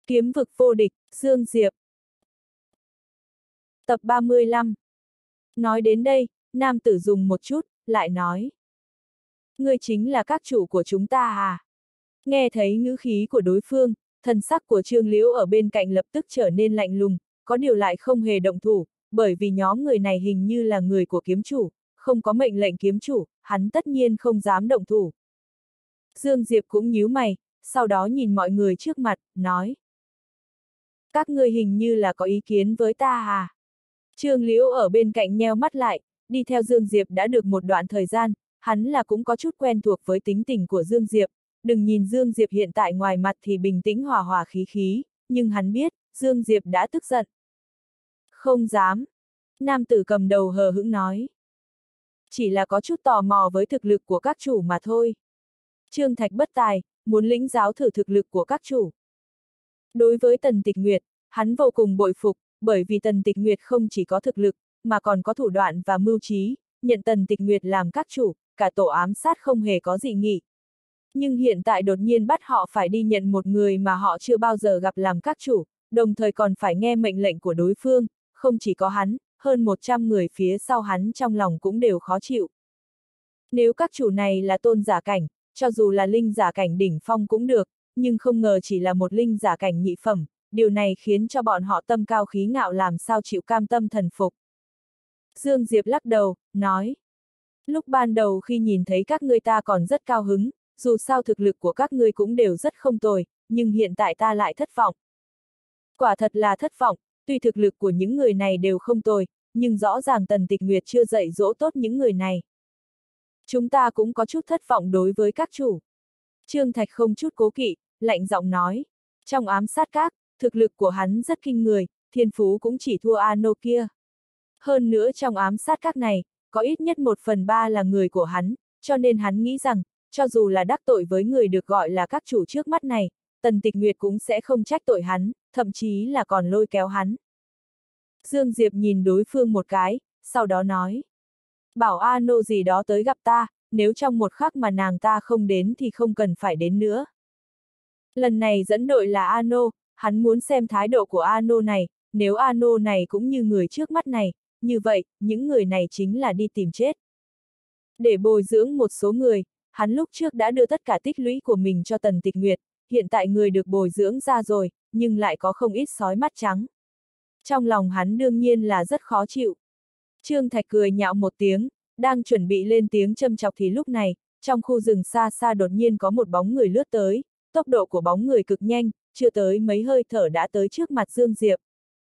Kiếm vực vô địch, Dương Diệp. Tập 35. Nói đến đây, nam tử dùng một chút, lại nói. Ngươi chính là các chủ của chúng ta à? Nghe thấy ngữ khí của đối phương, thần sắc của Trương Liễu ở bên cạnh lập tức trở nên lạnh lùng, có điều lại không hề động thủ, bởi vì nhóm người này hình như là người của kiếm chủ, không có mệnh lệnh kiếm chủ, hắn tất nhiên không dám động thủ. Dương Diệp cũng nhíu mày, sau đó nhìn mọi người trước mặt, nói. Các ngươi hình như là có ý kiến với ta à? Trương Liễu ở bên cạnh nheo mắt lại, đi theo Dương Diệp đã được một đoạn thời gian, hắn là cũng có chút quen thuộc với tính tình của Dương Diệp, đừng nhìn Dương Diệp hiện tại ngoài mặt thì bình tĩnh hòa hòa khí khí, nhưng hắn biết, Dương Diệp đã tức giận. Không dám. Nam tử cầm đầu hờ hững nói. Chỉ là có chút tò mò với thực lực của các chủ mà thôi. Trương Thạch bất tài, muốn lĩnh giáo thử thực lực của các chủ. Đối với Tần Tịch Nguyệt, hắn vô cùng bội phục, bởi vì Tần Tịch Nguyệt không chỉ có thực lực, mà còn có thủ đoạn và mưu trí, nhận Tần Tịch Nguyệt làm các chủ, cả tổ ám sát không hề có dị nghị. Nhưng hiện tại đột nhiên bắt họ phải đi nhận một người mà họ chưa bao giờ gặp làm các chủ, đồng thời còn phải nghe mệnh lệnh của đối phương, không chỉ có hắn, hơn 100 người phía sau hắn trong lòng cũng đều khó chịu. Nếu các chủ này là tôn giả cảnh, cho dù là linh giả cảnh đỉnh phong cũng được, nhưng không ngờ chỉ là một linh giả cảnh nhị phẩm, điều này khiến cho bọn họ tâm cao khí ngạo làm sao chịu cam tâm thần phục. Dương Diệp lắc đầu, nói. Lúc ban đầu khi nhìn thấy các ngươi ta còn rất cao hứng, dù sao thực lực của các ngươi cũng đều rất không tồi, nhưng hiện tại ta lại thất vọng. Quả thật là thất vọng, tuy thực lực của những người này đều không tồi, nhưng rõ ràng Tần Tịch Nguyệt chưa dạy dỗ tốt những người này. Chúng ta cũng có chút thất vọng đối với các chủ. Trương Thạch không chút cố kỵ, lạnh giọng nói. Trong ám sát các, thực lực của hắn rất kinh người, thiên phú cũng chỉ thua Ano kia. Hơn nữa trong ám sát các này, có ít nhất 1/3 là người của hắn, cho nên hắn nghĩ rằng, cho dù là đắc tội với người được gọi là các chủ trước mắt này, Tần Tịch Nguyệt cũng sẽ không trách tội hắn, thậm chí là còn lôi kéo hắn. Dương Diệp nhìn đối phương một cái, sau đó nói. Bảo Ano gì đó tới gặp ta, nếu trong một khắc mà nàng ta không đến thì không cần phải đến nữa. Lần này dẫn đội là Ano, hắn muốn xem thái độ của Ano này, nếu Ano này cũng như người trước mắt này, như vậy, những người này chính là đi tìm chết. Để bồi dưỡng một số người, hắn lúc trước đã đưa tất cả tích lũy của mình cho Tần Tịch Nguyệt, hiện tại người được bồi dưỡng ra rồi, nhưng lại có không ít sói mắt trắng. Trong lòng hắn đương nhiên là rất khó chịu. Trương Thạch cười nhạo một tiếng, đang chuẩn bị lên tiếng châm chọc thì lúc này, trong khu rừng xa xa đột nhiên có một bóng người lướt tới, tốc độ của bóng người cực nhanh, chưa tới mấy hơi thở đã tới trước mặt Dương Diệp.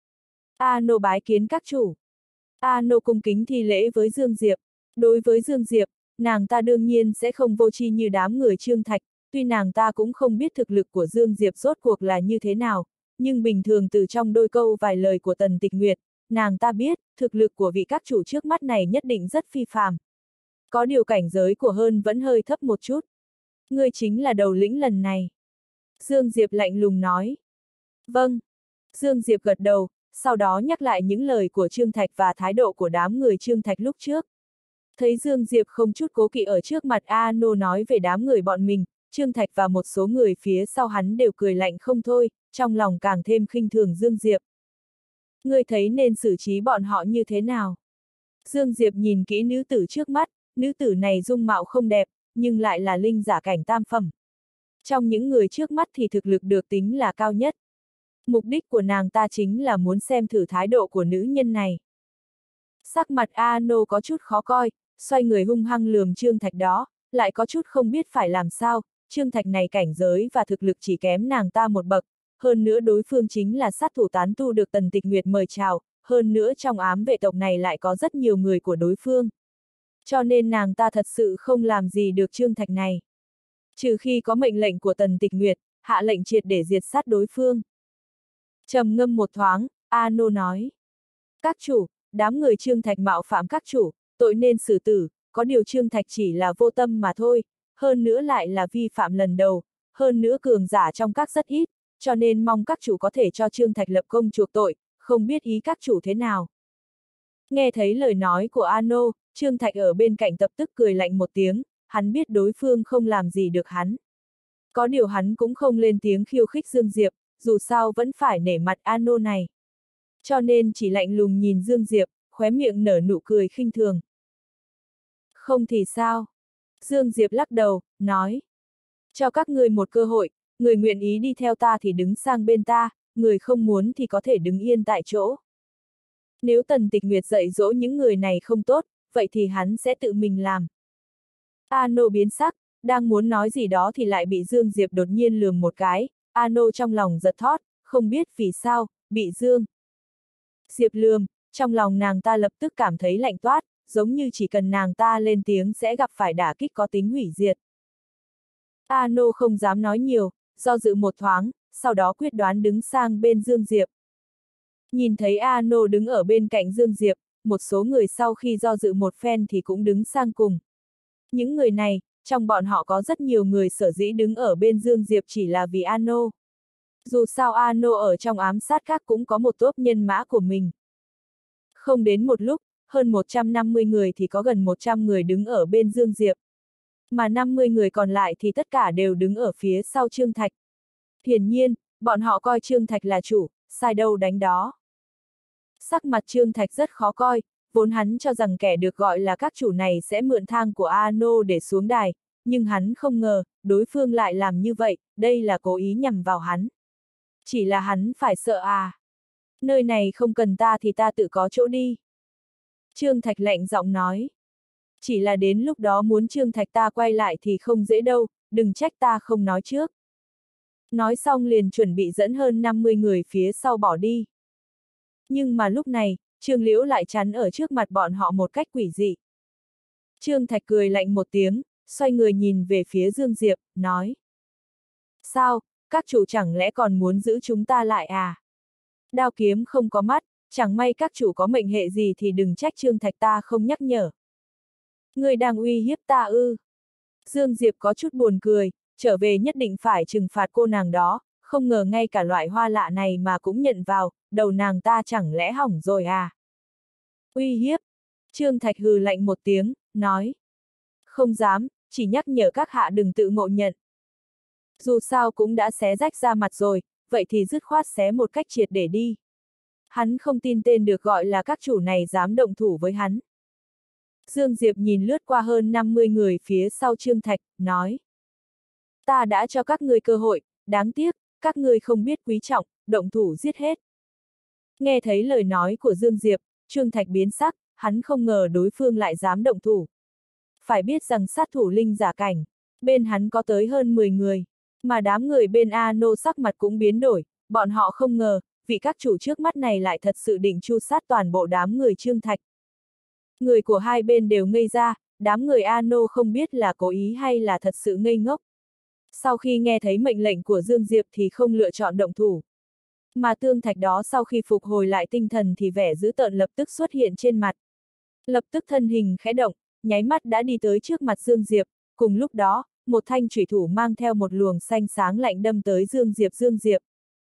Ano bái kiến các chủ. Ano cung kính thi lễ với Dương Diệp. Đối với Dương Diệp, nàng ta đương nhiên sẽ không vô tri như đám người Trương Thạch, tuy nàng ta cũng không biết thực lực của Dương Diệp rốt cuộc là như thế nào, nhưng bình thường từ trong đôi câu vài lời của Tần Tịch Nguyệt, nàng ta biết, thực lực của vị các chủ trước mắt này nhất định rất phi phàm. Có điều cảnh giới của hơn vẫn hơi thấp một chút. Ngươi chính là đầu lĩnh lần này. Dương Diệp lạnh lùng nói. Vâng. Dương Diệp gật đầu, sau đó nhắc lại những lời của Trương Thạch và thái độ của đám người Trương Thạch lúc trước. Thấy Dương Diệp không chút cố kỵ ở trước mặt Ano nói về đám người bọn mình, Trương Thạch và một số người phía sau hắn đều cười lạnh không thôi, trong lòng càng thêm khinh thường Dương Diệp. Ngươi thấy nên xử trí bọn họ như thế nào? Dương Diệp nhìn kỹ nữ tử trước mắt, nữ tử này dung mạo không đẹp, nhưng lại là linh giả cảnh tam phẩm. Trong những người trước mắt thì thực lực được tính là cao nhất. Mục đích của nàng ta chính là muốn xem thử thái độ của nữ nhân này. Sắc mặt Ano có chút khó coi, xoay người hung hăng lườm Trương Thạch đó, lại có chút không biết phải làm sao, Trương Thạch này cảnh giới và thực lực chỉ kém nàng ta một bậc, hơn nữa đối phương chính là sát thủ tán tu được Tần Tịch Nguyệt mời chào, hơn nữa trong ám vệ tộc này lại có rất nhiều người của đối phương. Cho nên nàng ta thật sự không làm gì được Trương Thạch này. Trừ khi có mệnh lệnh của Tần Tịch Nguyệt, hạ lệnh triệt để diệt sát đối phương. Trầm ngâm một thoáng, Ano nói. Các chủ, đám người Trương Thạch mạo phạm các chủ, tội nên xử tử, có điều Trương Thạch chỉ là vô tâm mà thôi, hơn nữa lại là vi phạm lần đầu, hơn nữa cường giả trong các rất ít, cho nên mong các chủ có thể cho Trương Thạch lập công chuộc tội, không biết ý các chủ thế nào. Nghe thấy lời nói của Ano, Trương Thạch ở bên cạnh lập tức cười lạnh một tiếng, hắn biết đối phương không làm gì được hắn. Có điều hắn cũng không lên tiếng khiêu khích Dương Diệp, dù sao vẫn phải nể mặt Ano này. Cho nên chỉ lạnh lùng nhìn Dương Diệp, khóe miệng nở nụ cười khinh thường. Không thì sao? Dương Diệp lắc đầu, nói. Cho các người một cơ hội, người nguyện ý đi theo ta thì đứng sang bên ta, người không muốn thì có thể đứng yên tại chỗ. Nếu Tần Tịch Nguyệt dạy dỗ những người này không tốt, vậy thì hắn sẽ tự mình làm. Ano biến sắc, đang muốn nói gì đó thì lại bị Dương Diệp đột nhiên lườm một cái, Ano trong lòng giật thót, không biết vì sao, bị Dương Diệp lườm, trong lòng nàng ta lập tức cảm thấy lạnh toát, giống như chỉ cần nàng ta lên tiếng sẽ gặp phải đả kích có tính hủy diệt. Ano không dám nói nhiều, do dự một thoáng, sau đó quyết đoán đứng sang bên Dương Diệp. Nhìn thấy Ano đứng ở bên cạnh Dương Diệp, một số người sau khi do dự một phen thì cũng đứng sang cùng. Những người này, trong bọn họ có rất nhiều người sở dĩ đứng ở bên Dương Diệp chỉ là vì Ano. Dù sao Ano ở trong ám sát các cũng có một tốp nhân mã của mình. Không đến một lúc, hơn 150 người thì có gần 100 người đứng ở bên Dương Diệp. Mà 50 người còn lại thì tất cả đều đứng ở phía sau Trương Thạch. Hiển nhiên, bọn họ coi Trương Thạch là chủ, sai đâu đánh đó. Sắc mặt Trương Thạch rất khó coi, vốn hắn cho rằng kẻ được gọi là các chủ này sẽ mượn thang của Ano để xuống đài, nhưng hắn không ngờ, đối phương lại làm như vậy, đây là cố ý nhằm vào hắn. Chỉ là hắn phải sợ à. Nơi này không cần ta thì ta tự có chỗ đi. Trương Thạch lạnh giọng nói. Chỉ là đến lúc đó muốn Trương Thạch ta quay lại thì không dễ đâu, đừng trách ta không nói trước. Nói xong liền chuẩn bị dẫn hơn 50 người phía sau bỏ đi. Nhưng mà lúc này, Trương Liễu lại chắn ở trước mặt bọn họ một cách quỷ dị. Trương Thạch cười lạnh một tiếng, xoay người nhìn về phía Dương Diệp, nói. Sao, các chủ chẳng lẽ còn muốn giữ chúng ta lại à? Đao kiếm không có mắt, chẳng may các chủ có mệnh hệ gì thì đừng trách Trương Thạch ta không nhắc nhở. Người đang uy hiếp ta ư? Dương Diệp có chút buồn cười, trở về nhất định phải trừng phạt cô nàng đó, không ngờ ngay cả loại hoa lạ này mà cũng nhận vào, đầu nàng ta chẳng lẽ hỏng rồi à? Uy hiếp! Trương Thạch hừ lạnh một tiếng, nói. Không dám, chỉ nhắc nhở các hạ đừng tự ngộ nhận. Dù sao cũng đã xé rách ra mặt rồi, vậy thì dứt khoát xé một cách triệt để đi. Hắn không tin tên được gọi là các chủ này dám động thủ với hắn. Dương Diệp nhìn lướt qua hơn 50 người phía sau Trương Thạch, nói. Ta đã cho các ngươi cơ hội, đáng tiếc, các ngươi không biết quý trọng, động thủ giết hết. Nghe thấy lời nói của Dương Diệp, Trương Thạch biến sắc, hắn không ngờ đối phương lại dám động thủ. Phải biết rằng sát thủ linh giả cảnh, bên hắn có tới hơn 10 người, mà đám người bên Ano sắc mặt cũng biến đổi, bọn họ không ngờ, vị các chủ trước mắt này lại thật sự định tru sát toàn bộ đám người Trương Thạch. Người của hai bên đều ngây ra, đám người Ano không biết là cố ý hay là thật sự ngây ngốc. Sau khi nghe thấy mệnh lệnh của Dương Diệp thì không lựa chọn động thủ. Mà Tương Thạch đó sau khi phục hồi lại tinh thần thì vẻ dữ tợn lập tức xuất hiện trên mặt. Lập tức thân hình khẽ động, nháy mắt đã đi tới trước mặt Dương Diệp, cùng lúc đó, một thanh chủy thủ mang theo một luồng xanh sáng lạnh đâm tới Dương Diệp. Dương Diệp.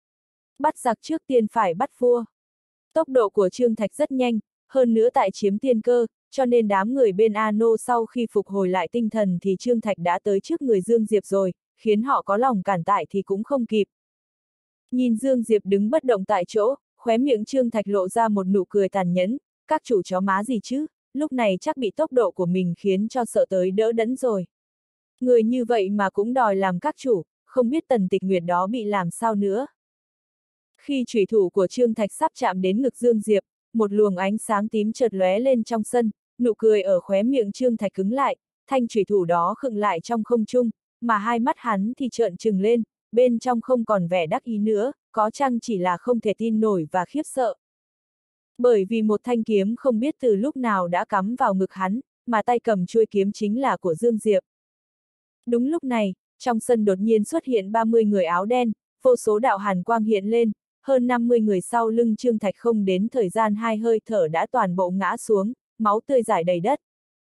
Bắt giặc trước tiên phải bắt vua. Tốc độ của Trương Thạch rất nhanh, hơn nữa tại chiếm tiên cơ, cho nên đám người bên Ano sau khi phục hồi lại tinh thần thì Trương Thạch đã tới trước người Dương Diệp rồi, khiến họ có lòng cản tại thì cũng không kịp. Nhìn Dương Diệp đứng bất động tại chỗ, khóe miệng Trương Thạch lộ ra một nụ cười tàn nhẫn, các chủ chó má gì chứ, lúc này chắc bị tốc độ của mình khiến cho sợ tới đỡ đẫn rồi. Người như vậy mà cũng đòi làm các chủ, không biết Tần Tịch Nguyệt đó bị làm sao nữa. Khi chủy thủ của Trương Thạch sắp chạm đến ngực Dương Diệp, một luồng ánh sáng tím chợt lóe lên trong sân, nụ cười ở khóe miệng Trương Thạch cứng lại, thanh chủy thủ đó khựng lại trong không trung, mà hai mắt hắn thì trợn trừng lên, bên trong không còn vẻ đắc ý nữa, có chăng chỉ là không thể tin nổi và khiếp sợ. Bởi vì một thanh kiếm không biết từ lúc nào đã cắm vào ngực hắn, mà tay cầm chuôi kiếm chính là của Dương Diệp. Đúng lúc này, trong sân đột nhiên xuất hiện 30 người áo đen, vô số đạo hàn quang hiện lên, hơn 50 người sau lưng Trương Thạch không đến thời gian hai hơi thở đã toàn bộ ngã xuống, máu tươi rải đầy đất.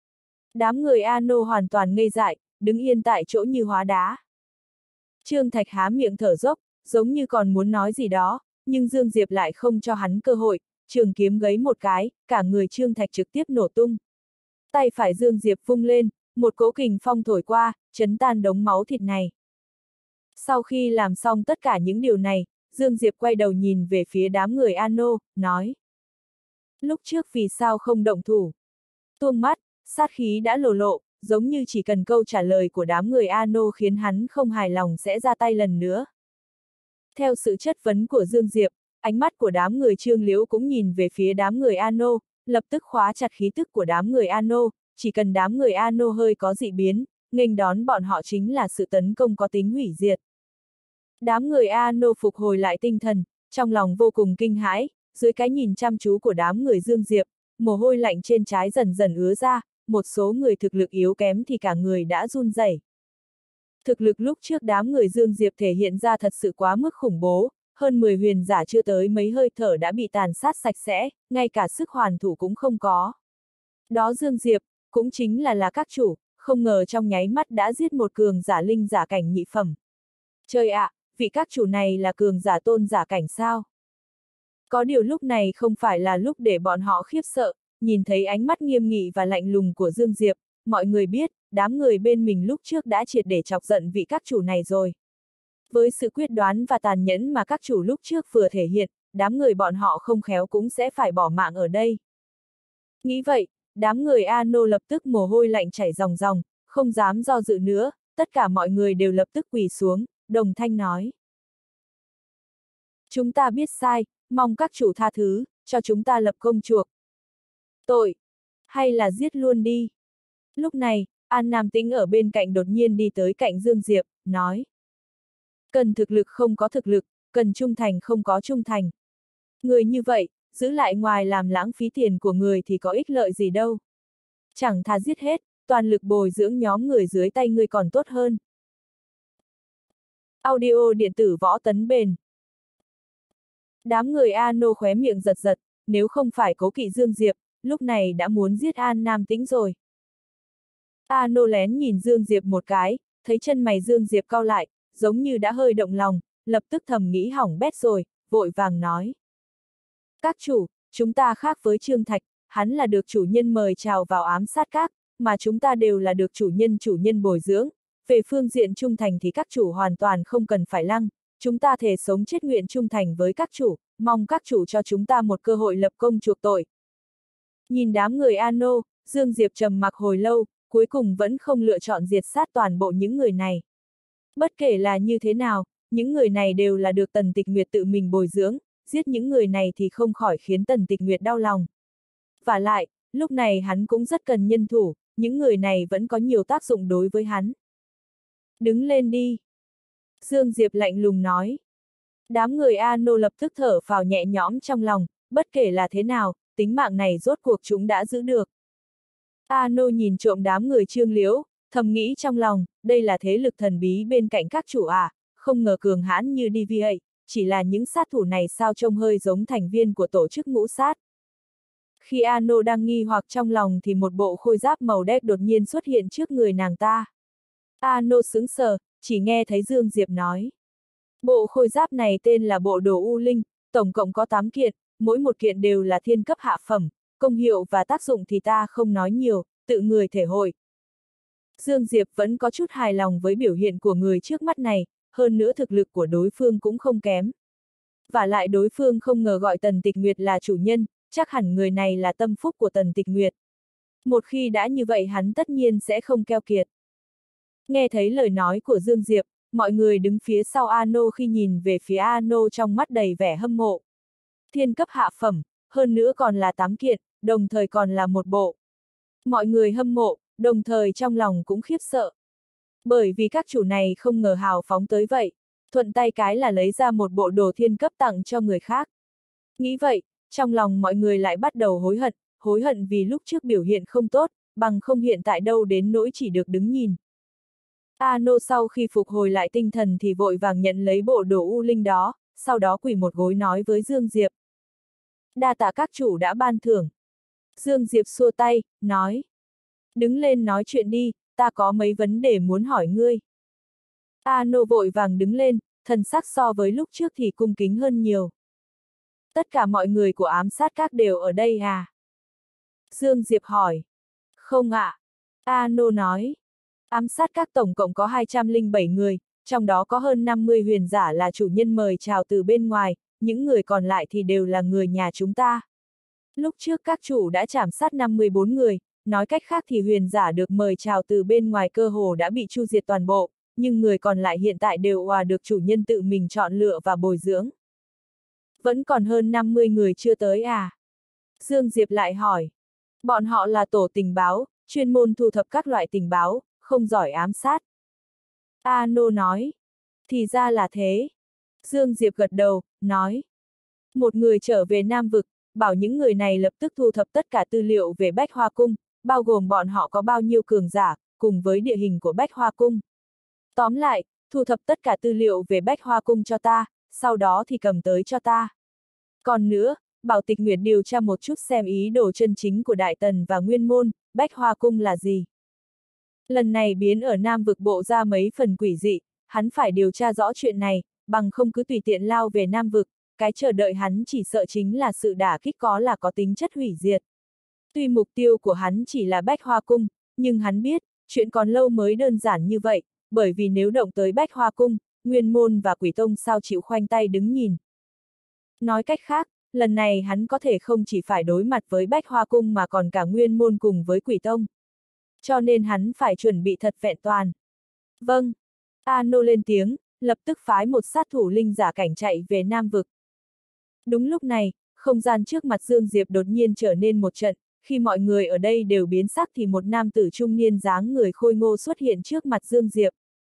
Đám người Ano hoàn toàn ngây dại, đứng yên tại chỗ như hóa đá. Trương Thạch há miệng thở dốc, giống như còn muốn nói gì đó, nhưng Dương Diệp lại không cho hắn cơ hội, trường kiếm gấy một cái, cả người Trương Thạch trực tiếp nổ tung. Tay phải Dương Diệp vung lên, một cỗ kình phong thổi qua, chấn tan đống máu thịt này. Sau khi làm xong tất cả những điều này, Dương Diệp quay đầu nhìn về phía đám người Ano, nói. Lúc trước vì sao không động thủ? Tuông mắt, sát khí đã lộ lộ, giống như chỉ cần câu trả lời của đám người Ano khiến hắn không hài lòng sẽ ra tay lần nữa. Theo sự chất vấn của Dương Diệp, ánh mắt của đám người Trương Liễu cũng nhìn về phía đám người Ano, lập tức khóa chặt khí tức của đám người Ano, chỉ cần đám người Ano hơi có dị biến, nghênh đón bọn họ chính là sự tấn công có tính hủy diệt. Đám người Ano phục hồi lại tinh thần, trong lòng vô cùng kinh hãi, dưới cái nhìn chăm chú của đám người Dương Diệp, mồ hôi lạnh trên trán dần dần ứa ra, một số người thực lực yếu kém thì cả người đã run rẩy. Thực lực lúc trước đám người Dương Diệp thể hiện ra thật sự quá mức khủng bố, hơn 10 huyền giả chưa tới mấy hơi thở đã bị tàn sát sạch sẽ, ngay cả sức hoàn thủ cũng không có. Đó Dương Diệp, cũng chính là các chủ, không ngờ trong nháy mắt đã giết một cường giả linh giả cảnh nhị phẩm. Trời ạ, vị các chủ này là cường giả tôn giả cảnh sao? Có điều lúc này không phải là lúc để bọn họ khiếp sợ, nhìn thấy ánh mắt nghiêm nghị và lạnh lùng của Dương Diệp, mọi người biết, đám người bên mình lúc trước đã triệt để chọc giận vị các chủ này rồi. Với sự quyết đoán và tàn nhẫn mà các chủ lúc trước vừa thể hiện, đám người bọn họ không khéo cũng sẽ phải bỏ mạng ở đây. Nghĩ vậy, đám người Ano lập tức mồ hôi lạnh chảy ròng ròng, không dám do dự nữa, tất cả mọi người đều lập tức quỳ xuống, đồng thanh nói. Chúng ta biết sai, mong các chủ tha thứ, cho chúng ta lập công chuộc. Tội, hay là giết luôn đi. Lúc này, An Nam Tĩnh ở bên cạnh đột nhiên đi tới cạnh Dương Diệp, nói. Cần thực lực không có thực lực, cần trung thành không có trung thành. Người như vậy, giữ lại ngoài làm lãng phí tiền của người thì có ích lợi gì đâu. Chẳng thà giết hết, toàn lực bồi dưỡng nhóm người dưới tay ngươi còn tốt hơn. Audio điện tử Võ Tấn Bền. Đám người Ano khóe miệng giật giật, nếu không phải cố kỵ Dương Diệp, lúc này đã muốn giết An Nam Tĩnh rồi. Ano lén nhìn Dương Diệp một cái, thấy chân mày Dương Diệp cau lại, giống như đã hơi động lòng, lập tức thầm nghĩ hỏng bét rồi, vội vàng nói. Các chủ, chúng ta khác với Trương Thạch, hắn là được chủ nhân mời chào vào ám sát các, mà chúng ta đều là được chủ nhân bồi dưỡng. Về phương diện trung thành thì các chủ hoàn toàn không cần phải lăng, chúng ta thề sống chết nguyện trung thành với các chủ, mong các chủ cho chúng ta một cơ hội lập công chuộc tội. Nhìn đám người Ano, Dương Diệp trầm mặc hồi lâu, cuối cùng vẫn không lựa chọn diệt sát toàn bộ những người này. Bất kể là như thế nào, những người này đều là được Tần Tịch Nguyệt tự mình bồi dưỡng, giết những người này thì không khỏi khiến Tần Tịch Nguyệt đau lòng. Vả lại, lúc này hắn cũng rất cần nhân thủ, những người này vẫn có nhiều tác dụng đối với hắn. Đứng lên đi. Dương Diệp lạnh lùng nói. Đám người Ano lập tức thở phào nhẹ nhõm trong lòng, bất kể là thế nào, tính mạng này rốt cuộc chúng đã giữ được. Ano nhìn trộm đám người Trương Liễu, thầm nghĩ trong lòng, đây là thế lực thần bí bên cạnh các chủ à, không ngờ cường hãn như DVA, chỉ là những sát thủ này sao trông hơi giống thành viên của tổ chức ngũ sát. Khi Ano đang nghi hoặc trong lòng thì một bộ khôi giáp màu đen đột nhiên xuất hiện trước người nàng ta. Ano sững sờ, chỉ nghe thấy Dương Diệp nói. Bộ khôi giáp này tên là bộ đồ U Linh, tổng cộng có 8 kiện, mỗi một kiện đều là thiên cấp hạ phẩm, công hiệu và tác dụng thì ta không nói nhiều, tự người thể hội. Dương Diệp vẫn có chút hài lòng với biểu hiện của người trước mắt này, hơn nữa thực lực của đối phương cũng không kém. Vả lại đối phương không ngờ gọi Tần Tịch Nguyệt là chủ nhân, chắc hẳn người này là tâm phúc của Tần Tịch Nguyệt. Một khi đã như vậy hắn tất nhiên sẽ không keo kiệt. Nghe thấy lời nói của Dương Diệp, mọi người đứng phía sau Ano khi nhìn về phía Ano trong mắt đầy vẻ hâm mộ. Thiên cấp hạ phẩm, hơn nữa còn là 8 kiện, đồng thời còn là một bộ. Mọi người hâm mộ, đồng thời trong lòng cũng khiếp sợ. Bởi vì các chủ này không ngờ hào phóng tới vậy, thuận tay cái là lấy ra một bộ đồ thiên cấp tặng cho người khác. Nghĩ vậy, trong lòng mọi người lại bắt đầu hối hận vì lúc trước biểu hiện không tốt, bằng không hiện tại đâu đến nỗi chỉ được đứng nhìn. Ano sau khi phục hồi lại tinh thần thì vội vàng nhận lấy bộ đồ U Linh đó, sau đó quỳ một gối nói với Dương Diệp. Đa tạ các chủ đã ban thưởng. Dương Diệp xua tay, nói. Đứng lên nói chuyện đi, ta có mấy vấn đề muốn hỏi ngươi. Ano vội vàng đứng lên, thần sắc so với lúc trước thì cung kính hơn nhiều. Tất cả mọi người của ám sát các đều ở đây à? Dương Diệp hỏi. Không ạ. Ano nói. Ám sát các tổng cộng có 207 người, trong đó có hơn 50 huyền giả là chủ nhân mời chào từ bên ngoài, những người còn lại thì đều là người nhà chúng ta. Lúc trước các chủ đã trảm sát 54 người, nói cách khác thì huyền giả được mời chào từ bên ngoài cơ hồ đã bị chu diệt toàn bộ, nhưng người còn lại hiện tại đều được chủ nhân tự mình chọn lựa và bồi dưỡng. Vẫn còn hơn 50 người chưa tới à? Dương Diệp lại hỏi. Bọn họ là tổ tình báo, chuyên môn thu thập các loại tình báo, không giỏi ám sát. Ano nói. Thì ra là thế. Dương Diệp gật đầu, nói. Một người trở về Nam Vực, bảo những người này lập tức thu thập tất cả tư liệu về Bách Hoa Cung, bao gồm bọn họ có bao nhiêu cường giả, cùng với địa hình của Bách Hoa Cung. Tóm lại, thu thập tất cả tư liệu về Bách Hoa Cung cho ta, sau đó thì cầm tới cho ta. Còn nữa, bảo Tịch Nguyệt điều tra một chút xem ý đồ chân chính của Đại Tần và Nguyên Môn, Bách Hoa Cung là gì. Lần này biến ở Nam Vực bộ ra mấy phần quỷ dị, hắn phải điều tra rõ chuyện này, bằng không cứ tùy tiện lao về Nam Vực, cái chờ đợi hắn chỉ sợ chính là sự đả kích có tính chất hủy diệt. Tuy mục tiêu của hắn chỉ là Bách Hoa Cung, nhưng hắn biết, chuyện còn lâu mới đơn giản như vậy, bởi vì nếu động tới Bách Hoa Cung, Nguyên Môn và Quỷ Tông sao chịu khoanh tay đứng nhìn. Nói cách khác, lần này hắn có thể không chỉ phải đối mặt với Bách Hoa Cung mà còn cả Nguyên Môn cùng với Quỷ Tông. Cho nên hắn phải chuẩn bị thật vẹn toàn. Vâng. Ano lên tiếng, lập tức phái một sát thủ linh giả cảnh chạy về Nam Vực. Đúng lúc này, không gian trước mặt Dương Diệp đột nhiên trở nên một trận, khi mọi người ở đây đều biến sắc thì một nam tử trung niên dáng người khôi ngô xuất hiện trước mặt Dương Diệp.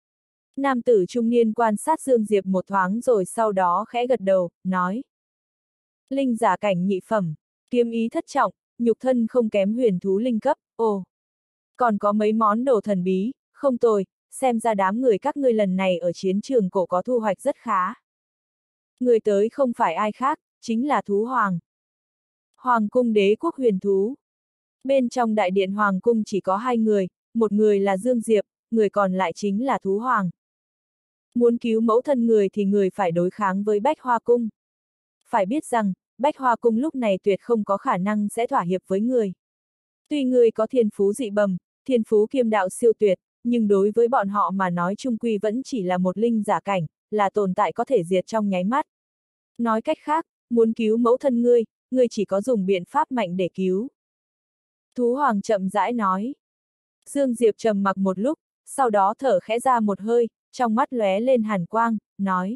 Nam tử trung niên quan sát Dương Diệp một thoáng rồi sau đó khẽ gật đầu, nói. Linh giả cảnh nhị phẩm, kiếm ý thất trọng, nhục thân không kém huyền thú linh cấp, ồ. Còn có mấy món đồ thần bí, không tồi, xem ra đám người các ngươi lần này ở chiến trường cổ có thu hoạch rất khá. Người tới không phải ai khác, chính là Thú Hoàng. Hoàng cung đế quốc huyền thú. Bên trong đại điện Hoàng cung chỉ có hai người, một người là Dương Diệp, người còn lại chính là Thú Hoàng. Muốn cứu mẫu thân người thì người phải đối kháng với Bách Hoa Cung. Phải biết rằng, Bách Hoa Cung lúc này tuyệt không có khả năng sẽ thỏa hiệp với người. Tuy người có thiên phú dị bẩm, thiên phú kiêm đạo siêu tuyệt, nhưng đối với bọn họ mà nói chung quy vẫn chỉ là một linh giả cảnh, là tồn tại có thể diệt trong nháy mắt. Nói cách khác, muốn cứu mẫu thân ngươi chỉ có dùng biện pháp mạnh để cứu. Thú Hoàng chậm rãi nói. Dương Diệp trầm mặc một lúc, sau đó thở khẽ ra một hơi, trong mắt lóe lên hàn quang, nói.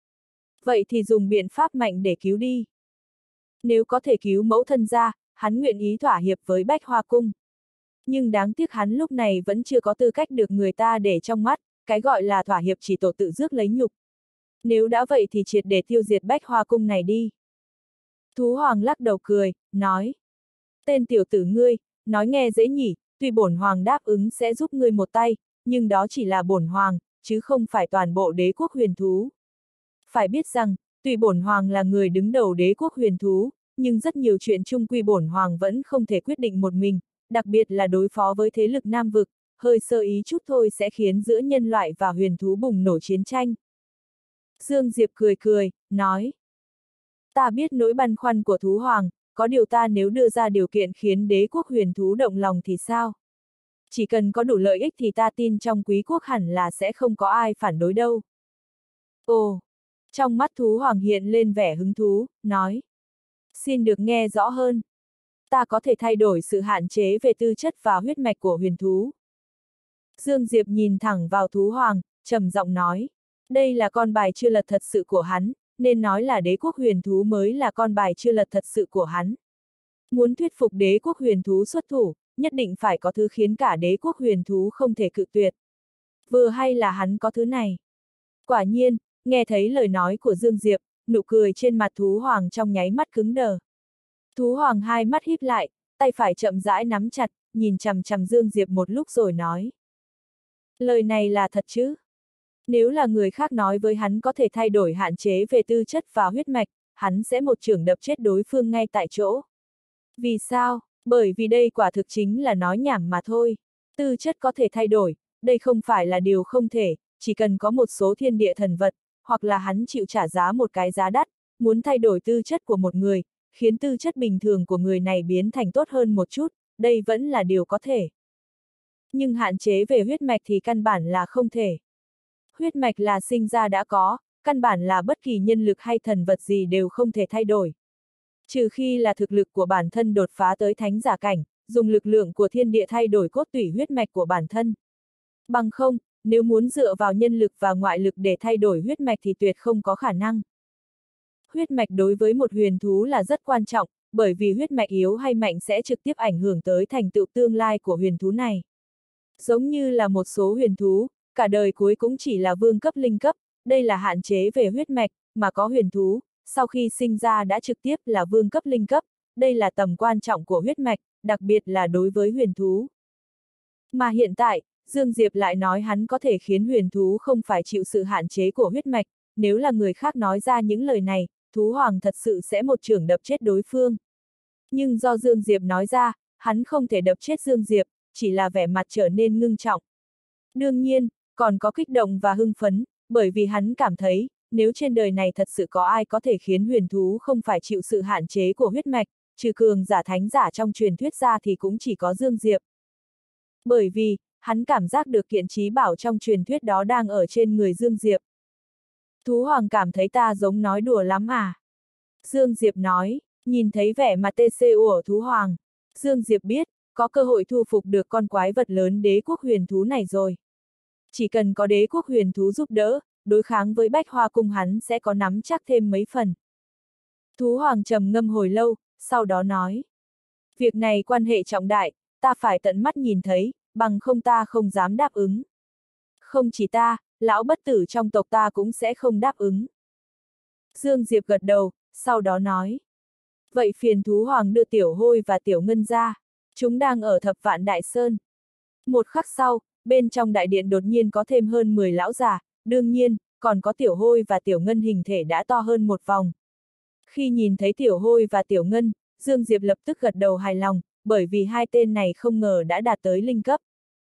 Vậy thì dùng biện pháp mạnh để cứu đi. Nếu có thể cứu mẫu thân ra, hắn nguyện ý thỏa hiệp với Bách Hoa Cung. Nhưng đáng tiếc hắn lúc này vẫn chưa có tư cách được người ta để trong mắt, cái gọi là thỏa hiệp chỉ tổ tự rước lấy nhục. Nếu đã vậy thì triệt để tiêu diệt Bách Hoa Cung này đi. Thú Hoàng lắc đầu cười, nói. Tên tiểu tử ngươi, nói nghe dễ nhỉ, tuy bổn Hoàng đáp ứng sẽ giúp ngươi một tay, nhưng đó chỉ là bổn Hoàng, chứ không phải toàn bộ đế quốc huyền thú. Phải biết rằng, tuy bổn Hoàng là người đứng đầu đế quốc huyền thú, nhưng rất nhiều chuyện chung quy bổn Hoàng vẫn không thể quyết định một mình, đặc biệt là đối phó với thế lực Nam Vực, hơi sơ ý chút thôi sẽ khiến giữa nhân loại và huyền thú bùng nổ chiến tranh. Dương Diệp cười cười, nói. Ta biết nỗi băn khoăn của Thú Hoàng, có điều ta nếu đưa ra điều kiện khiến đế quốc huyền thú động lòng thì sao? Chỉ cần có đủ lợi ích thì ta tin trong quý quốc hẳn là sẽ không có ai phản đối đâu. Ồ! Trong mắt Thú Hoàng hiện lên vẻ hứng thú, nói. Xin được nghe rõ hơn. Ta có thể thay đổi sự hạn chế về tư chất và huyết mạch của huyền thú. Dương Diệp nhìn thẳng vào Thú Hoàng, trầm giọng nói. Đây là con bài chưa lật thật sự của hắn, nên nói là đế quốc huyền thú mới là con bài chưa lật thật sự của hắn. Muốn thuyết phục đế quốc huyền thú xuất thủ, nhất định phải có thứ khiến cả đế quốc huyền thú không thể cự tuyệt. Vừa hay là hắn có thứ này. Quả nhiên, nghe thấy lời nói của Dương Diệp, nụ cười trên mặt Thú Hoàng trong nháy mắt cứng đờ. Thú Hoàng hai mắt híp lại, tay phải chậm rãi nắm chặt, nhìn chằm chằm Dương Diệp một lúc rồi nói. Lời này là thật chứ? Nếu là người khác nói với hắn có thể thay đổi hạn chế về tư chất và huyết mạch, hắn sẽ một chưởng đập chết đối phương ngay tại chỗ. Vì sao? Bởi vì đây quả thực chính là nói nhảm mà thôi. Tư chất có thể thay đổi, đây không phải là điều không thể, chỉ cần có một số thiên địa thần vật, hoặc là hắn chịu trả giá một cái giá đắt, muốn thay đổi tư chất của một người, khiến tư chất bình thường của người này biến thành tốt hơn một chút, đây vẫn là điều có thể. Nhưng hạn chế về huyết mạch thì căn bản là không thể. Huyết mạch là sinh ra đã có, căn bản là bất kỳ nhân lực hay thần vật gì đều không thể thay đổi. Trừ khi là thực lực của bản thân đột phá tới thánh giả cảnh, dùng lực lượng của thiên địa thay đổi cốt tủy huyết mạch của bản thân. Bằng không, nếu muốn dựa vào nhân lực và ngoại lực để thay đổi huyết mạch thì tuyệt không có khả năng. Huyết mạch đối với một huyền thú là rất quan trọng, bởi vì huyết mạch yếu hay mạnh sẽ trực tiếp ảnh hưởng tới thành tựu tương lai của huyền thú này. Giống như là một số huyền thú, cả đời cuối cũng chỉ là vương cấp linh cấp, đây là hạn chế về huyết mạch, mà có huyền thú, sau khi sinh ra đã trực tiếp là vương cấp linh cấp, đây là tầm quan trọng của huyết mạch, đặc biệt là đối với huyền thú. Mà hiện tại, Dương Diệp lại nói hắn có thể khiến huyền thú không phải chịu sự hạn chế của huyết mạch, nếu là người khác nói ra những lời này, thú hoàng thật sự sẽ một chưởng đập chết đối phương. Nhưng do Dương Diệp nói ra, hắn không thể đập chết Dương Diệp, chỉ là vẻ mặt trở nên ngưng trọng. Đương nhiên, còn có kích động và hưng phấn, bởi vì hắn cảm thấy, nếu trên đời này thật sự có ai có thể khiến huyền thú không phải chịu sự hạn chế của huyết mạch, trừ cường giả thánh giả trong truyền thuyết ra thì cũng chỉ có Dương Diệp. Bởi vì, hắn cảm giác được kiện trí bảo trong truyền thuyết đó đang ở trên người Dương Diệp. Thú hoàng cảm thấy ta giống nói đùa lắm à? Dương Diệp nói, nhìn thấy vẻ mặt tê xê của thú hoàng. Dương Diệp biết, có cơ hội thu phục được con quái vật lớn đế quốc huyền thú này rồi. Chỉ cần có đế quốc huyền thú giúp đỡ, đối kháng với Bách Hoa Cung hắn sẽ có nắm chắc thêm mấy phần. Thú hoàng trầm ngâm hồi lâu, sau đó nói. Việc này quan hệ trọng đại, ta phải tận mắt nhìn thấy, bằng không ta không dám đáp ứng. Không chỉ ta, lão bất tử trong tộc ta cũng sẽ không đáp ứng. Dương Diệp gật đầu, sau đó nói. Vậy phiền thú hoàng đưa Tiểu Hôi và Tiểu Ngân ra, chúng đang ở Thập Vạn Đại Sơn. Một khắc sau, bên trong đại điện đột nhiên có thêm hơn 10 lão già, đương nhiên, còn có Tiểu Hôi và Tiểu Ngân hình thể đã to hơn một vòng. Khi nhìn thấy Tiểu Hôi và Tiểu Ngân, Dương Diệp lập tức gật đầu hài lòng, bởi vì hai tên này không ngờ đã đạt tới linh cấp.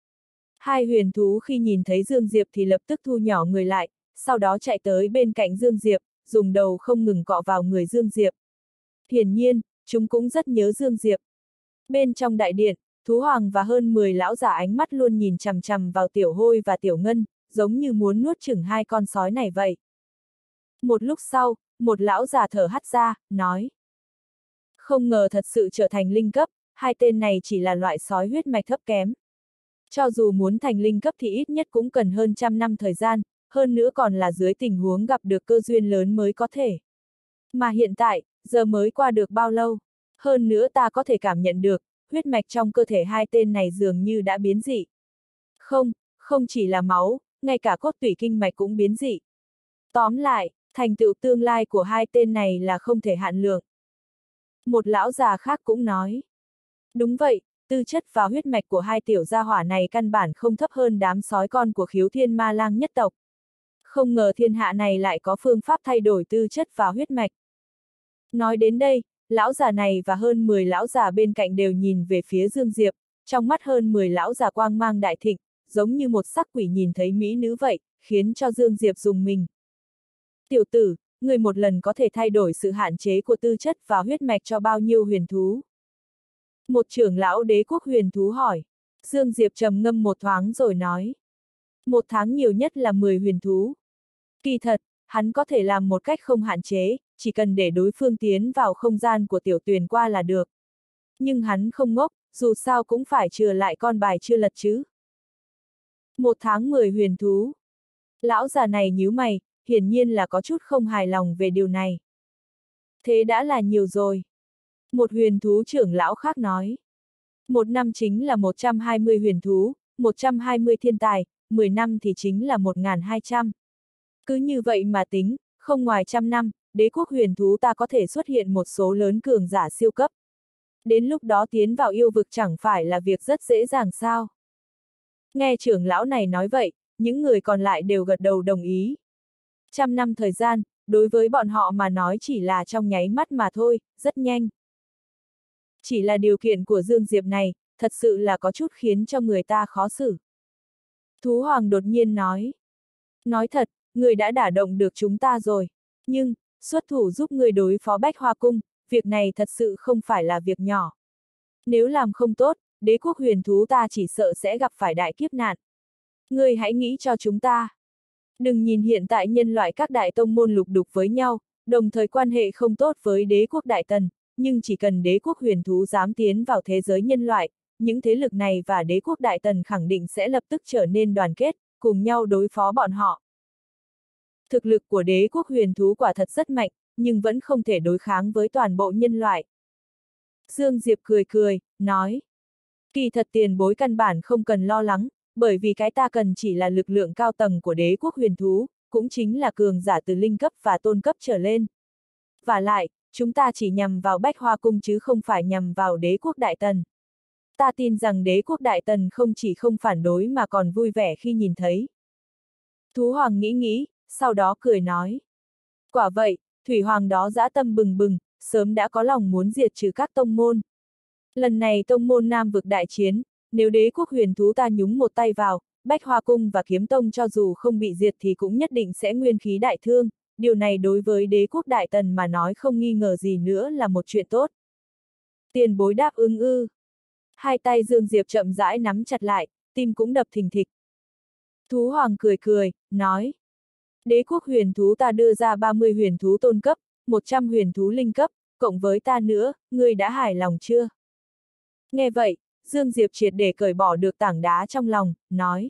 Hai huyền thú khi nhìn thấy Dương Diệp thì lập tức thu nhỏ người lại, sau đó chạy tới bên cạnh Dương Diệp, dùng đầu không ngừng cọ vào người Dương Diệp. Hiển nhiên, chúng cũng rất nhớ Dương Diệp. Bên trong đại điện, thú hoàng và hơn 10 lão giả ánh mắt luôn nhìn chằm chằm vào Tiểu Hôi và Tiểu Ngân, giống như muốn nuốt chửng hai con sói này vậy. Một lúc sau, một lão già thở hắt ra, nói. Không ngờ thật sự trở thành linh cấp, hai tên này chỉ là loại sói huyết mạch thấp kém. Cho dù muốn thành linh cấp thì ít nhất cũng cần hơn 100 năm thời gian, hơn nữa còn là dưới tình huống gặp được cơ duyên lớn mới có thể. Mà hiện tại, giờ mới qua được bao lâu? Hơn nữa ta có thể cảm nhận được, huyết mạch trong cơ thể hai tên này dường như đã biến dị. Không chỉ là máu, ngay cả cốt tủy kinh mạch cũng biến dị. Tóm lại, thành tựu tương lai của hai tên này là không thể hạn lượng. Một lão già khác cũng nói. Đúng vậy, tư chất và huyết mạch của hai tiểu gia hỏa này căn bản không thấp hơn đám sói con của Khiếu Thiên Ma Lang nhất tộc. Không ngờ thiên hạ này lại có phương pháp thay đổi tư chất và huyết mạch. Nói đến đây, lão già này và hơn 10 lão già bên cạnh đều nhìn về phía Dương Diệp, trong mắt hơn 10 lão già quang mang đại thịnh, giống như một sắc quỷ nhìn thấy mỹ nữ vậy, khiến cho Dương Diệp rùng mình. Tiểu tử, người một lần có thể thay đổi sự hạn chế của tư chất và huyết mạch cho bao nhiêu huyền thú? Một trưởng lão đế quốc huyền thú hỏi. Dương Diệp trầm ngâm một thoáng rồi nói. Một tháng nhiều nhất là 10 huyền thú. Kỳ thật, hắn có thể làm một cách không hạn chế, chỉ cần để đối phương tiến vào không gian của tiểu tuyền qua là được. Nhưng hắn không ngốc, dù sao cũng phải chừa lại con bài chưa lật chứ. Một tháng 10 huyền thú. Lão già này nhíu mày, hiển nhiên là có chút không hài lòng về điều này. Thế đã là nhiều rồi. Một huyền thú trưởng lão khác nói. Một năm chính là 120 huyền thú, 120 thiên tài, 10 năm thì chính là 1.200. Cứ như vậy mà tính, không ngoài 100 năm, đế quốc huyền thú ta có thể xuất hiện một số lớn cường giả siêu cấp. Đến lúc đó tiến vào yêu vực chẳng phải là việc rất dễ dàng sao? Nghe trưởng lão này nói vậy, những người còn lại đều gật đầu đồng ý. 100 năm thời gian, đối với bọn họ mà nói chỉ là trong nháy mắt mà thôi, rất nhanh. Chỉ là điều kiện của Dương Diệp này, thật sự là có chút khiến cho người ta khó xử. Thú Hoàng đột nhiên nói. Nói thật, người đã đả động được chúng ta rồi. Nhưng, xuất thủ giúp người đối phó Bách Hoa Cung, việc này thật sự không phải là việc nhỏ. Nếu làm không tốt, đế quốc huyền thú ta chỉ sợ sẽ gặp phải đại kiếp nạn. Người hãy nghĩ cho chúng ta. Đừng nhìn hiện tại nhân loại các đại tông môn lục đục với nhau, đồng thời quan hệ không tốt với đế quốc Đại Tần, nhưng chỉ cần đế quốc huyền thú dám tiến vào thế giới nhân loại, những thế lực này và đế quốc Đại Tần khẳng định sẽ lập tức trở nên đoàn kết, cùng nhau đối phó bọn họ. Thực lực của đế quốc huyền thú quả thật rất mạnh, nhưng vẫn không thể đối kháng với toàn bộ nhân loại. Dương Diệp cười cười, nói. Kỳ thật tiền bối căn bản không cần lo lắng, bởi vì cái ta cần chỉ là lực lượng cao tầng của đế quốc huyền thú, cũng chính là cường giả từ linh cấp và tôn cấp trở lên. Và lại, chúng ta chỉ nhằm vào Bách Hoa Cung chứ không phải nhằm vào đế quốc Đại Tần. Ta tin rằng đế quốc Đại Tần không chỉ không phản đối mà còn vui vẻ khi nhìn thấy. Thú Hoàng nghĩ nghĩ, sau đó cười nói. Quả vậy, Thủy Hoàng đó dã tâm bừng bừng, sớm đã có lòng muốn diệt trừ các tông môn. Lần này tông môn Nam vực đại chiến, nếu đế quốc huyền thú ta nhúng một tay vào, Bách Hoa Cung và Kiếm Tông cho dù không bị diệt thì cũng nhất định sẽ nguyên khí đại thương, điều này đối với đế quốc Đại Tần mà nói không nghi ngờ gì nữa là một chuyện tốt. Tiền bối đáp ứng ư. Hai tay Dương Diệp chậm rãi nắm chặt lại, tim cũng đập thình thịch. Thú Hoàng cười cười, nói. Đế quốc huyền thú ta đưa ra 30 huyền thú tôn cấp, 100 huyền thú linh cấp, cộng với ta nữa, ngươi đã hài lòng chưa? Nghe vậy, Dương Diệp triệt để cởi bỏ được tảng đá trong lòng, nói.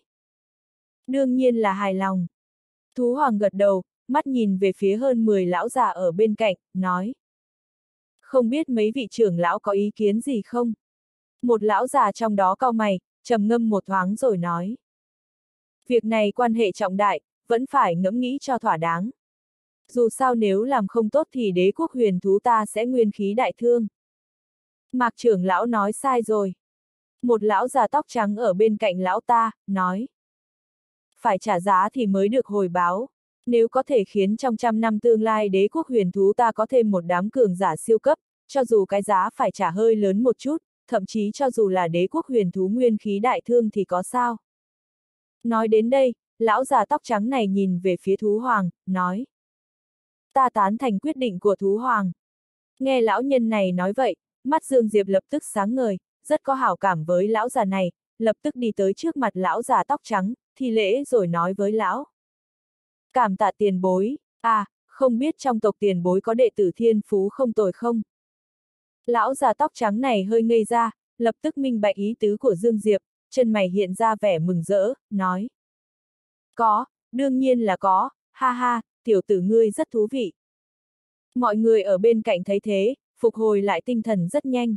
Đương nhiên là hài lòng. Thú Hoàng gật đầu, mắt nhìn về phía hơn 10 lão già ở bên cạnh, nói. Không biết mấy vị trưởng lão có ý kiến gì không? Một lão già trong đó cau mày, trầm ngâm một thoáng rồi nói. Việc này quan hệ trọng đại, vẫn phải ngẫm nghĩ cho thỏa đáng. Dù sao nếu làm không tốt thì đế quốc huyền thú ta sẽ nguyên khí đại thương. Mạc trưởng lão nói sai rồi. Một lão già tóc trắng ở bên cạnh lão ta, nói. Phải trả giá thì mới được hồi báo. Nếu có thể khiến trong 100 năm tương lai đế quốc huyền thú ta có thêm một đám cường giả siêu cấp, cho dù cái giá phải trả hơi lớn một chút, thậm chí cho dù là đế quốc huyền thú nguyên khí đại thương thì có sao. Nói đến đây, lão già tóc trắng này nhìn về phía Thú Hoàng, nói. Ta tán thành quyết định của Thú Hoàng. Nghe lão nhân này nói vậy, mắt Dương Diệp lập tức sáng ngời, rất có hảo cảm với lão già này, lập tức đi tới trước mặt lão già tóc trắng, thi lễ rồi nói với lão. Cảm tạ tiền bối, không biết trong tộc tiền bối có đệ tử thiên phú không tồi không? Lão già tóc trắng này hơi ngây ra, lập tức minh bạch ý tứ của Dương Diệp, chân mày hiện ra vẻ mừng rỡ, nói. Có, đương nhiên là có, ha ha, tiểu tử ngươi rất thú vị. Mọi người ở bên cạnh thấy thế, phục hồi lại tinh thần rất nhanh.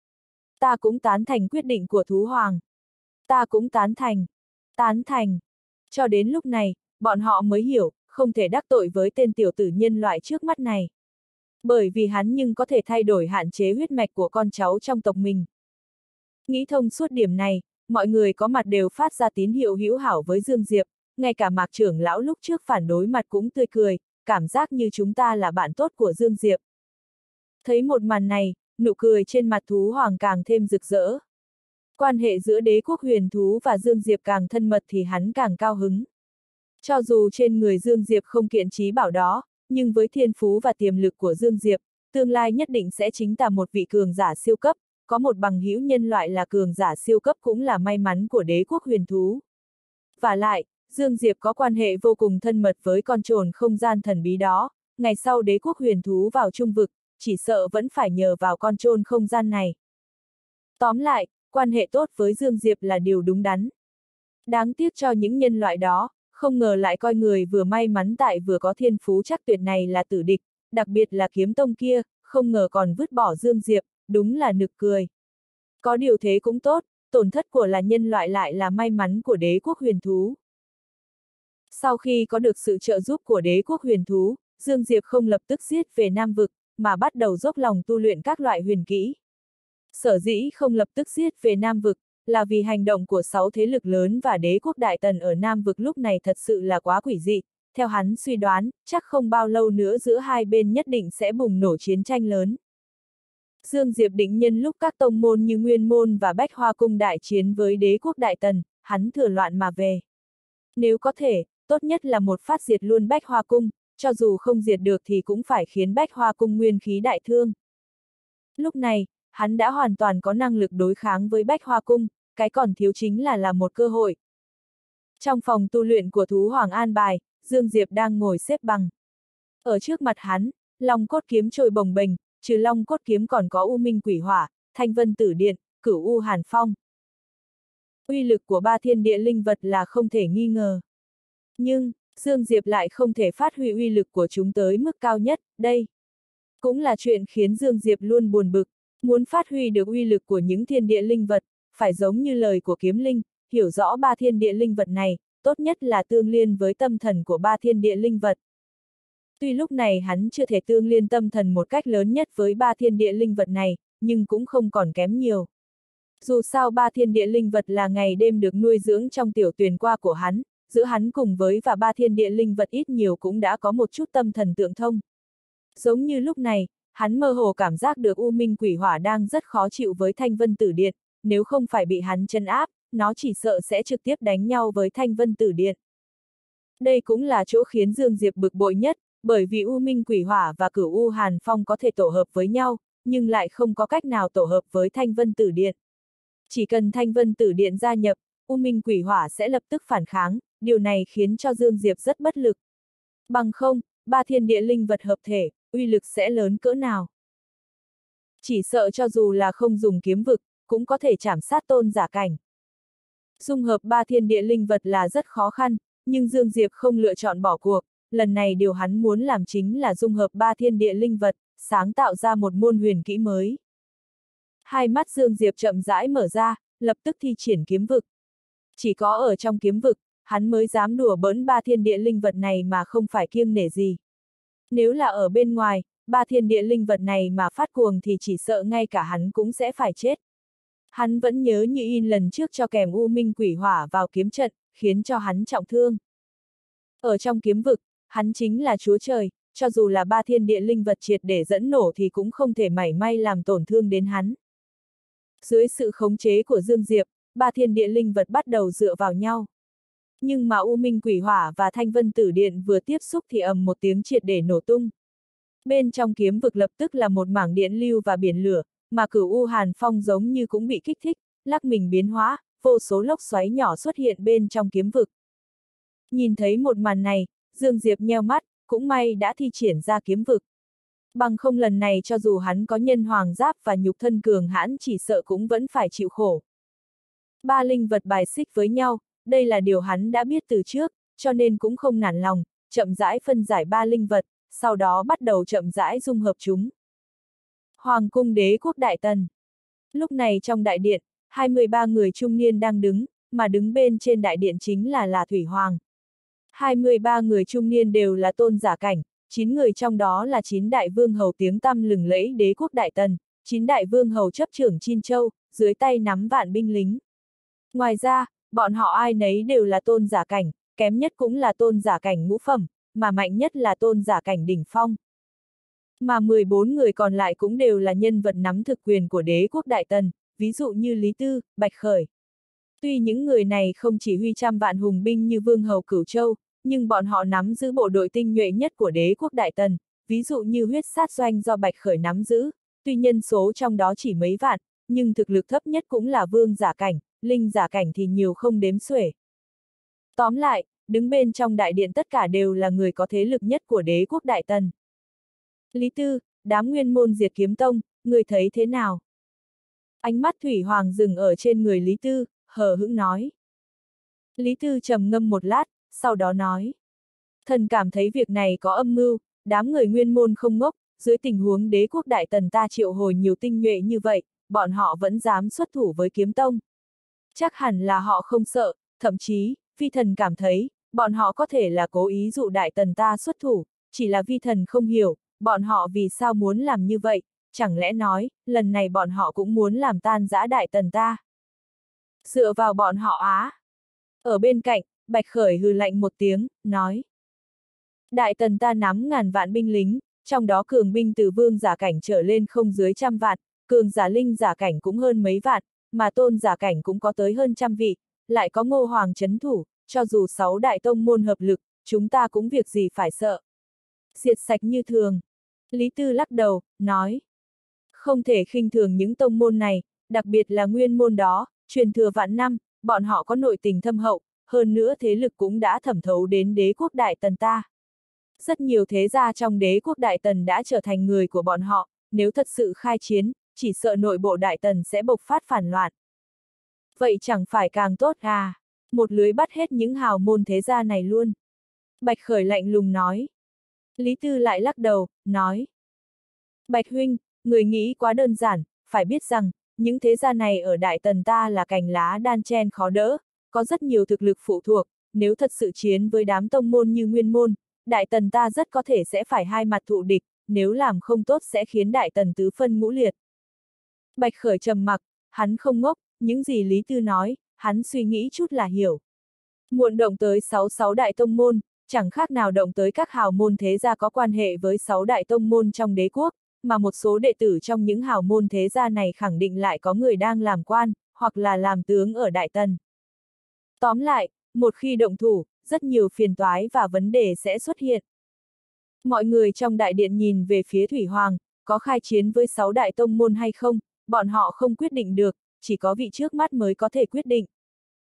Ta cũng tán thành quyết định của Thú Hoàng. Ta cũng tán thành. Tán thành. Cho đến lúc này, bọn họ mới hiểu, không thể đắc tội với tên tiểu tử nhân loại trước mắt này. Bởi vì hắn nhưng có thể thay đổi hạn chế huyết mạch của con cháu trong tộc mình. Nghĩ thông suốt điểm này, mọi người có mặt đều phát ra tín hiệu hữu hảo với Dương Diệp, ngay cả Mạc trưởng lão lúc trước phản đối mặt cũng tươi cười, cảm giác như chúng ta là bạn tốt của Dương Diệp. Thấy một màn này, nụ cười trên mặt Thú Hoàng càng thêm rực rỡ. Quan hệ giữa đế quốc huyền thú và Dương Diệp càng thân mật thì hắn càng cao hứng. Cho dù trên người Dương Diệp không kiện trí bảo đó, nhưng với thiên phú và tiềm lực của Dương Diệp, tương lai nhất định sẽ chính là một vị cường giả siêu cấp, có một bằng hữu nhân loại là cường giả siêu cấp cũng là may mắn của đế quốc huyền thú. Và lại, Dương Diệp có quan hệ vô cùng thân mật với con trồn không gian thần bí đó, ngày sau đế quốc huyền thú vào trung vực, chỉ sợ vẫn phải nhờ vào con trồn không gian này. Tóm lại, quan hệ tốt với Dương Diệp là điều đúng đắn. Đáng tiếc cho những nhân loại đó, không ngờ lại coi người vừa may mắn tại vừa có thiên phú chắc tuyệt này là tử địch, đặc biệt là Kiếm Tông kia, không ngờ còn vứt bỏ Dương Diệp, đúng là nực cười. Có điều thế cũng tốt, tổn thất của là nhân loại lại là may mắn của đế quốc huyền thú. Sau khi có được sự trợ giúp của đế quốc huyền thú, Dương Diệp không lập tức giết về Nam vực, mà bắt đầu dốc lòng tu luyện các loại huyền kỹ. Sở dĩ không lập tức giết về Nam vực, là vì hành động của 6 thế lực lớn và đế quốc Đại Tần ở Nam vực lúc này thật sự là quá quỷ dị. Theo hắn suy đoán, chắc không bao lâu nữa giữa hai bên nhất định sẽ bùng nổ chiến tranh lớn. Dương Diệp định nhân lúc các tông môn như Nguyên Môn và Bách Hoa Cung đại chiến với đế quốc Đại Tần, hắn thừa loạn mà về. Nếu có thể, tốt nhất là một phát diệt luôn Bách Hoa Cung, cho dù không diệt được thì cũng phải khiến Bách Hoa Cung nguyên khí đại thương. Lúc này, hắn đã hoàn toàn có năng lực đối kháng với Bách Hoa Cung, cái còn thiếu chính là một cơ hội. Trong phòng tu luyện của Thú Hoàng an bài, Dương Diệp đang ngồi xếp bằng. Ở trước mặt hắn, long cốt kiếm trôi bồng bềnh, trừ long cốt kiếm còn có U Minh Quỷ Hỏa, Thanh Vân Tử Điện, Cửu U Hàn Phong. Uy lực của ba thiên địa linh vật là không thể nghi ngờ. Nhưng, Dương Diệp lại không thể phát huy uy lực của chúng tới mức cao nhất, đây cũng là chuyện khiến Dương Diệp luôn buồn bực. Muốn phát huy được uy lực của những thiên địa linh vật, phải giống như lời của kiếm linh, hiểu rõ ba thiên địa linh vật này, tốt nhất là tương liên với tâm thần của ba thiên địa linh vật. Tuy lúc này hắn chưa thể tương liên tâm thần một cách lớn nhất với ba thiên địa linh vật này, nhưng cũng không còn kém nhiều. Dù sao ba thiên địa linh vật là ngày đêm được nuôi dưỡng trong tiểu tuyền qua của hắn, giữa hắn cùng với và ba thiên địa linh vật ít nhiều cũng đã có một chút tâm thần tượng thông. Giống như lúc này, hắn mơ hồ cảm giác được U Minh Quỷ Hỏa đang rất khó chịu với Thanh Vân Tử Điện, nếu không phải bị hắn trấn áp, nó chỉ sợ sẽ trực tiếp đánh nhau với Thanh Vân Tử Điện. Đây cũng là chỗ khiến Dương Diệp bực bội nhất, bởi vì U Minh Quỷ Hỏa và Cửu U Hàn Phong có thể tổ hợp với nhau, nhưng lại không có cách nào tổ hợp với Thanh Vân Tử Điện. Chỉ cần Thanh Vân Tử Điện gia nhập, U Minh Quỷ Hỏa sẽ lập tức phản kháng, điều này khiến cho Dương Diệp rất bất lực. Bằng không, ba thiên địa linh vật hợp thể, uy lực sẽ lớn cỡ nào. Chỉ sợ cho dù là không dùng kiếm vực, cũng có thể chảm sát tôn giả cảnh. Dung hợp ba thiên địa linh vật là rất khó khăn, nhưng Dương Diệp không lựa chọn bỏ cuộc, lần này điều hắn muốn làm chính là dung hợp ba thiên địa linh vật, sáng tạo ra một môn huyền kỹ mới. Hai mắt Dương Diệp chậm rãi mở ra, lập tức thi triển kiếm vực. Chỉ có ở trong kiếm vực, hắn mới dám đùa bỡn ba thiên địa linh vật này mà không phải kiêng nể gì. Nếu là ở bên ngoài, ba thiên địa linh vật này mà phát cuồng thì chỉ sợ ngay cả hắn cũng sẽ phải chết. Hắn vẫn nhớ như in lần trước cho kèm U Minh Quỷ Hỏa vào kiếm trận, khiến cho hắn trọng thương. Ở trong kiếm vực, hắn chính là chúa trời, cho dù là ba thiên địa linh vật triệt để dẫn nổ thì cũng không thể mảy may làm tổn thương đến hắn. Dưới sự khống chế của Dương Diệp, ba thiên địa linh vật bắt đầu dựa vào nhau. Nhưng mà U Minh Quỷ Hỏa và Thanh Vân Tử Điện vừa tiếp xúc thì ầm một tiếng triệt để nổ tung. Bên trong kiếm vực lập tức là một mảng điện lưu và biển lửa, mà Cửu U Hàn Phong giống như cũng bị kích thích, lắc mình biến hóa, vô số lốc xoáy nhỏ xuất hiện bên trong kiếm vực. Nhìn thấy một màn này, Dương Diệp nheo mắt, cũng may đã thi triển ra kiếm vực. Bằng không lần này cho dù hắn có nhân hoàng giáp và nhục thân cường hãn chỉ sợ cũng vẫn phải chịu khổ. Ba linh vật bài xích với nhau, đây là điều hắn đã biết từ trước, cho nên cũng không nản lòng, chậm rãi phân giải ba linh vật, sau đó bắt đầu chậm rãi dung hợp chúng. Hoàng cung Đế quốc Đại Tần. Lúc này trong đại điện, 23 người trung niên đang đứng, mà đứng bên trên đại điện chính là Thủy Hoàng. 23 người trung niên đều là tôn giả cảnh, 9 người trong đó là 9 đại vương hầu tiếng tăm lừng lẫy Đế quốc Đại Tần, 9 đại vương hầu chấp trưởng Chin Châu, dưới tay nắm vạn binh lính. Ngoài ra, bọn họ ai nấy đều là tôn giả cảnh, kém nhất cũng là tôn giả cảnh ngũ phẩm, mà mạnh nhất là tôn giả cảnh đỉnh phong. Mà 14 người còn lại cũng đều là nhân vật nắm thực quyền của Đế quốc Đại Tần, ví dụ như Lý Tư, Bạch Khởi. Tuy những người này không chỉ huy trăm vạn hùng binh như vương hầu Cửu Châu, nhưng bọn họ nắm giữ bộ đội tinh nhuệ nhất của Đế quốc Đại Tần, ví dụ như huyết sát doanh do Bạch Khởi nắm giữ, tuy nhân số trong đó chỉ mấy vạn, nhưng thực lực thấp nhất cũng là vương giả cảnh, linh giả cảnh thì nhiều không đếm xuể. Tóm lại, đứng bên trong đại điện tất cả đều là người có thế lực nhất của Đế quốc Đại Tần. Lý Tư, đám nguyên môn diệt kiếm tông, người thấy thế nào? Ánh mắt Thủy Hoàng dừng ở trên người Lý Tư, hờ hững nói. Lý Tư trầm ngâm một lát, sau đó nói. Thần cảm thấy việc này có âm mưu, đám người nguyên môn không ngốc, dưới tình huống Đế quốc Đại Tần ta triệu hồi nhiều tinh nhuệ như vậy, bọn họ vẫn dám xuất thủ với kiếm tông. Chắc hẳn là họ không sợ, thậm chí, vi thần cảm thấy, bọn họ có thể là cố ý dụ Đại Tần ta xuất thủ, chỉ là vi thần không hiểu, bọn họ vì sao muốn làm như vậy, chẳng lẽ nói, lần này bọn họ cũng muốn làm tan rã Đại Tần ta. Dựa vào bọn họ á. Ở bên cạnh, Bạch Khởi hừ lạnh một tiếng, nói. Đại Tần ta nắm ngàn vạn binh lính, trong đó cường binh từ vương giả cảnh trở lên không dưới trăm vạn, cường giả linh giả cảnh cũng hơn mấy vạn, mà tôn giả cảnh cũng có tới hơn trăm vị, lại có Ngô Hoàng trấn thủ, cho dù 6 đại tông môn hợp lực, chúng ta cũng việc gì phải sợ. Diệt sạch như thường. Lý Tư lắc đầu, nói. Không thể khinh thường những tông môn này, đặc biệt là nguyên môn đó, truyền thừa vạn năm, bọn họ có nội tình thâm hậu, hơn nữa thế lực cũng đã thẩm thấu đến đế quốc Đại Tần ta. Rất nhiều thế gia trong đế quốc Đại Tần đã trở thành người của bọn họ, nếu thật sự khai chiến, chỉ sợ nội bộ Đại Tần sẽ bộc phát phản loạn. Vậy chẳng phải càng tốt à? Một lưới bắt hết những hào môn thế gia này luôn. Bạch Khởi lạnh lùng nói. Lý Tư lại lắc đầu, nói. Bạch huynh, người nghĩ quá đơn giản, phải biết rằng, những thế gia này ở Đại Tần ta là cành lá đan chen khó đỡ, có rất nhiều thực lực phụ thuộc, nếu thật sự chiến với đám tông môn như Nguyên Môn, Đại Tần ta rất có thể sẽ phải hai mặt thụ địch, nếu làm không tốt sẽ khiến Đại Tần tứ phân ngũ liệt. Bạch Khởi trầm mặc, hắn không ngốc, những gì Lý Tư nói, hắn suy nghĩ chút là hiểu. Muộn động tới 66 đại tông môn, chẳng khác nào động tới các hào môn thế gia có quan hệ với 6 đại tông môn trong đế quốc, mà một số đệ tử trong những hào môn thế gia này khẳng định lại có người đang làm quan, hoặc là làm tướng ở Đại Tần. Tóm lại, một khi động thủ, rất nhiều phiền toái và vấn đề sẽ xuất hiện. Mọi người trong đại điện nhìn về phía Thủy Hoàng, có khai chiến với 6 đại tông môn hay không, bọn họ không quyết định được, chỉ có vị trước mắt mới có thể quyết định.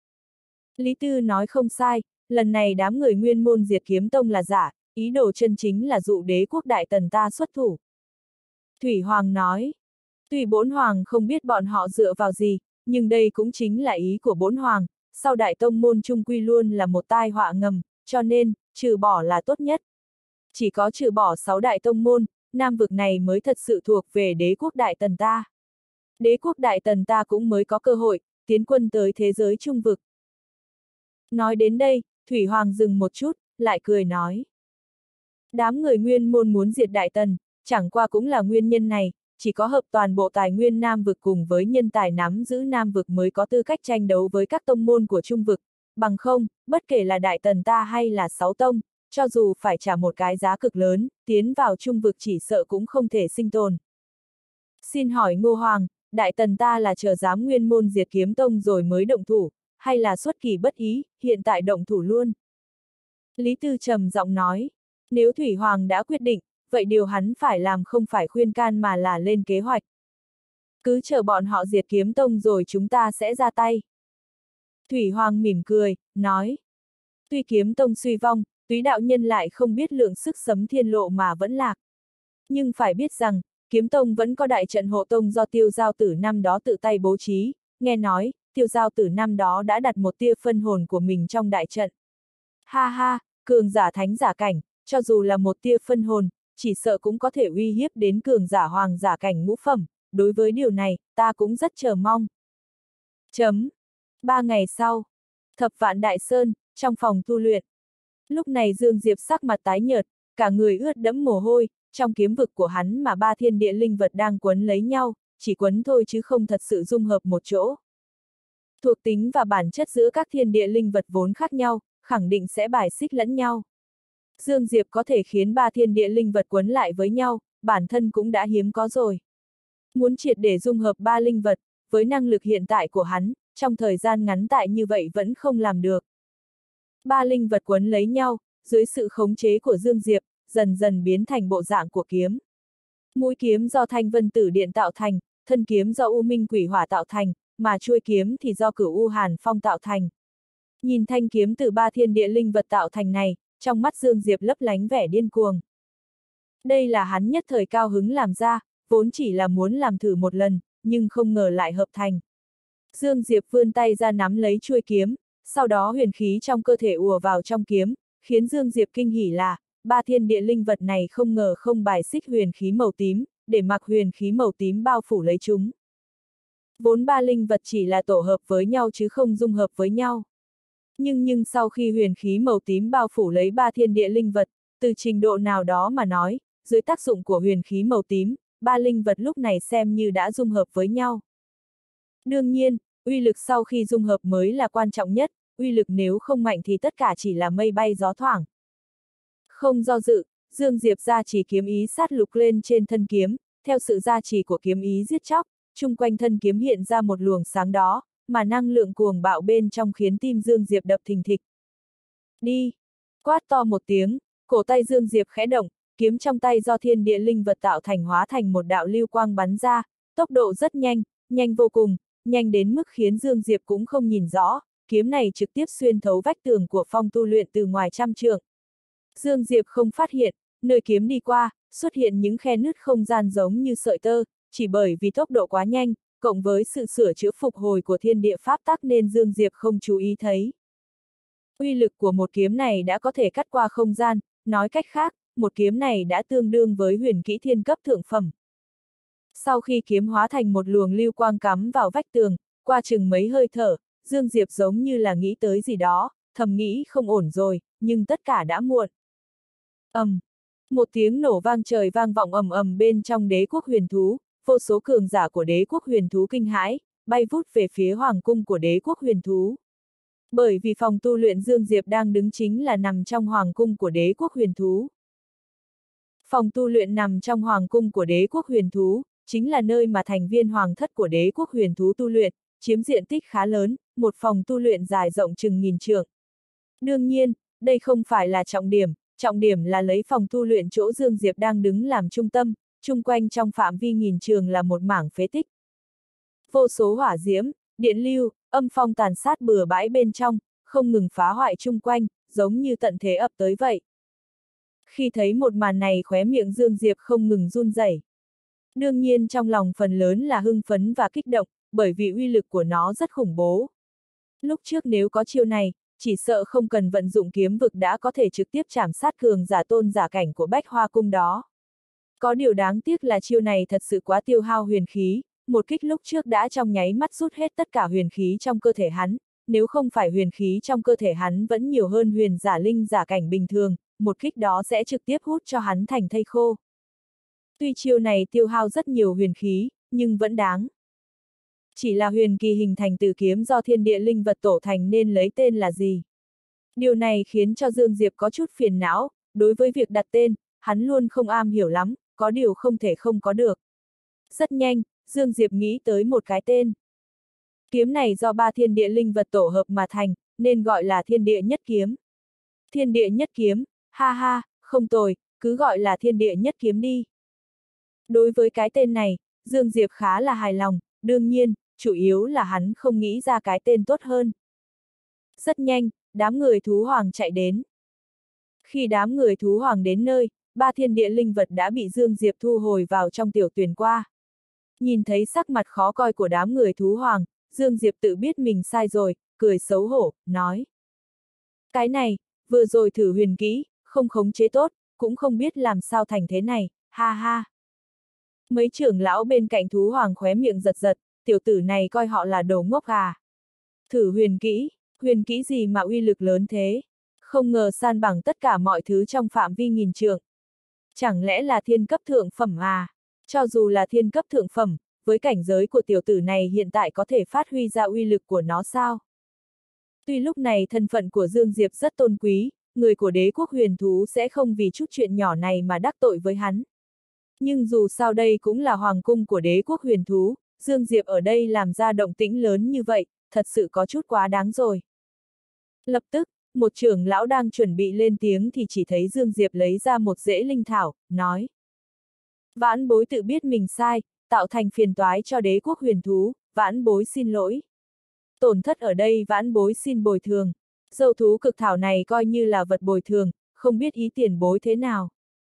Lý Tư nói không sai, lần này đám người Nguyên Môn diệt kiếm tông là giả, ý đồ chân chính là dụ đế quốc Đại Tần ta xuất thủ. Thủy Hoàng nói, tuy Bổn Hoàng không biết bọn họ dựa vào gì, nhưng đây cũng chính là ý của Bổn Hoàng, sau đại tông môn chung quy luôn là một tai họa ngầm, cho nên, trừ bỏ là tốt nhất. Chỉ có trừ bỏ 6 đại tông môn, Nam vực này mới thật sự thuộc về đế quốc Đại Tần ta. Đế quốc Đại Tần ta cũng mới có cơ hội, tiến quân tới thế giới trung vực. Nói đến đây, Thủy Hoàng dừng một chút, lại cười nói. Đám người Nguyên Môn muốn diệt Đại Tần, chẳng qua cũng là nguyên nhân này, chỉ có hợp toàn bộ tài nguyên Nam vực cùng với nhân tài nắm giữ Nam vực mới có tư cách tranh đấu với các tông môn của Trung vực, bằng không, bất kể là Đại Tần ta hay là 6 tông, cho dù phải trả một cái giá cực lớn, tiến vào Trung vực chỉ sợ cũng không thể sinh tồn. Xin hỏi Ngô Hoàng, Đại Tần ta là chờ dám Nguyên Môn diệt kiếm tông rồi mới động thủ, hay là xuất kỳ bất ý, hiện tại động thủ luôn? Lý Tư trầm giọng nói, nếu Thủy Hoàng đã quyết định, vậy điều hắn phải làm không phải khuyên can mà là lên kế hoạch. Cứ chờ bọn họ diệt kiếm tông rồi chúng ta sẽ ra tay. Thủy Hoàng mỉm cười, nói, tuy kiếm tông suy vong, túy đạo nhân lại không biết lượng sức sấm thiên lộ mà vẫn lạc. Nhưng phải biết rằng, kiếm tông vẫn có đại trận hộ tông do Tiêu Giao Tử năm đó tự tay bố trí, nghe nói, Tiêu Giao Tử năm đó đã đặt một tia phân hồn của mình trong đại trận. Ha ha, cường giả thánh giả cảnh, cho dù là một tia phân hồn, chỉ sợ cũng có thể uy hiếp đến cường giả hoàng giả cảnh ngũ phẩm, đối với điều này, ta cũng rất chờ mong. 3 ngày sau, Thập Vạn Đại Sơn, trong phòng tu luyện. Lúc này Dương Diệp sắc mặt tái nhợt, cả người ướt đẫm mồ hôi, trong kiếm vực của hắn mà 3 thiên địa linh vật đang quấn lấy nhau, chỉ quấn thôi chứ không thật sự dung hợp một chỗ. Thuộc tính và bản chất giữa các thiên địa linh vật vốn khác nhau, khẳng định sẽ bài xích lẫn nhau. Dương Diệp có thể khiến 3 thiên địa linh vật quấn lại với nhau, bản thân cũng đã hiếm có rồi. Muốn triệt để dung hợp 3 linh vật, với năng lực hiện tại của hắn, trong thời gian ngắn tại như vậy vẫn không làm được. 3 linh vật quấn lấy nhau, dưới sự khống chế của Dương Diệp, dần dần biến thành bộ dạng của kiếm. Mũi kiếm do Thanh Vân Tử Điện tạo thành, thân kiếm do U Minh Quỷ Hỏa tạo thành, mà chuôi kiếm thì do Cửu U Hàn Phong tạo thành. Nhìn thanh kiếm từ 3 thiên địa linh vật tạo thành này, trong mắt Dương Diệp lấp lánh vẻ điên cuồng. Đây là hắn nhất thời cao hứng làm ra, vốn chỉ là muốn làm thử một lần, nhưng không ngờ lại hợp thành. Dương Diệp vươn tay ra nắm lấy chuôi kiếm, sau đó huyền khí trong cơ thể ùa vào trong kiếm, khiến Dương Diệp kinh hỉ là, 3 thiên địa linh vật này không ngờ không bài xích huyền khí màu tím, để mặc huyền khí màu tím bao phủ lấy chúng. Vốn 3 linh vật chỉ là tổ hợp với nhau chứ không dung hợp với nhau. Nhưng sau khi huyền khí màu tím bao phủ lấy 3 thiên địa linh vật, từ trình độ nào đó mà nói, dưới tác dụng của huyền khí màu tím, 3 linh vật lúc này xem như đã dung hợp với nhau. Đương nhiên, uy lực sau khi dung hợp mới là quan trọng nhất, uy lực nếu không mạnh thì tất cả chỉ là mây bay gió thoảng. Không do dự, Dương Diệp gia trì kiếm ý sát lục lên trên thân kiếm, theo sự gia trì của kiếm ý giết chóc, chung quanh thân kiếm hiện ra một luồng sáng đó, mà năng lượng cuồng bạo bên trong khiến tim Dương Diệp đập thình thịch. Đi! Quát to một tiếng, cổ tay Dương Diệp khẽ động, kiếm trong tay do thiên địa linh vật tạo thành hóa thành một đạo lưu quang bắn ra, tốc độ rất nhanh, nhanh vô cùng, nhanh đến mức khiến Dương Diệp cũng không nhìn rõ, kiếm này trực tiếp xuyên thấu vách tường của phòng tu luyện từ ngoài trăm trượng. Dương Diệp không phát hiện, nơi kiếm đi qua, xuất hiện những khe nứt không gian giống như sợi tơ, chỉ bởi vì tốc độ quá nhanh, cộng với sự sửa chữa phục hồi của thiên địa pháp tắc nên Dương Diệp không chú ý thấy. Uy lực của một kiếm này đã có thể cắt qua không gian, nói cách khác, một kiếm này đã tương đương với huyền kỹ thiên cấp thượng phẩm. Sau khi kiếm hóa thành một luồng lưu quang cắm vào vách tường, qua chừng mấy hơi thở, Dương Diệp giống như là nghĩ tới gì đó, thầm nghĩ không ổn rồi, nhưng tất cả đã muộn. Một tiếng nổ vang trời vang vọng ầm ầm bên trong đế quốc huyền thú, vô số cường giả của đế quốc huyền thú kinh hãi, bay vút về phía hoàng cung của đế quốc huyền thú. Bởi vì phòng tu luyện Dương Diệp đang đứng chính là nằm trong hoàng cung của đế quốc huyền thú. Phòng tu luyện nằm trong hoàng cung của đế quốc huyền thú, chính là nơi mà thành viên hoàng thất của đế quốc huyền thú tu luyện, chiếm diện tích khá lớn, một phòng tu luyện dài rộng chừng 1000 trượng. Đương nhiên, đây không phải là trọng điểm là lấy phòng tu luyện chỗ Dương Diệp đang đứng làm trung tâm, chung quanh trong phạm vi 1000 trường là một mảng phế tích. Vô số hỏa diễm, điện lưu, âm phong tàn sát bừa bãi bên trong, không ngừng phá hoại chung quanh, giống như tận thế ập tới vậy. Khi thấy một màn này khóe miệng Dương Diệp không ngừng run rẩy. Đương nhiên trong lòng phần lớn là hưng phấn và kích động, bởi vì uy lực của nó rất khủng bố. Lúc trước nếu có chiêu này, chỉ sợ không cần vận dụng kiếm vực đã có thể trực tiếp chảm sát cường giả tôn giả cảnh của Bách Hoa Cung đó. Có điều đáng tiếc là chiêu này thật sự quá tiêu hao huyền khí, một kích lúc trước đã trong nháy mắt rút hết tất cả huyền khí trong cơ thể hắn, nếu không phải huyền khí trong cơ thể hắn vẫn nhiều hơn huyền giả linh giả cảnh bình thường, một kích đó sẽ trực tiếp hút cho hắn thành thây khô. Tuy chiêu này tiêu hao rất nhiều huyền khí, nhưng vẫn đáng. Chỉ là huyền kỳ hình thành từ kiếm do thiên địa linh vật tổ thành nên lấy tên là gì? Điều này khiến cho Dương Diệp có chút phiền não, đối với việc đặt tên, hắn luôn không am hiểu lắm, có điều không thể không có được. Rất nhanh, Dương Diệp nghĩ tới một cái tên. Kiếm này do 3 thiên địa linh vật tổ hợp mà thành, nên gọi là thiên địa nhất kiếm. Thiên địa nhất kiếm, ha ha, không tồi, cứ gọi là thiên địa nhất kiếm đi. Đối với cái tên này, Dương Diệp khá là hài lòng, đương nhiên, chủ yếu là hắn không nghĩ ra cái tên tốt hơn. Rất nhanh, đám người thú hoàng chạy đến. Khi đám người thú hoàng đến nơi, 3 thiên địa linh vật đã bị Dương Diệp thu hồi vào trong tiểu tuyển qua. Nhìn thấy sắc mặt khó coi của đám người thú hoàng, Dương Diệp tự biết mình sai rồi, cười xấu hổ, nói. Cái này, vừa rồi thử huyền kỹ, không khống chế tốt, cũng không biết làm sao thành thế này, ha ha. Mấy trưởng lão bên cạnh thú hoàng khóe miệng giật giật, tiểu tử này coi họ là đồ ngốc à. Thử huyền kỹ gì mà uy lực lớn thế, không ngờ san bằng tất cả mọi thứ trong phạm vi 1000 trượng. Chẳng lẽ là thiên cấp thượng phẩm à? Cho dù là thiên cấp thượng phẩm, với cảnh giới của tiểu tử này hiện tại có thể phát huy ra uy lực của nó sao? Tuy lúc này thân phận của Dương Diệp rất tôn quý, người của đế quốc huyền thú sẽ không vì chút chuyện nhỏ này mà đắc tội với hắn. Nhưng dù sao đây cũng là hoàng cung của đế quốc huyền thú, Dương Diệp ở đây làm ra động tĩnh lớn như vậy, thật sự có chút quá đáng rồi. Lập tức, một trưởng lão đang chuẩn bị lên tiếng thì chỉ thấy Dương Diệp lấy ra một rễ linh thảo, nói. Vãn bối tự biết mình sai, tạo thành phiền toái cho đế quốc huyền thú, vãn bối xin lỗi. Tổn thất ở đây vãn bối xin bồi thường. Dâu thú cực thảo này coi như là vật bồi thường, không biết ý tiền bối thế nào.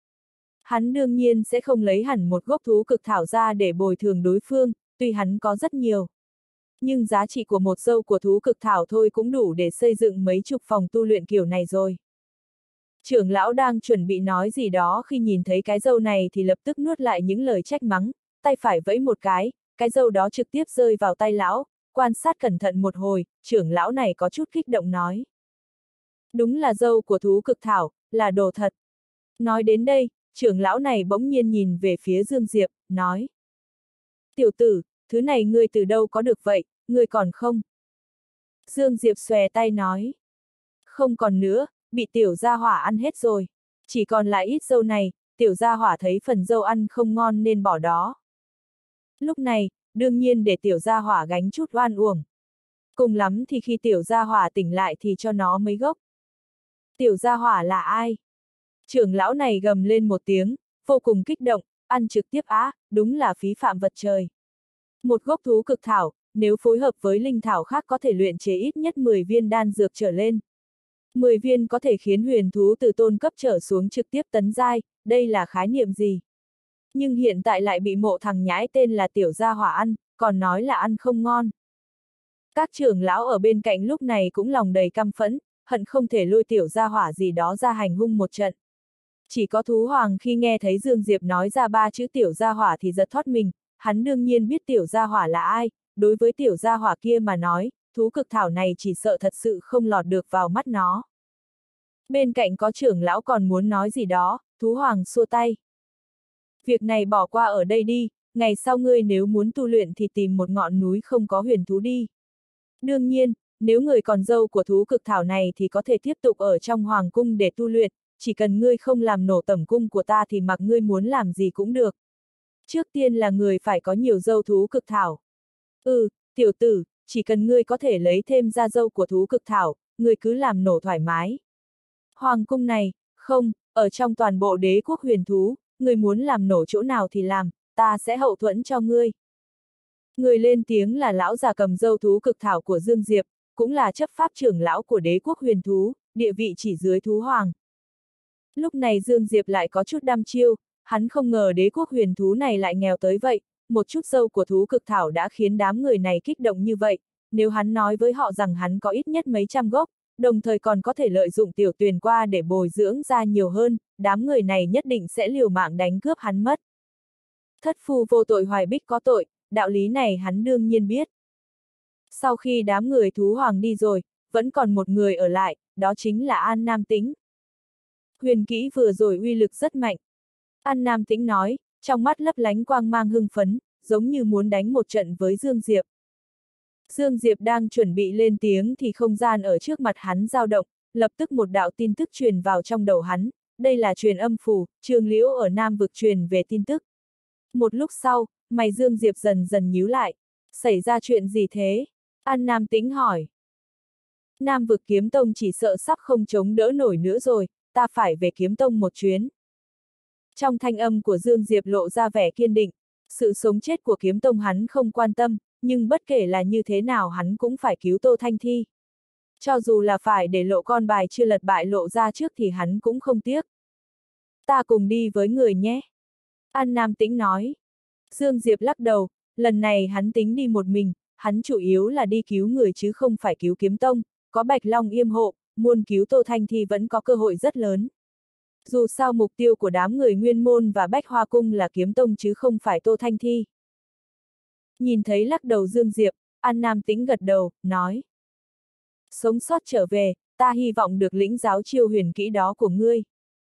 Hắn đương nhiên sẽ không lấy hẳn một gốc thú cực thảo ra để bồi thường đối phương, tuy hắn có rất nhiều. Nhưng giá trị của một dâu của thú cực thảo thôi cũng đủ để xây dựng mấy chục phòng tu luyện kiểu này rồi. Trưởng lão đang chuẩn bị nói gì đó khi nhìn thấy cái dâu này thì lập tức nuốt lại những lời trách mắng, tay phải vẫy một cái dâu đó trực tiếp rơi vào tay lão, quan sát cẩn thận một hồi, trưởng lão này có chút kích động nói. Đúng là dâu của thú cực thảo, là đồ thật. Nói đến đây, trưởng lão này bỗng nhiên nhìn về phía Dương Diệp, nói. Tiểu tử, thứ này ngươi từ đâu có được vậy, ngươi còn không? Dương Diệp xòe tay nói. Không còn nữa, bị tiểu gia hỏa ăn hết rồi. Chỉ còn lại ít dâu này, tiểu gia hỏa thấy phần dâu ăn không ngon nên bỏ đó. Lúc này, đương nhiên để tiểu gia hỏa gánh chút oan uổng. Cùng lắm thì khi tiểu gia hỏa tỉnh lại thì cho nó mấy gốc. Tiểu gia hỏa là ai? Trưởng lão này gầm lên một tiếng, vô cùng kích động, ăn trực tiếp á, đúng là phí phạm vật trời. Một gốc thú cực thảo, nếu phối hợp với linh thảo khác có thể luyện chế ít nhất 10 viên đan dược trở lên. 10 viên có thể khiến huyền thú từ tôn cấp trở xuống trực tiếp tấn giai, đây là khái niệm gì? Nhưng hiện tại lại bị mộ thằng nhãi tên là Tiểu Gia Hỏa ăn, còn nói là ăn không ngon. Các trưởng lão ở bên cạnh lúc này cũng lòng đầy căm phẫn, hận không thể lôi Tiểu Gia Hỏa gì đó ra hành hung một trận. Chỉ có Thú Hoàng khi nghe thấy Dương Diệp nói ra 3 chữ Tiểu Gia Hỏa thì giật thoát mình, hắn đương nhiên biết Tiểu Gia Hỏa là ai, đối với Tiểu Gia Hỏa kia mà nói, thú cực thảo này chỉ sợ thật sự không lọt được vào mắt nó. Bên cạnh có trưởng lão còn muốn nói gì đó, Thú Hoàng xua tay. Việc này bỏ qua ở đây đi, ngày sau ngươi nếu muốn tu luyện thì tìm một ngọn núi không có huyền thú đi. Đương nhiên, nếu người còn dâu của thú cực thảo này thì có thể tiếp tục ở trong hoàng cung để tu luyện, chỉ cần ngươi không làm nổ tẩm cung của ta thì mặc ngươi muốn làm gì cũng được. Trước tiên là người phải có nhiều dâu thú cực thảo. Tiểu tử, chỉ cần ngươi có thể lấy thêm ra dâu của thú cực thảo, ngươi cứ làm nổ thoải mái. Hoàng cung này, không, ở trong toàn bộ đế quốc huyền thú, ngươi muốn làm nổ chỗ nào thì làm, ta sẽ hậu thuẫn cho ngươi. Người lên tiếng là lão già cầm dâu thú cực thảo của Dương Diệp, cũng là chấp pháp trưởng lão của đế quốc huyền thú, địa vị chỉ dưới thú hoàng. Lúc này Dương Diệp lại có chút đăm chiêu, hắn không ngờ đế quốc huyền thú này lại nghèo tới vậy, một chút dâu của thú cực thảo đã khiến đám người này kích động như vậy, nếu hắn nói với họ rằng hắn có ít nhất mấy trăm gốc, đồng thời còn có thể lợi dụng tiểu tuyền qua để bồi dưỡng ra nhiều hơn, đám người này nhất định sẽ liều mạng đánh cướp hắn mất. Thất phu vô tội hoài bích có tội, đạo lý này hắn đương nhiên biết. Sau khi đám người thú hoàng đi rồi, vẫn còn một người ở lại, đó chính là An Nam Tĩnh. Huyền kỹ vừa rồi uy lực rất mạnh. An Nam Tĩnh nói, trong mắt lấp lánh quang mang hưng phấn, giống như muốn đánh một trận với Dương Diệp. Dương Diệp đang chuẩn bị lên tiếng thì không gian ở trước mặt hắn dao động, lập tức một đạo tin tức truyền vào trong đầu hắn, đây là truyền âm phù, Trường Liễu ở Nam vực truyền về tin tức. Một lúc sau, mày Dương Diệp dần dần nhíu lại. Xảy ra chuyện gì thế? An Nam Tĩnh hỏi. Nam vực kiếm tông chỉ sợ sắp không chống đỡ nổi nữa rồi, ta phải về kiếm tông một chuyến. Trong thanh âm của Dương Diệp lộ ra vẻ kiên định, sự sống chết của kiếm tông hắn không quan tâm, nhưng bất kể là như thế nào hắn cũng phải cứu Tô Thanh Thi. Cho dù là phải để lộ con bài chưa lật bại lộ ra trước thì hắn cũng không tiếc. Ta cùng đi với người nhé. An Nam Tĩnh nói. Dương Diệp lắc đầu, lần này hắn tính đi một mình, hắn chủ yếu là đi cứu người chứ không phải cứu kiếm tông, có Bạch Long yêm hộ, muốn cứu Tô Thanh Thi vẫn có cơ hội rất lớn. Dù sao mục tiêu của đám người Nguyên Môn và Bách Hoa Cung là kiếm tông chứ không phải Tô Thanh Thi. Nhìn thấy lắc đầu Dương Diệp, An Nam Tĩnh gật đầu, nói. Sống sót trở về, ta hy vọng được lĩnh giáo chiêu huyền kỹ đó của ngươi.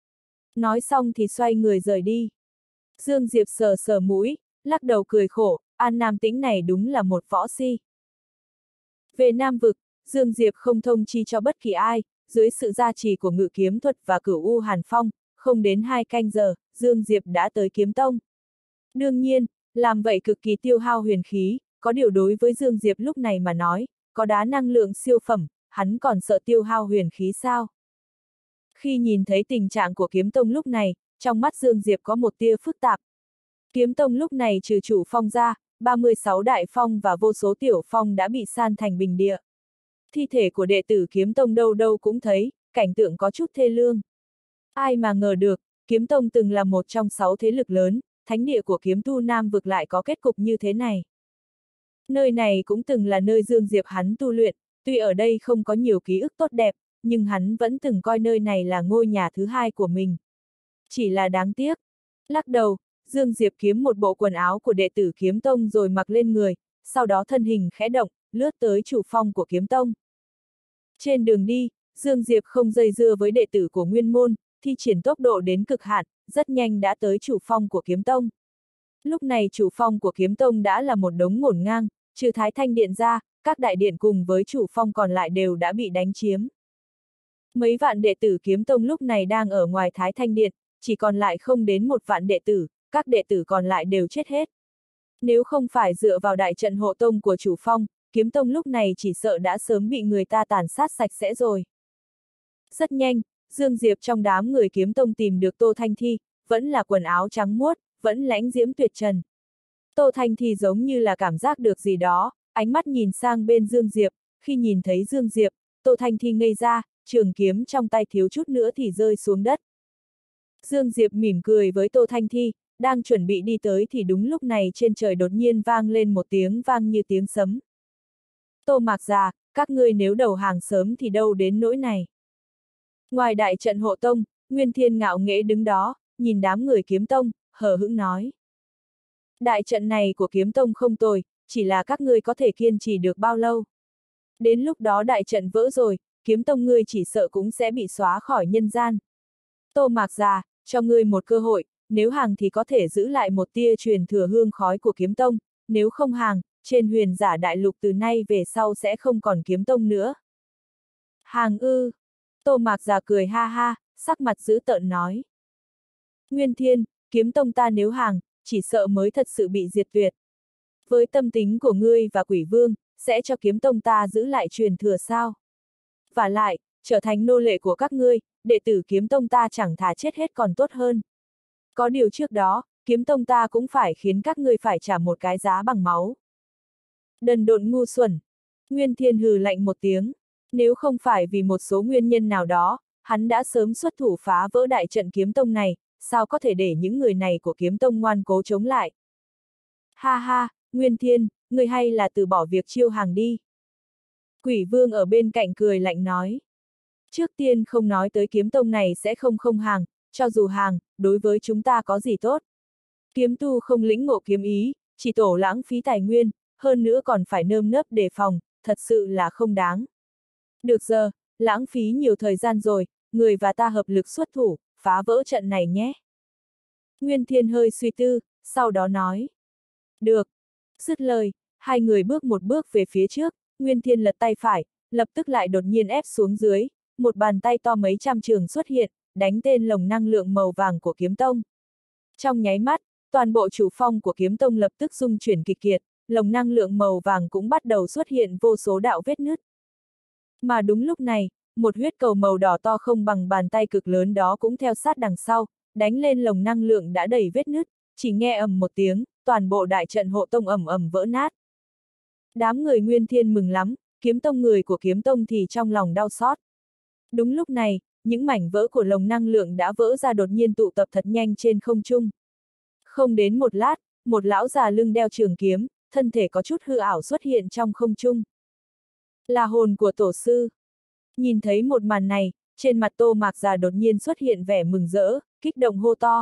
Nói xong thì xoay người rời đi. Dương Diệp sờ sờ mũi, lắc đầu cười khổ, An Nam Tĩnh này đúng là một võ si. Về Nam vực, Dương Diệp không thông chi cho bất kỳ ai, dưới sự gia trì của ngự kiếm thuật và cửu u hàn phong, không đến 2 canh giờ, Dương Diệp đã tới kiếm tông. Đương nhiên, làm vậy cực kỳ tiêu hao huyền khí, có điều đối với Dương Diệp lúc này mà nói, có đá năng lượng siêu phẩm, hắn còn sợ tiêu hao huyền khí sao? Khi nhìn thấy tình trạng của kiếm tông lúc này, trong mắt Dương Diệp có một tia phức tạp. Kiếm tông lúc này trừ chủ phong ra, 36 đại phong và vô số tiểu phong đã bị san thành bình địa. Thi thể của đệ tử kiếm tông đâu đâu cũng thấy, cảnh tượng có chút thê lương. Ai mà ngờ được, kiếm tông từng là một trong 6 thế lực lớn, thánh địa của kiếm tu Nam vực lại có kết cục như thế này. Nơi này cũng từng là nơi Dương Diệp hắn tu luyện, tuy ở đây không có nhiều ký ức tốt đẹp, nhưng hắn vẫn từng coi nơi này là ngôi nhà thứ hai của mình. Chỉ là đáng tiếc. Lắc đầu, Dương Diệp kiếm một bộ quần áo của đệ tử kiếm tông rồi mặc lên người, sau đó thân hình khẽ động, lướt tới chủ phong của kiếm tông. Trên đường đi, Dương Diệp không dây dưa với đệ tử của Nguyên Môn, thi triển tốc độ đến cực hạn, rất nhanh đã tới chủ phong của kiếm tông. Lúc này chủ phong của kiếm tông đã là một đống ngổn ngang, trừ Thái Thanh Điện ra, các đại điện cùng với chủ phong còn lại đều đã bị đánh chiếm. Mấy vạn đệ tử kiếm tông lúc này đang ở ngoài Thái Thanh Điện, chỉ còn lại không đến 1 vạn đệ tử, các đệ tử còn lại đều chết hết. Nếu không phải dựa vào đại trận hộ tông của chủ phong, kiếm tông lúc này chỉ sợ đã sớm bị người ta tàn sát sạch sẽ rồi. Rất nhanh, Dương Diệp trong đám người kiếm tông tìm được Tô Thanh Thi, vẫn là quần áo trắng muốt, vẫn lãnh diễm tuyệt trần. Tô Thanh Thi giống như là cảm giác được gì đó, ánh mắt nhìn sang bên Dương Diệp, khi nhìn thấy Dương Diệp, Tô Thanh Thi ngây ra, trường kiếm trong tay thiếu chút nữa thì rơi xuống đất. Dương Diệp mỉm cười với Tô Thanh Thi, đang chuẩn bị đi tới thì đúng lúc này trên trời đột nhiên vang lên một tiếng vang như tiếng sấm. Tô Mạc già, các ngươi nếu đầu hàng sớm thì đâu đến nỗi này. Ngoài đại trận hộ tông, Nguyên Thiên ngạo nghễ đứng đó, nhìn đám người kiếm tông, hờ hững nói. Đại trận này của kiếm tông không tồi, chỉ là các ngươi có thể kiên trì được bao lâu. Đến lúc đó đại trận vỡ rồi, kiếm tông ngươi chỉ sợ cũng sẽ bị xóa khỏi nhân gian. Tô Mạc già, cho ngươi một cơ hội, nếu hàng thì có thể giữ lại một tia truyền thừa hương khói của kiếm tông, nếu không hàng, trên huyền giả đại lục từ nay về sau sẽ không còn kiếm tông nữa. Hàng ư. Tô Mạc già cười ha ha, sắc mặt dữ tợn nói. Nguyên Thiên, kiếm tông ta nếu hàng, chỉ sợ mới thật sự bị diệt tuyệt. Với tâm tính của ngươi và quỷ vương, sẽ cho kiếm tông ta giữ lại truyền thừa sao? Và lại, trở thành nô lệ của các ngươi, đệ tử kiếm tông ta chẳng thà chết hết còn tốt hơn. Có điều trước đó, kiếm tông ta cũng phải khiến các ngươi phải trả một cái giá bằng máu. Đần độn ngu xuẩn. Nguyên Thiên hừ lạnh một tiếng. Nếu không phải vì một số nguyên nhân nào đó, hắn đã sớm xuất thủ phá vỡ đại trận kiếm tông này, sao có thể để những người này của kiếm tông ngoan cố chống lại. Ha ha, Nguyên Thiên, ngươi hay là từ bỏ việc chiêu hàng đi. Quỷ vương ở bên cạnh cười lạnh nói. Trước tiên không nói tới kiếm tông này sẽ không hàng, cho dù hàng, đối với chúng ta có gì tốt. Kiếm tu không lĩnh ngộ kiếm ý, chỉ tổ lãng phí tài nguyên, hơn nữa còn phải nơm nớp đề phòng, thật sự là không đáng. Được giờ, lãng phí nhiều thời gian rồi, người và ta hợp lực xuất thủ, phá vỡ trận này nhé. Nguyên Thiên hơi suy tư, sau đó nói. Được. Dứt lời, hai người bước một bước về phía trước, Nguyên Thiên lật tay phải, lập tức lại đột nhiên ép xuống dưới, một bàn tay to mấy trăm trường xuất hiện, đánh tên lồng năng lượng màu vàng của kiếm tông. Trong nháy mắt, toàn bộ chủ phong của kiếm tông lập tức rung chuyển kịch liệt, lồng năng lượng màu vàng cũng bắt đầu xuất hiện vô số đạo vết nứt. Mà đúng lúc này, một huyết cầu màu đỏ to không bằng bàn tay cực lớn đó cũng theo sát đằng sau, đánh lên lồng năng lượng đã đầy vết nứt, chỉ nghe ầm một tiếng, toàn bộ đại trận hộ tông ầm ầm vỡ nát. Đám người Nguyên Thiên mừng lắm, kiếm tông người của kiếm tông thì trong lòng đau xót. Đúng lúc này, những mảnh vỡ của lồng năng lượng đã vỡ ra đột nhiên tụ tập thật nhanh trên không trung. Không đến một lát, một lão già lưng đeo trường kiếm, thân thể có chút hư ảo xuất hiện trong không trung. Là hồn của tổ sư. Nhìn thấy một màn này, trên mặt Tô Mạc già đột nhiên xuất hiện vẻ mừng rỡ, kích động hô to.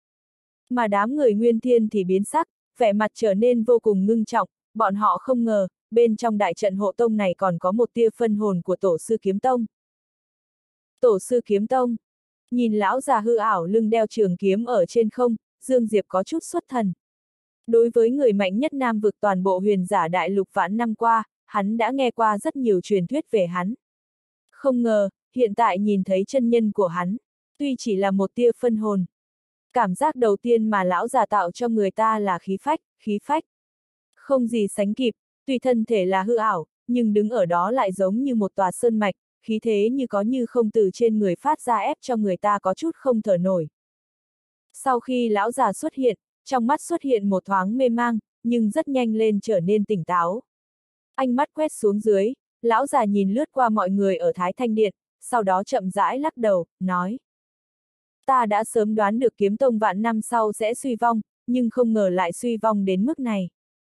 Mà đám người Nguyên Thiên thì biến sắc, vẻ mặt trở nên vô cùng ngưng trọng, bọn họ không ngờ, bên trong đại trận hộ tông này còn có một tia phân hồn của tổ sư kiếm tông. Tổ sư kiếm tông. Nhìn lão già hư ảo lưng đeo trường kiếm ở trên không, Dương Diệp có chút xuất thần. Đối với người mạnh nhất Nam vực toàn bộ huyền giả đại lục vạn năm qua, hắn đã nghe qua rất nhiều truyền thuyết về hắn. Không ngờ, hiện tại nhìn thấy chân nhân của hắn, tuy chỉ là một tia phân hồn. Cảm giác đầu tiên mà lão già tạo cho người ta là khí phách. Không gì sánh kịp, tuy thân thể là hư ảo, nhưng đứng ở đó lại giống như một tòa sơn mạch, khí thế như có như không từ trên người phát ra ép cho người ta có chút không thở nổi. Sau khi lão già xuất hiện, trong mắt xuất hiện một thoáng mê mang, nhưng rất nhanh lên trở nên tỉnh táo. Ánh mắt quét xuống dưới, lão già nhìn lướt qua mọi người ở Thái Thanh Điện, sau đó chậm rãi lắc đầu, nói. Ta đã sớm đoán được kiếm tông vạn năm sau sẽ suy vong, nhưng không ngờ lại suy vong đến mức này.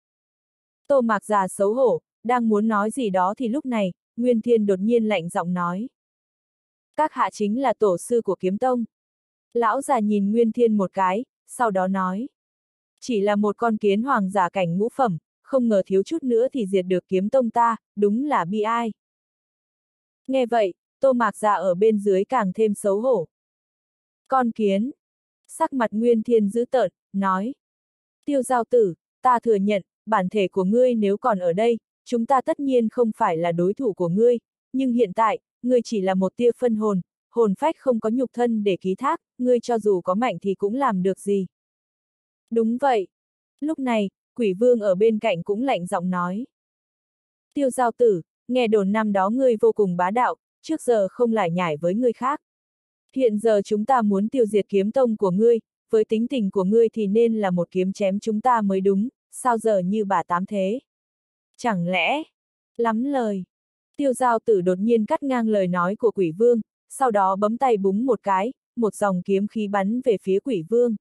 Tô Mạc già xấu hổ, đang muốn nói gì đó thì lúc này, Nguyên Thiên đột nhiên lạnh giọng nói. Các hạ chính là tổ sư của kiếm tông. Lão già nhìn Nguyên Thiên một cái, sau đó nói. Chỉ là một con kiến hoàng giả cảnh ngũ phẩm, không ngờ thiếu chút nữa thì diệt được kiếm tông ta, đúng là bi ai. Nghe vậy, Tô Mạc già ở bên dưới càng thêm xấu hổ. Con kiến. Sắc mặt Nguyên Thiên dữ tợn, nói. Tiêu giao tử, ta thừa nhận, bản thể của ngươi nếu còn ở đây, chúng ta tất nhiên không phải là đối thủ của ngươi, nhưng hiện tại, ngươi chỉ là một tia phân hồn, hồn phách không có nhục thân để ký thác, ngươi cho dù có mạnh thì cũng làm được gì. Đúng vậy. Lúc này, quỷ vương ở bên cạnh cũng lạnh giọng nói. Tiêu giao tử, nghe đồn năm đó ngươi vô cùng bá đạo, trước giờ không lải nhải với người khác. Hiện giờ chúng ta muốn tiêu diệt kiếm tông của ngươi, với tính tình của ngươi thì nên là một kiếm chém chúng ta mới đúng, sao giờ như bà tám thế. Chẳng lẽ, lắm lời. Tiêu Giao Tử đột nhiên cắt ngang lời nói của Quỷ Vương, sau đó bấm tay búng một cái, một dòng kiếm khí bắn về phía Quỷ Vương.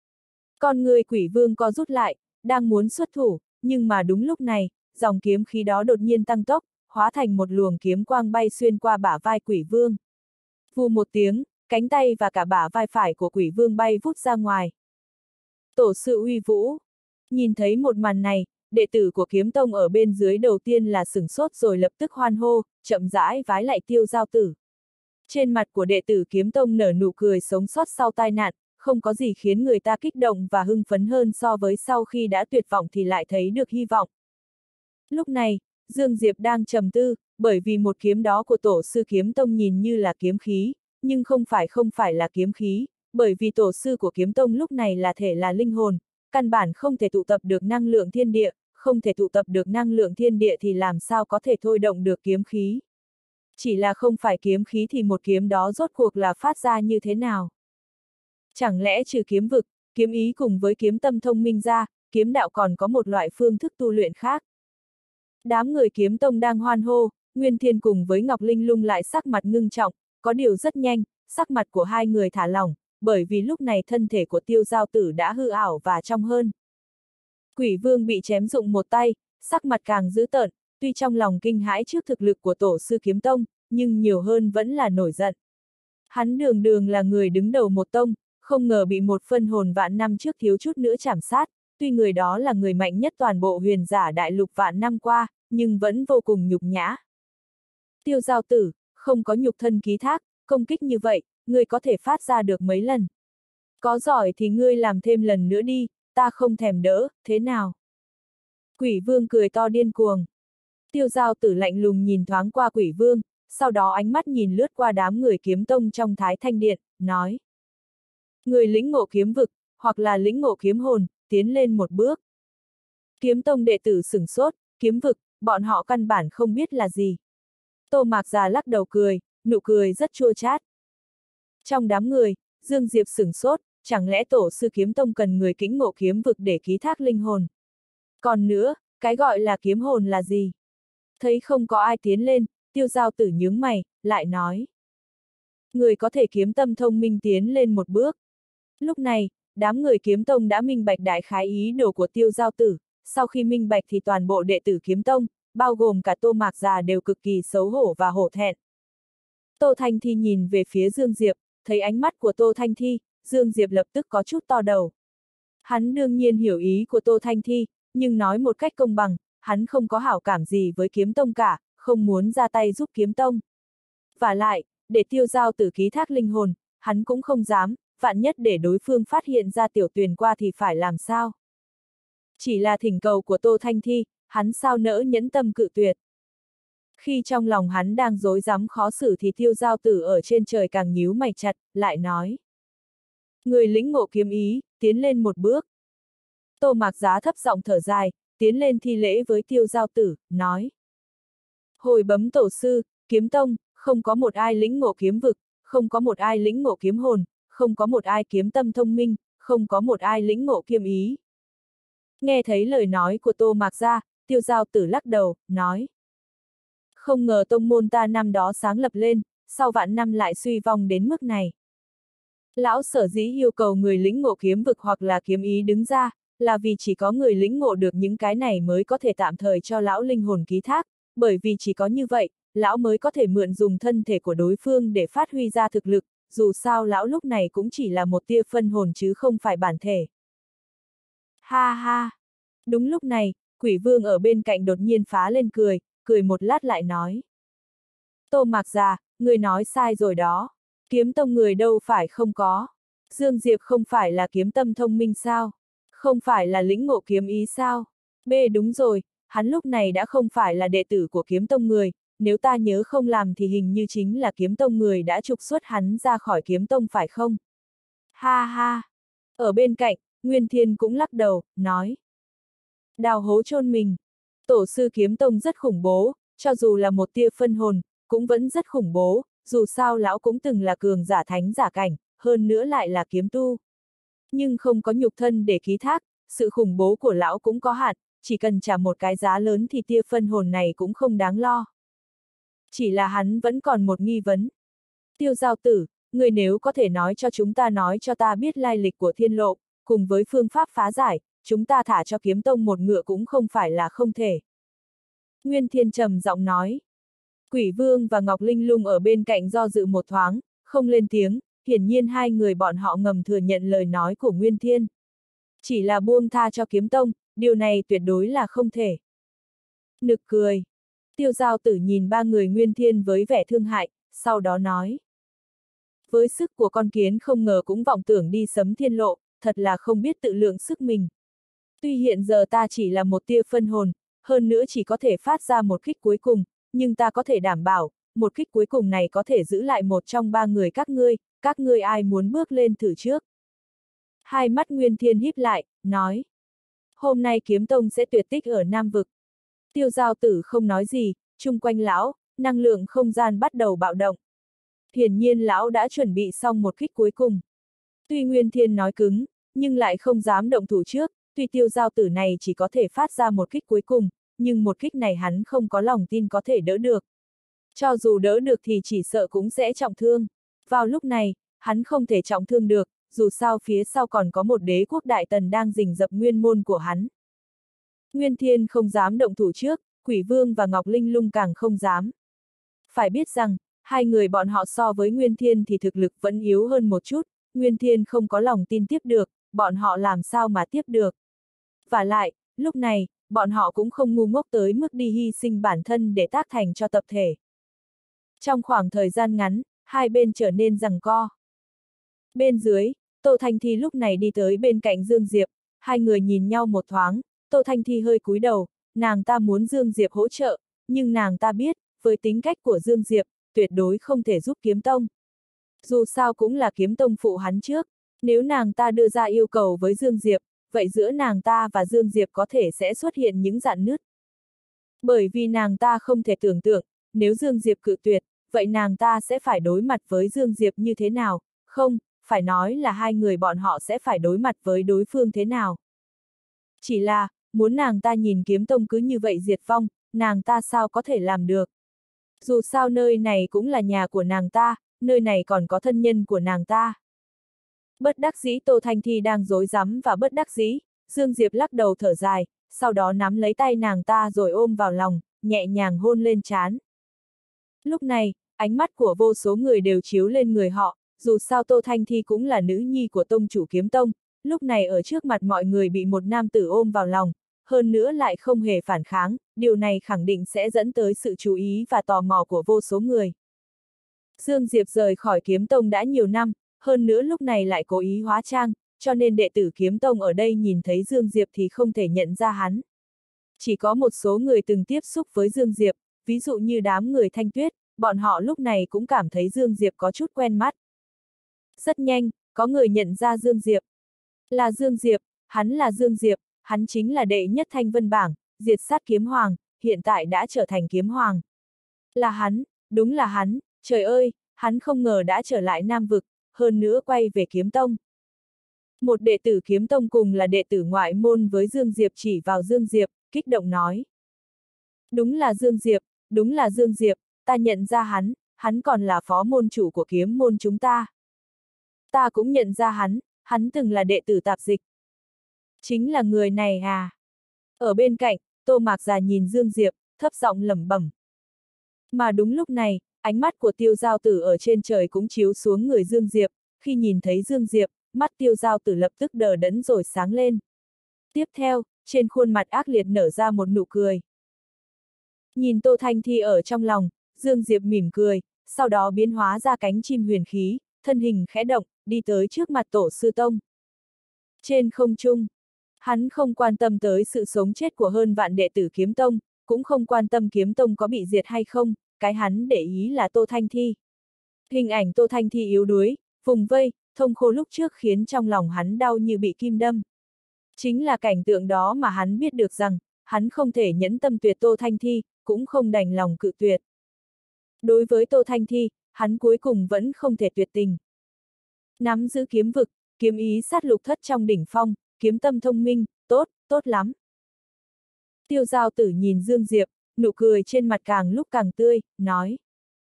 Con người Quỷ Vương co rút lại, đang muốn xuất thủ, nhưng mà đúng lúc này, dòng kiếm khí đó đột nhiên tăng tốc, hóa thành một luồng kiếm quang bay xuyên qua bả vai Quỷ Vương. Vù một tiếng, cánh tay và cả bả vai phải của Quỷ Vương bay vút ra ngoài. Tổ sư uy vũ. Nhìn thấy một màn này, đệ tử của Kiếm Tông ở bên dưới đầu tiên là sửng sốt rồi lập tức hoan hô, chậm rãi vái lại Tiêu Giao Tử. Trên mặt của đệ tử Kiếm Tông nở nụ cười sống sót sau tai nạn, không có gì khiến người ta kích động và hưng phấn hơn so với sau khi đã tuyệt vọng thì lại thấy được hy vọng. Lúc này, Dương Diệp đang trầm tư, bởi vì một kiếm đó của tổ sư Kiếm Tông nhìn như là kiếm khí, nhưng không phải là kiếm khí, bởi vì tổ sư của Kiếm Tông lúc này là thể là linh hồn, căn bản không thể tụ tập được năng lượng thiên địa, không thể tụ tập được năng lượng thiên địa thì làm sao có thể thôi động được kiếm khí. Chỉ là không phải kiếm khí thì một kiếm đó rốt cuộc là phát ra như thế nào? Chẳng lẽ trừ kiếm vực, kiếm ý cùng với kiếm tâm thông minh ra, kiếm đạo còn có một loại phương thức tu luyện khác? Đám người Kiếm Tông đang hoan hô, Nguyên Thiên cùng với Ngọc Linh Lung lại sắc mặt ngưng trọng, có điều rất nhanh, sắc mặt của hai người thả lỏng, bởi vì lúc này thân thể của Tiêu Giao Tử đã hư ảo và trong hơn. Quỷ Vương bị chém rụng một tay, sắc mặt càng dữ tợn, tuy trong lòng kinh hãi trước thực lực của tổ sư Kiếm Tông, nhưng nhiều hơn vẫn là nổi giận. Hắn đường đường là người đứng đầu một tông, không ngờ bị một phân hồn vạn năm trước thiếu chút nữa chảm sát, tuy người đó là người mạnh nhất toàn bộ huyền giả đại lục vạn năm qua, nhưng vẫn vô cùng nhục nhã. Tiêu Giao Tử, không có nhục thân ký thác, công kích như vậy, ngươi có thể phát ra được mấy lần. Có giỏi thì ngươi làm thêm lần nữa đi, ta không thèm đỡ, thế nào? Quỷ Vương cười to điên cuồng. Tiêu Giao Tử lạnh lùng nhìn thoáng qua Quỷ Vương, sau đó ánh mắt nhìn lướt qua đám người Kiếm Tông trong Thái Thanh Điện, nói. Người lĩnh ngộ kiếm vực, hoặc là lĩnh ngộ kiếm hồn, tiến lên một bước. Kiếm Tông đệ tử sửng sốt, kiếm vực, bọn họ căn bản không biết là gì. Tô Mạc Già lắc đầu cười, nụ cười rất chua chát. Trong đám người, Dương Diệp sửng sốt, chẳng lẽ tổ sư Kiếm Tông cần người lĩnh ngộ kiếm vực để ký thác linh hồn? Còn nữa, cái gọi là kiếm hồn là gì? Thấy không có ai tiến lên, Tiêu Giao Tử nhướng mày, lại nói. Người có thể kiếm tâm thông minh tiến lên một bước. Lúc này, đám người Kiếm Tông đã minh bạch đại khái ý đồ của Tiêu Giao Tử, sau khi minh bạch thì toàn bộ đệ tử Kiếm Tông, bao gồm cả Tô Mạc Già đều cực kỳ xấu hổ và hổ thẹn. Tô Thanh Thi nhìn về phía Dương Diệp, thấy ánh mắt của Tô Thanh Thi, Dương Diệp lập tức có chút to đầu. Hắn đương nhiên hiểu ý của Tô Thanh Thi, nhưng nói một cách công bằng, hắn không có hảo cảm gì với Kiếm Tông cả, không muốn ra tay giúp Kiếm Tông. Và lại, để Tiêu Giao Tử ký thác linh hồn, hắn cũng không dám, vạn nhất để đối phương phát hiện ra Tiểu Tuyền qua thì phải làm sao? Chỉ là thỉnh cầu của Tô Thanh Thi, hắn sao nỡ nhẫn tâm cự tuyệt. Khi trong lòng hắn đang rối rắm khó xử thì Tiêu Giao Tử ở trên trời càng nhíu mày chặt, lại nói. Người lĩnh ngộ kiếm ý, tiến lên một bước. Tô Mạc Giá thấp giọng thở dài, tiến lên thi lễ với Tiêu Giao Tử, nói. Hồi bấm tổ sư, Kiếm Tông, không có một ai lĩnh ngộ kiếm vực, không có một ai lĩnh ngộ kiếm hồn, không có một ai kiếm tâm thông minh, không có một ai lĩnh ngộ kiếm ý. Nghe thấy lời nói của Tô Mạc Gia, Tiêu Giao Tử lắc đầu, nói. Không ngờ tông môn ta năm đó sáng lập lên, sau vạn năm lại suy vong đến mức này. Lão sở dĩ yêu cầu người lĩnh ngộ kiếm vực hoặc là kiếm ý đứng ra, là vì chỉ có người lĩnh ngộ được những cái này mới có thể tạm thời cho lão linh hồn ký thác, bởi vì chỉ có như vậy, lão mới có thể mượn dùng thân thể của đối phương để phát huy ra thực lực, dù sao lão lúc này cũng chỉ là một tia phân hồn chứ không phải bản thể. Ha ha! Đúng lúc này, Quỷ Vương ở bên cạnh đột nhiên phá lên cười, cười một lát lại nói. Tô Mạc Già, người nói sai rồi đó. Kiếm Tông người đâu phải không có. Dương Diệp không phải là kiếm tâm thông minh sao? Không phải là lĩnh ngộ kiếm ý sao? B đúng rồi, hắn lúc này đã không phải là đệ tử của Kiếm Tông người, nếu ta nhớ không làm thì hình như chính là Kiếm Tông người đã trục xuất hắn ra khỏi Kiếm Tông phải không? Ha ha! Ở bên cạnh, Nguyên Thiên cũng lắc đầu, nói. Đào hố chôn mình. Tổ sư Kiếm Tông rất khủng bố, cho dù là một tia phân hồn, cũng vẫn rất khủng bố, dù sao lão cũng từng là cường giả thánh giả cảnh, hơn nữa lại là kiếm tu. Nhưng không có nhục thân để ký thác, sự khủng bố của lão cũng có hạn, chỉ cần trả một cái giá lớn thì tia phân hồn này cũng không đáng lo. Chỉ là hắn vẫn còn một nghi vấn. Tiêu giao tử, người nếu có thể nói cho ta biết lai lịch của thiên lộ, cùng với phương pháp phá giải, chúng ta thả cho kiếm tông một ngựa cũng không phải là không thể. Nguyên Thiên trầm giọng nói. Quỷ Vương và Ngọc Linh Lung ở bên cạnh do dự một thoáng, không lên tiếng, hiển nhiên hai người bọn họ ngầm thừa nhận lời nói của Nguyên Thiên. Chỉ là buông tha cho kiếm tông, điều này tuyệt đối là không thể. Nực cười. Tiêu giao tử nhìn ba người Nguyên Thiên với vẻ thương hại, sau đó nói. Với sức của con kiến không ngờ cũng vọng tưởng đi sấm thiên lộ, thật là không biết tự lượng sức mình. Tuy hiện giờ ta chỉ là một tia phân hồn, hơn nữa chỉ có thể phát ra một kích cuối cùng, nhưng ta có thể đảm bảo, một kích cuối cùng này có thể giữ lại một trong ba người các ngươi ai muốn bước lên thử trước. Hai mắt Nguyên Thiên híp lại, nói. Hôm nay kiếm tông sẽ tuyệt tích ở Nam Vực. Tiêu giao tử không nói gì, chung quanh lão, năng lượng không gian bắt đầu bạo động. Hiển nhiên lão đã chuẩn bị xong một kích cuối cùng. Tuy Nguyên Thiên nói cứng, nhưng lại không dám động thủ trước, tuy tiêu giao tử này chỉ có thể phát ra một kích cuối cùng, nhưng một kích này hắn không có lòng tin có thể đỡ được. Cho dù đỡ được thì chỉ sợ cũng sẽ trọng thương. Vào lúc này, hắn không thể trọng thương được, dù sao phía sau còn có một đế quốc đại tần đang rình rập nguyên môn của hắn. Nguyên Thiên không dám động thủ trước, Quỷ Vương và Ngọc Linh Lung càng không dám. Phải biết rằng, hai người bọn họ so với Nguyên Thiên thì thực lực vẫn yếu hơn một chút, Nguyên Thiên không có lòng tin tiếp được, bọn họ làm sao mà tiếp được. Và lại, lúc này, bọn họ cũng không ngu ngốc tới mức đi hy sinh bản thân để tác thành cho tập thể. Trong khoảng thời gian ngắn, hai bên trở nên giằng co. Bên dưới, Tô Thanh Thi lúc này đi tới bên cạnh Dương Diệp, hai người nhìn nhau một thoáng, Tô Thanh Thi hơi cúi đầu, nàng ta muốn Dương Diệp hỗ trợ, nhưng nàng ta biết, với tính cách của Dương Diệp, tuyệt đối không thể giúp kiếm tông. Dù sao cũng là kiếm tông phụ hắn trước, nếu nàng ta đưa ra yêu cầu với Dương Diệp, vậy giữa nàng ta và Dương Diệp có thể sẽ xuất hiện những rạn nứt. Bởi vì nàng ta không thể tưởng tượng, nếu Dương Diệp cự tuyệt, vậy nàng ta sẽ phải đối mặt với Dương Diệp như thế nào, không, phải nói là hai người bọn họ sẽ phải đối mặt với đối phương thế nào. Chỉ là, muốn nàng ta nhìn kiếm tông cứ như vậy diệt vong, nàng ta sao có thể làm được. Dù sao nơi này cũng là nhà của nàng ta, nơi này còn có thân nhân của nàng ta. Bất đắc dĩ Tô Thanh Thi đang rối rắm và bất đắc dĩ, Dương Diệp lắc đầu thở dài, sau đó nắm lấy tay nàng ta rồi ôm vào lòng, nhẹ nhàng hôn lên trán. Lúc này, ánh mắt của vô số người đều chiếu lên người họ, dù sao Tô Thanh Thi cũng là nữ nhi của tông chủ kiếm tông, lúc này ở trước mặt mọi người bị một nam tử ôm vào lòng, hơn nữa lại không hề phản kháng, điều này khẳng định sẽ dẫn tới sự chú ý và tò mò của vô số người. Dương Diệp rời khỏi kiếm tông đã nhiều năm, hơn nữa lúc này lại cố ý hóa trang, cho nên đệ tử kiếm tông ở đây nhìn thấy Dương Diệp thì không thể nhận ra hắn. Chỉ có một số người từng tiếp xúc với Dương Diệp, ví dụ như đám người Thanh Tuyết, bọn họ lúc này cũng cảm thấy Dương Diệp có chút quen mắt. Rất nhanh, có người nhận ra Dương Diệp. Là Dương Diệp, hắn là Dương Diệp, hắn chính là đệ nhất Thanh Vân Bảng, diệt sát kiếm hoàng, hiện tại đã trở thành kiếm hoàng. Là hắn, đúng là hắn, trời ơi, hắn không ngờ đã trở lại Nam Vực, hơn nữa quay về kiếm tông. Một đệ tử kiếm tông cùng là đệ tử ngoại môn với Dương Diệp chỉ vào Dương Diệp, kích động nói. Đúng là Dương Diệp, đúng là Dương Diệp, ta nhận ra hắn còn là phó môn chủ của kiếm môn chúng ta. Ta cũng nhận ra hắn từng là đệ tử tạp dịch. Chính là người này à? Ở bên cạnh, Tô Mạc Già nhìn Dương Diệp, thấp giọng lẩm bẩm. Mà đúng lúc này, ánh mắt của Tiêu Giao Tử ở trên trời cũng chiếu xuống người Dương Diệp, khi nhìn thấy Dương Diệp, mắt Tiêu Giao Tử lập tức đờ đẫn rồi sáng lên. Tiếp theo, trên khuôn mặt ác liệt nở ra một nụ cười. Nhìn Tô Thanh Thi ở trong lòng, Dương Diệp mỉm cười, sau đó biến hóa ra cánh chim huyền khí, thân hình khẽ động, đi tới trước mặt Tổ Sư Tông. Trên không trung, hắn không quan tâm tới sự sống chết của hơn vạn đệ tử kiếm tông, cũng không quan tâm kiếm tông có bị diệt hay không, cái hắn để ý là Tô Thanh Thi. Hình ảnh Tô Thanh Thi yếu đuối, vùng vây, thông khô lúc trước khiến trong lòng hắn đau như bị kim đâm. Chính là cảnh tượng đó mà hắn biết được rằng, hắn không thể nhẫn tâm tuyệt Tô Thanh Thi, cũng không đành lòng cự tuyệt. Đối với Tô Thanh Thi, hắn cuối cùng vẫn không thể tuyệt tình. Nắm giữ kiếm vực, kiếm ý sát lục thất trong đỉnh phong, kiếm tâm thông minh, tốt, tốt lắm. Tiêu Giao Tử nhìn Dương Diệp, nụ cười trên mặt càng lúc càng tươi, nói.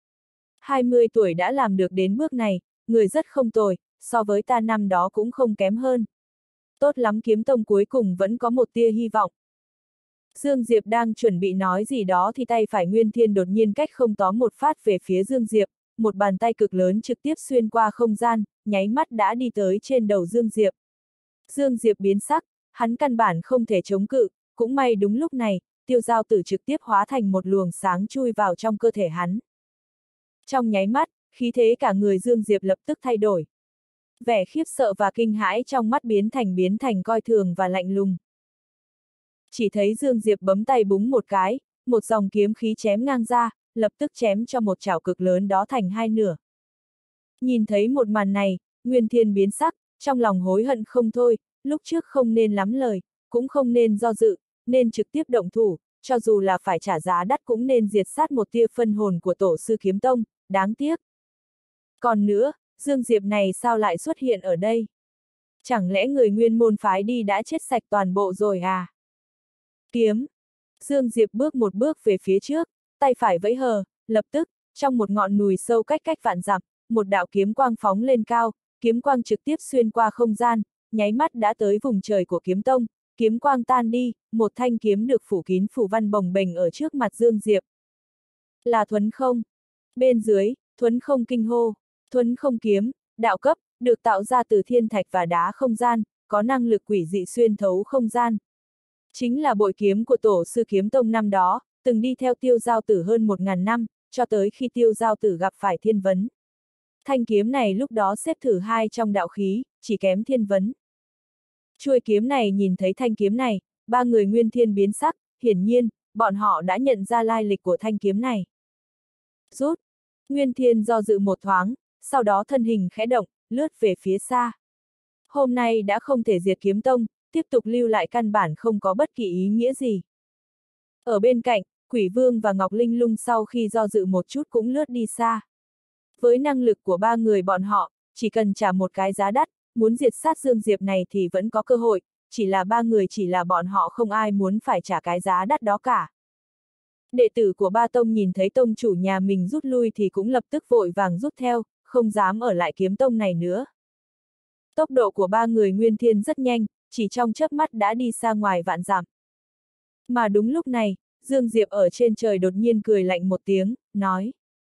20 tuổi đã làm được đến bước này, người rất không tồi, so với ta năm đó cũng không kém hơn. Tốt lắm, kiếm tông cuối cùng vẫn có một tia hy vọng. Dương Diệp đang chuẩn bị nói gì đó thì tay phải Nguyên Thiên đột nhiên cách không tóm một phát về phía Dương Diệp, một bàn tay cực lớn trực tiếp xuyên qua không gian, nháy mắt đã đi tới trên đầu Dương Diệp. Dương Diệp biến sắc, hắn căn bản không thể chống cự, cũng may đúng lúc này, Tiêu Giao Tử trực tiếp hóa thành một luồng sáng chui vào trong cơ thể hắn. Trong nháy mắt, khí thế cả người Dương Diệp lập tức thay đổi. Vẻ khiếp sợ và kinh hãi trong mắt biến thành coi thường và lạnh lùng. Chỉ thấy Dương Diệp bấm tay búng một cái, một dòng kiếm khí chém ngang ra, lập tức chém cho một chảo cực lớn đó thành hai nửa. Nhìn thấy một màn này, Nguyên Thiên biến sắc, trong lòng hối hận không thôi, lúc trước không nên lắm lời, cũng không nên do dự, nên trực tiếp động thủ, cho dù là phải trả giá đắt cũng nên diệt sát một tia phân hồn của tổ sư kiếm tông, đáng tiếc. Còn nữa, Dương Diệp này sao lại xuất hiện ở đây? Chẳng lẽ người Nguyên môn phái đi đã chết sạch toàn bộ rồi à? Kiếm! Dương Diệp bước một bước về phía trước, tay phải vẫy hờ, lập tức, trong một ngọn núi sâu cách vạn dặm, một đạo kiếm quang phóng lên cao, kiếm quang trực tiếp xuyên qua không gian, nháy mắt đã tới vùng trời của kiếm tông, kiếm quang tan đi, một thanh kiếm được phủ kín phủ văn bồng bềnh ở trước mặt Dương Diệp. Là Thuấn Không. Bên dưới, Thuấn Không kinh hô, Thuấn Không kiếm, đạo cấp, được tạo ra từ thiên thạch và đá không gian, có năng lực quỷ dị xuyên thấu không gian. Chính là bội kiếm của tổ sư kiếm tông năm đó, từng đi theo Tiêu Giao Tử hơn 1000 năm, cho tới khi Tiêu Giao Tử gặp phải Thiên Vấn. Thanh kiếm này lúc đó xếp thứ 2 trong đạo khí, chỉ kém Thiên Vấn. Chuôi kiếm này nhìn thấy thanh kiếm này, ba người Nguyên Thiên biến sắc, hiển nhiên, bọn họ đã nhận ra lai lịch của thanh kiếm này. Rút! Nguyên Thiên do dự một thoáng, sau đó thân hình khẽ động, lướt về phía xa. Hôm nay đã không thể diệt kiếm tông, tiếp tục lưu lại căn bản không có bất kỳ ý nghĩa gì. Ở bên cạnh, Quỷ Vương và Ngọc Linh Lung sau khi do dự một chút cũng lướt đi xa. Với năng lực của ba người bọn họ, chỉ cần trả một cái giá đắt, muốn diệt sát Dương Diệp này thì vẫn có cơ hội, chỉ là ba người chỉ là bọn họ không ai muốn phải trả cái giá đắt đó cả. Đệ tử của ba tông nhìn thấy tông chủ nhà mình rút lui thì cũng lập tức vội vàng rút theo, không dám ở lại kiếm tông này nữa. Tốc độ của ba người Nguyên Thiên rất nhanh, chỉ trong chớp mắt đã đi xa ngoài vạn dặm. Mà đúng lúc này, Dương Diệp ở trên trời đột nhiên cười lạnh một tiếng, nói.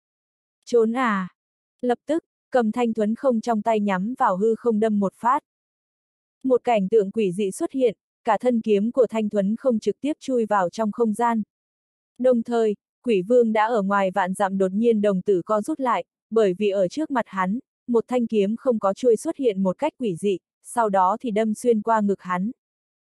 Trốn à? Lập tức, cầm thanh Thuấn Không trong tay nhắm vào hư không đâm một phát. Một cảnh tượng quỷ dị xuất hiện, cả thân kiếm của thanh Thuấn Không trực tiếp chui vào trong không gian. Đồng thời, Quỷ Vương đã ở ngoài vạn dặm đột nhiên đồng tử co rút lại, bởi vì ở trước mặt hắn, một thanh kiếm không có chuôi xuất hiện một cách quỷ dị, sau đó thì đâm xuyên qua ngực hắn.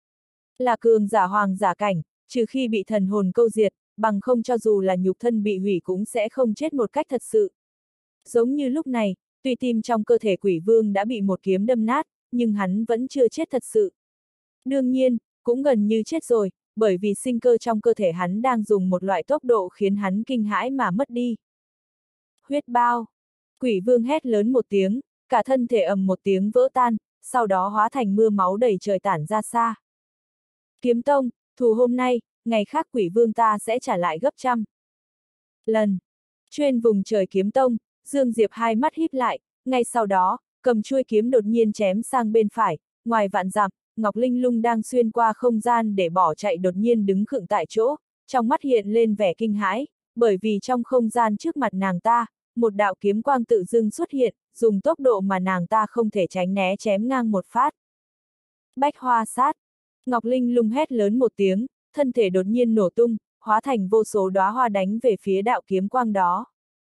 Là cường giả hoàng giả cảnh, trừ khi bị thần hồn câu diệt, bằng không cho dù là nhục thân bị hủy cũng sẽ không chết một cách thật sự. Giống như lúc này, tuy tim trong cơ thể Quỷ Vương đã bị một kiếm đâm nát, nhưng hắn vẫn chưa chết thật sự. Đương nhiên, cũng gần như chết rồi, bởi vì sinh cơ trong cơ thể hắn đang dùng một loại tốc độ khiến hắn kinh hãi mà mất đi. Huyết bao! Quỷ Vương hét lớn một tiếng, cả thân thể ầm một tiếng vỡ tan, sau đó hóa thành mưa máu đầy trời tản ra xa. Kiếm tông, thù hôm nay, ngày khác Quỷ Vương ta sẽ trả lại gấp trăm lần. Trên vùng trời kiếm tông, Dương Diệp hai mắt híp lại, ngay sau đó, cầm chuôi kiếm đột nhiên chém sang bên phải, ngoài vạn dặm, Ngọc Linh Lung đang xuyên qua không gian để bỏ chạy đột nhiên đứng khựng tại chỗ, trong mắt hiện lên vẻ kinh hãi, bởi vì trong không gian trước mặt nàng ta, một đạo kiếm quang tự dưng xuất hiện, dùng tốc độ mà nàng ta không thể tránh né chém ngang một phát. Bách hoa sát! Ngọc Linh Lung hét lớn một tiếng, thân thể đột nhiên nổ tung, hóa thành vô số đóa hoa đánh về phía đạo kiếm quang đó.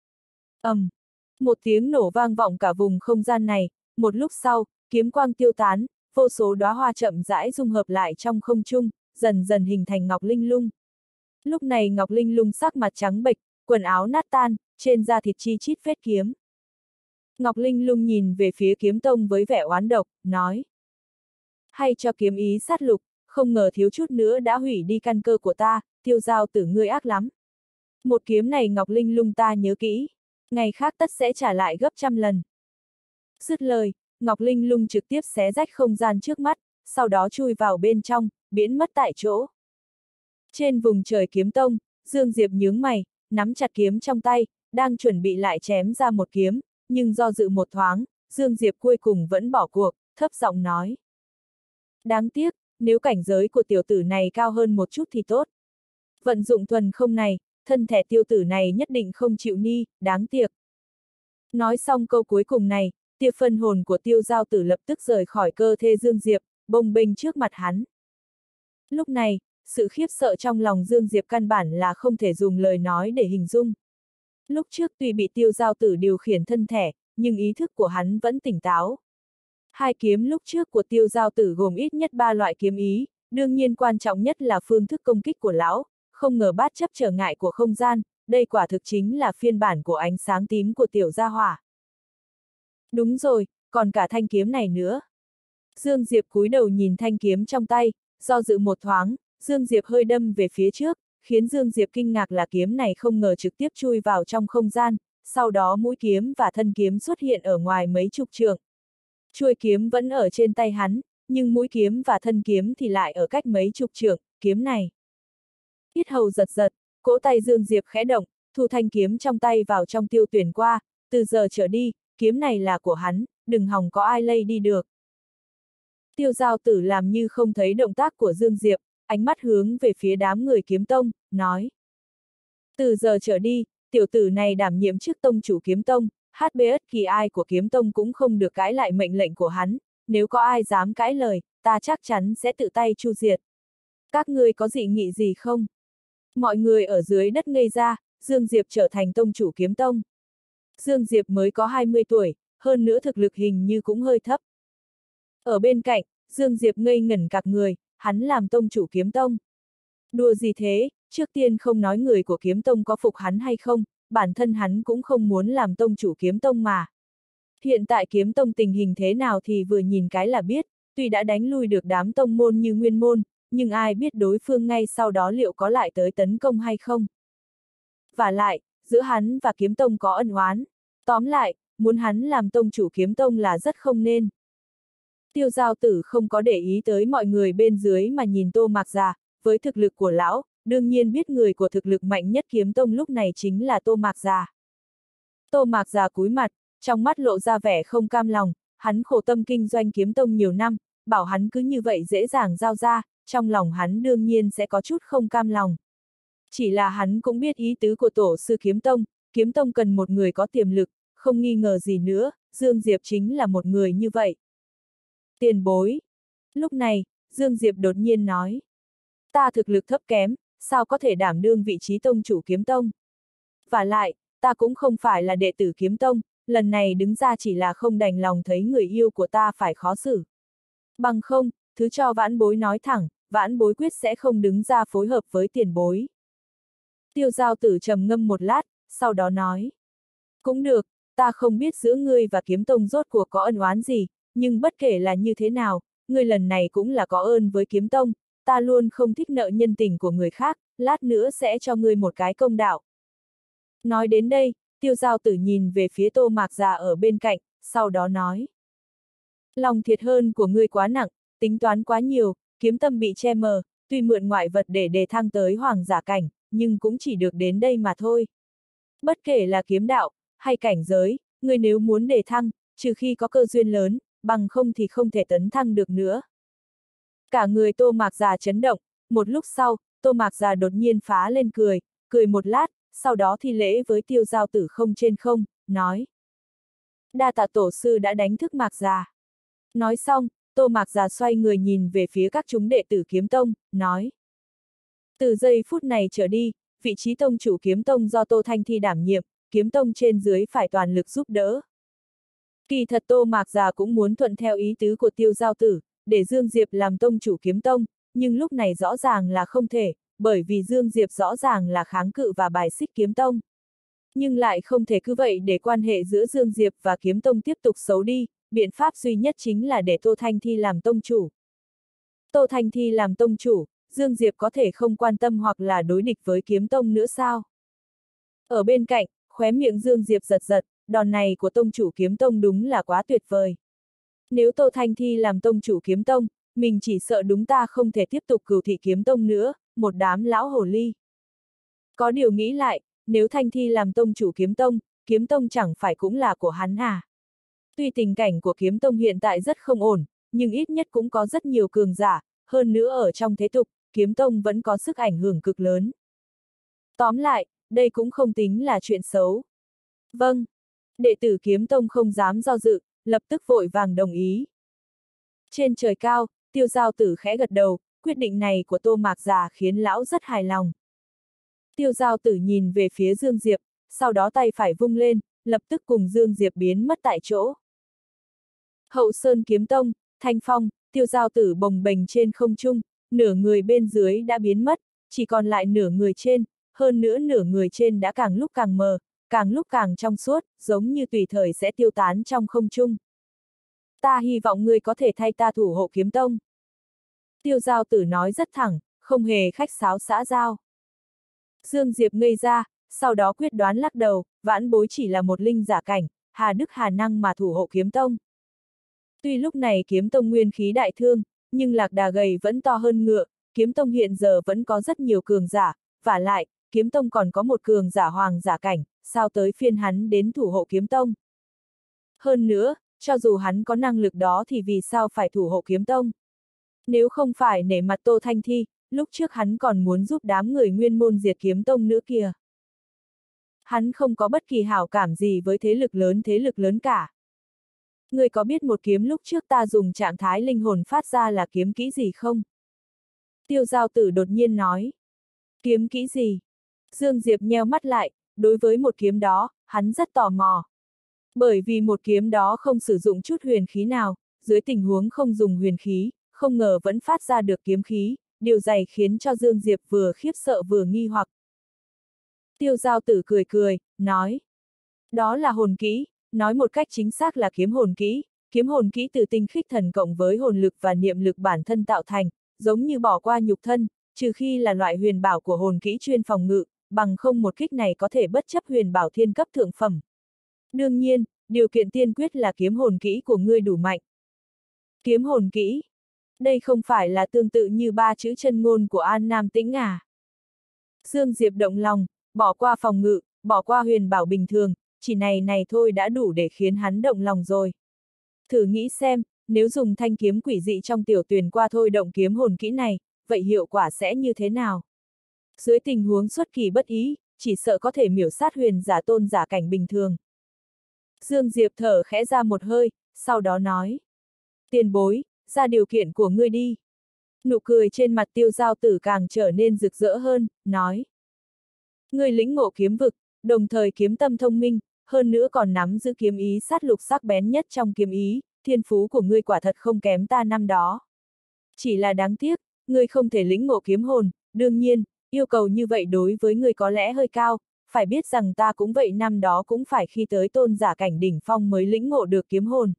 Một tiếng nổ vang vọng cả vùng không gian này, một lúc sau, kiếm quang tiêu tán, vô số đóa hoa chậm rãi dung hợp lại trong không trung, dần dần hình thành Ngọc Linh Lung. Lúc này Ngọc Linh Lung sắc mặt trắng bệch, quần áo nát tan, trên da thịt chi chít vết kiếm. Ngọc Linh Lung nhìn về phía kiếm tông với vẻ oán độc, nói. Hay cho kiếm ý sát lục, không ngờ thiếu chút nữa đã hủy đi căn cơ của ta, Tiêu Giao Tử ngươi ác lắm. Một kiếm này Ngọc Linh Lung ta nhớ kỹ, ngày khác tất sẽ trả lại gấp trăm lần. Dứt lời, Ngọc Linh Lung trực tiếp xé rách không gian trước mắt, sau đó chui vào bên trong, biến mất tại chỗ. Trên vùng trời kiếm tông, Dương Diệp nhướng mày, nắm chặt kiếm trong tay, đang chuẩn bị lại chém ra một kiếm, nhưng do dự một thoáng, Dương Diệp cuối cùng vẫn bỏ cuộc, thấp giọng nói. Đáng tiếc, nếu cảnh giới của tiểu tử này cao hơn một chút thì tốt. Vận dụng thuần không này, thân thể tiêu tử này nhất định không chịu ni, đáng tiếc. Nói xong câu cuối cùng này, tia phân hồn của Tiêu Giao Tử lập tức rời khỏi cơ thể Dương Diệp, bồng bềnh trước mặt hắn. Lúc này, sự khiếp sợ trong lòng Dương Diệp căn bản là không thể dùng lời nói để hình dung. Lúc trước tuy bị Tiêu Giao Tử điều khiển thân thể, nhưng ý thức của hắn vẫn tỉnh táo. Hai kiếm lúc trước của Tiêu Giao Tử gồm ít nhất 3 loại kiếm ý, đương nhiên quan trọng nhất là phương thức công kích của lão, không ngờ bát chấp trở ngại của không gian, đây quả thực chính là phiên bản của ánh sáng tím của tiểu gia hỏa. Đúng rồi, còn cả thanh kiếm này nữa. Dương Diệp cúi đầu nhìn thanh kiếm trong tay, do dự một thoáng, Dương Diệp hơi đâm về phía trước, khiến Dương Diệp kinh ngạc là kiếm này không ngờ trực tiếp chui vào trong không gian, sau đó mũi kiếm và thân kiếm xuất hiện ở ngoài mấy chục trượng. Chuôi kiếm vẫn ở trên tay hắn, nhưng mũi kiếm và thân kiếm thì lại ở cách mấy chục trượng, kiếm này. Yết hầu giật giật, cỗ tay Dương Diệp khẽ động, thu thanh kiếm trong tay vào trong Tiêu Tuyển qua, từ giờ trở đi, kiếm này là của hắn, đừng hòng có ai lay đi được. Tiêu Giao Tử làm như không thấy động tác của Dương Diệp, ánh mắt hướng về phía đám người kiếm tông, nói. Từ giờ trở đi, tiểu tử này đảm nhiệm chức tông chủ kiếm tông, bất kỳ ai của kiếm tông cũng không được cãi lại mệnh lệnh của hắn, nếu có ai dám cãi lời, ta chắc chắn sẽ tự tay chu diệt. Các ngươi có dị nghị gì không? Mọi người ở dưới đất ngây ra, Dương Diệp trở thành tông chủ kiếm tông. Dương Diệp mới có 20 tuổi, hơn nữa thực lực hình như cũng hơi thấp. Ở bên cạnh, Dương Diệp ngây ngẩn cặc người, hắn làm tông chủ kiếm tông. Đùa gì thế, trước tiên không nói người của kiếm tông có phục hắn hay không, bản thân hắn cũng không muốn làm tông chủ kiếm tông mà. Hiện tại kiếm tông tình hình thế nào thì vừa nhìn cái là biết, tuy đã đánh lui được đám tông môn như Nguyên Môn, nhưng ai biết đối phương ngay sau đó liệu có lại tới tấn công hay không. Vả lại, giữa hắn và kiếm tông có ân oán. Tóm lại, muốn hắn làm tông chủ kiếm tông là rất không nên. Tiêu Giao Tử không có để ý tới mọi người bên dưới mà nhìn Tô Mạc Già, với thực lực của lão, đương nhiên biết người của thực lực mạnh nhất kiếm tông lúc này chính là Tô Mạc Già. Tô Mạc Già cúi mặt, trong mắt lộ ra vẻ không cam lòng, hắn khổ tâm kinh doanh kiếm tông nhiều năm, bảo hắn cứ như vậy dễ dàng giao ra, trong lòng hắn đương nhiên sẽ có chút không cam lòng. Chỉ là hắn cũng biết ý tứ của tổ sư kiếm tông cần một người có tiềm lực, không nghi ngờ gì nữa, Dương Diệp chính là một người như vậy. Tiền bối. Lúc này, Dương Diệp đột nhiên nói. Ta thực lực thấp kém, sao có thể đảm đương vị trí tông chủ kiếm tông? Vả lại, ta cũng không phải là đệ tử kiếm tông, lần này đứng ra chỉ là không đành lòng thấy người yêu của ta phải khó xử. Bằng không, thứ cho vãn bối nói thẳng, vãn bối quyết sẽ không đứng ra phối hợp với tiền bối. Tiêu Giao Tử trầm ngâm một lát, sau đó nói. Cũng được, ta không biết giữa ngươi và kiếm tông rốt cuộc có ân oán gì, nhưng bất kể là như thế nào, ngươi lần này cũng là có ơn với kiếm tông, ta luôn không thích nợ nhân tình của người khác, lát nữa sẽ cho ngươi một cái công đạo. Nói đến đây, Tiêu Giao Tử nhìn về phía Tô Mạc Già ở bên cạnh, sau đó nói. Lòng thiệt hơn của ngươi quá nặng, tính toán quá nhiều, kiếm tâm bị che mờ, tuy mượn ngoại vật để đề thăng tới hoàng giả cảnh, nhưng cũng chỉ được đến đây mà thôi. Bất kể là kiếm đạo, hay cảnh giới, ngươi nếu muốn đề thăng, trừ khi có cơ duyên lớn, bằng không thì không thể tấn thăng được nữa. Cả người Tô Mạc Già chấn động, một lúc sau, Tô Mạc Già đột nhiên phá lên cười một lát, sau đó thi lễ với Tiêu Giao Tử không trên không, nói. Đa tạ tổ sư đã đánh thức Mạc Già. Nói xong, Tô Mạc Già xoay người nhìn về phía các chúng đệ tử kiếm tông, nói. Từ giây phút này trở đi, vị trí tông chủ kiếm tông do Tô Thanh Thi đảm nhiệm, kiếm tông trên dưới phải toàn lực giúp đỡ. Kỳ thật Tô Mạc Già cũng muốn thuận theo ý tứ của Tiêu Giao Tử, để Dương Diệp làm tông chủ kiếm tông, nhưng lúc này rõ ràng là không thể, bởi vì Dương Diệp rõ ràng là kháng cự và bài xích kiếm tông. Nhưng lại không thể cứ vậy để quan hệ giữa Dương Diệp và kiếm tông tiếp tục xấu đi, biện pháp duy nhất chính là để Tô Thanh Thi làm tông chủ. Tô Thanh Thi làm tông chủ, Dương Diệp có thể không quan tâm hoặc là đối địch với kiếm tông nữa sao? Ở bên cạnh, khóe miệng Dương Diệp giật giật, đòn này của tông chủ kiếm tông đúng là quá tuyệt vời. Nếu Tô Thanh Thi làm tông chủ kiếm tông, mình chỉ sợ đúng ta không thể tiếp tục Cửu Thị Kiếm Tông nữa, một đám lão hồ ly. Có điều nghĩ lại, nếu Thanh Thi làm tông chủ kiếm tông chẳng phải cũng là của hắn à? Tuy tình cảnh của kiếm tông hiện tại rất không ổn, nhưng ít nhất cũng có rất nhiều cường giả, hơn nữa ở trong thế tục, kiếm tông vẫn có sức ảnh hưởng cực lớn. Tóm lại, đây cũng không tính là chuyện xấu. Vâng, đệ tử kiếm tông không dám do dự, lập tức vội vàng đồng ý. Trên trời cao, Tiêu Giao Tử khẽ gật đầu, quyết định này của Tô Mạc Già khiến lão rất hài lòng. Tiêu Giao Tử nhìn về phía Dương Diệp, sau đó tay phải vung lên, lập tức cùng Dương Diệp biến mất tại chỗ. Hậu Sơn Kiếm Tông, Thanh Phong, Tiêu Giao Tử bồng bềnh trên không trung, nửa người bên dưới đã biến mất, chỉ còn lại nửa người trên, hơn nữa nửa người trên đã càng lúc càng mờ, càng lúc càng trong suốt, giống như tùy thời sẽ tiêu tán trong không trung. Ta hy vọng ngươi có thể thay ta thủ hộ kiếm tông. Tiêu Giao Tử nói rất thẳng, không hề khách sáo xã giao. Dương Diệp ngây ra, sau đó quyết đoán lắc đầu, vãn bối chỉ là một linh giả cảnh, hà đức hà năng mà thủ hộ kiếm tông. Tuy lúc này kiếm tông nguyên khí đại thương, nhưng lạc đà gầy vẫn to hơn ngựa, kiếm tông hiện giờ vẫn có rất nhiều cường giả, vả lại, kiếm tông còn có một cường giả hoàng giả cảnh, sao tới phiên hắn đến thủ hộ kiếm tông. Hơn nữa, cho dù hắn có năng lực đó thì vì sao phải thủ hộ kiếm tông? Nếu không phải nể mặt Tô Thanh Thi, lúc trước hắn còn muốn giúp đám người nguyên môn diệt kiếm tông nữa kìa. Hắn không có bất kỳ hảo cảm gì với thế lực lớn cả. Ngươi có biết một kiếm lúc trước ta dùng trạng thái linh hồn phát ra là kiếm kỹ gì không? Tiêu Giao Tử đột nhiên nói. Kiếm kỹ gì? Dương Diệp nheo mắt lại, đối với một kiếm đó, hắn rất tò mò. Bởi vì một kiếm đó không sử dụng chút huyền khí nào, dưới tình huống không dùng huyền khí, không ngờ vẫn phát ra được kiếm khí, điều này khiến cho Dương Diệp vừa khiếp sợ vừa nghi hoặc. Tiêu Giao Tử cười cười, nói. Đó là hồn kỹ, nói một cách chính xác là kiếm hồn kỹ từ tinh khích thần cộng với hồn lực và niệm lực bản thân tạo thành, giống như bỏ qua nhục thân, trừ khi là loại huyền bảo của hồn kỹ chuyên phòng ngự, bằng không một kích này có thể bất chấp huyền bảo thiên cấp thượng phẩm. Đương nhiên, điều kiện tiên quyết là kiếm hồn kỹ của ngươi đủ mạnh. Kiếm hồn kỹ. Đây không phải là tương tự như 3 chữ chân ngôn của An Nam Tĩnh à? Dương Diệp động lòng, bỏ qua phòng ngự, bỏ qua huyền bảo bình thường, chỉ này thôi đã đủ để khiến hắn động lòng rồi. Thử nghĩ xem, nếu dùng thanh kiếm quỷ dị trong tiểu tuyển qua thôi động kiếm hồn kỹ này, vậy hiệu quả sẽ như thế nào? Dưới tình huống xuất kỳ bất ý, chỉ sợ có thể miểu sát huyền giả tôn giả cảnh bình thường. Dương Diệp thở khẽ ra một hơi, sau đó nói. Tiền bối, ra điều kiện của ngươi đi. Nụ cười trên mặt Tiêu Giao Tử càng trở nên rực rỡ hơn, nói. Ngươi lĩnh ngộ kiếm vực, đồng thời kiếm tâm thông minh, hơn nữa còn nắm giữ kiếm ý sát lục sắc bén nhất trong kiếm ý, thiên phú của ngươi quả thật không kém ta năm đó. Chỉ là đáng tiếc, ngươi không thể lĩnh ngộ kiếm hồn, đương nhiên, yêu cầu như vậy đối với ngươi có lẽ hơi cao, phải biết rằng ta cũng vậy, năm đó cũng phải khi tới tôn giả cảnh đỉnh phong mới lĩnh ngộ được kiếm hồn.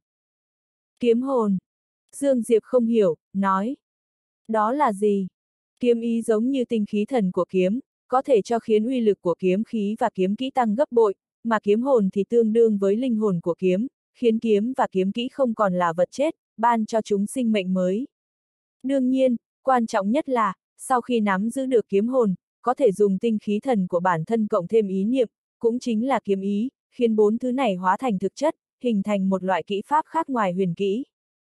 Kiếm hồn? Dương Diệp không hiểu, nói. Đó là gì? Kiếm ý giống như tinh khí thần của kiếm, có thể cho khiến uy lực của kiếm khí và kiếm kỹ tăng gấp bội, mà kiếm hồn thì tương đương với linh hồn của kiếm, khiến kiếm và kiếm kỹ không còn là vật chết, ban cho chúng sinh mệnh mới. Đương nhiên, quan trọng nhất là, sau khi nắm giữ được kiếm hồn, có thể dùng tinh khí thần của bản thân cộng thêm ý niệm, cũng chính là kiếm ý, khiến 4 thứ này hóa thành thực chất, hình thành một loại kỹ pháp khác ngoài huyền kỹ.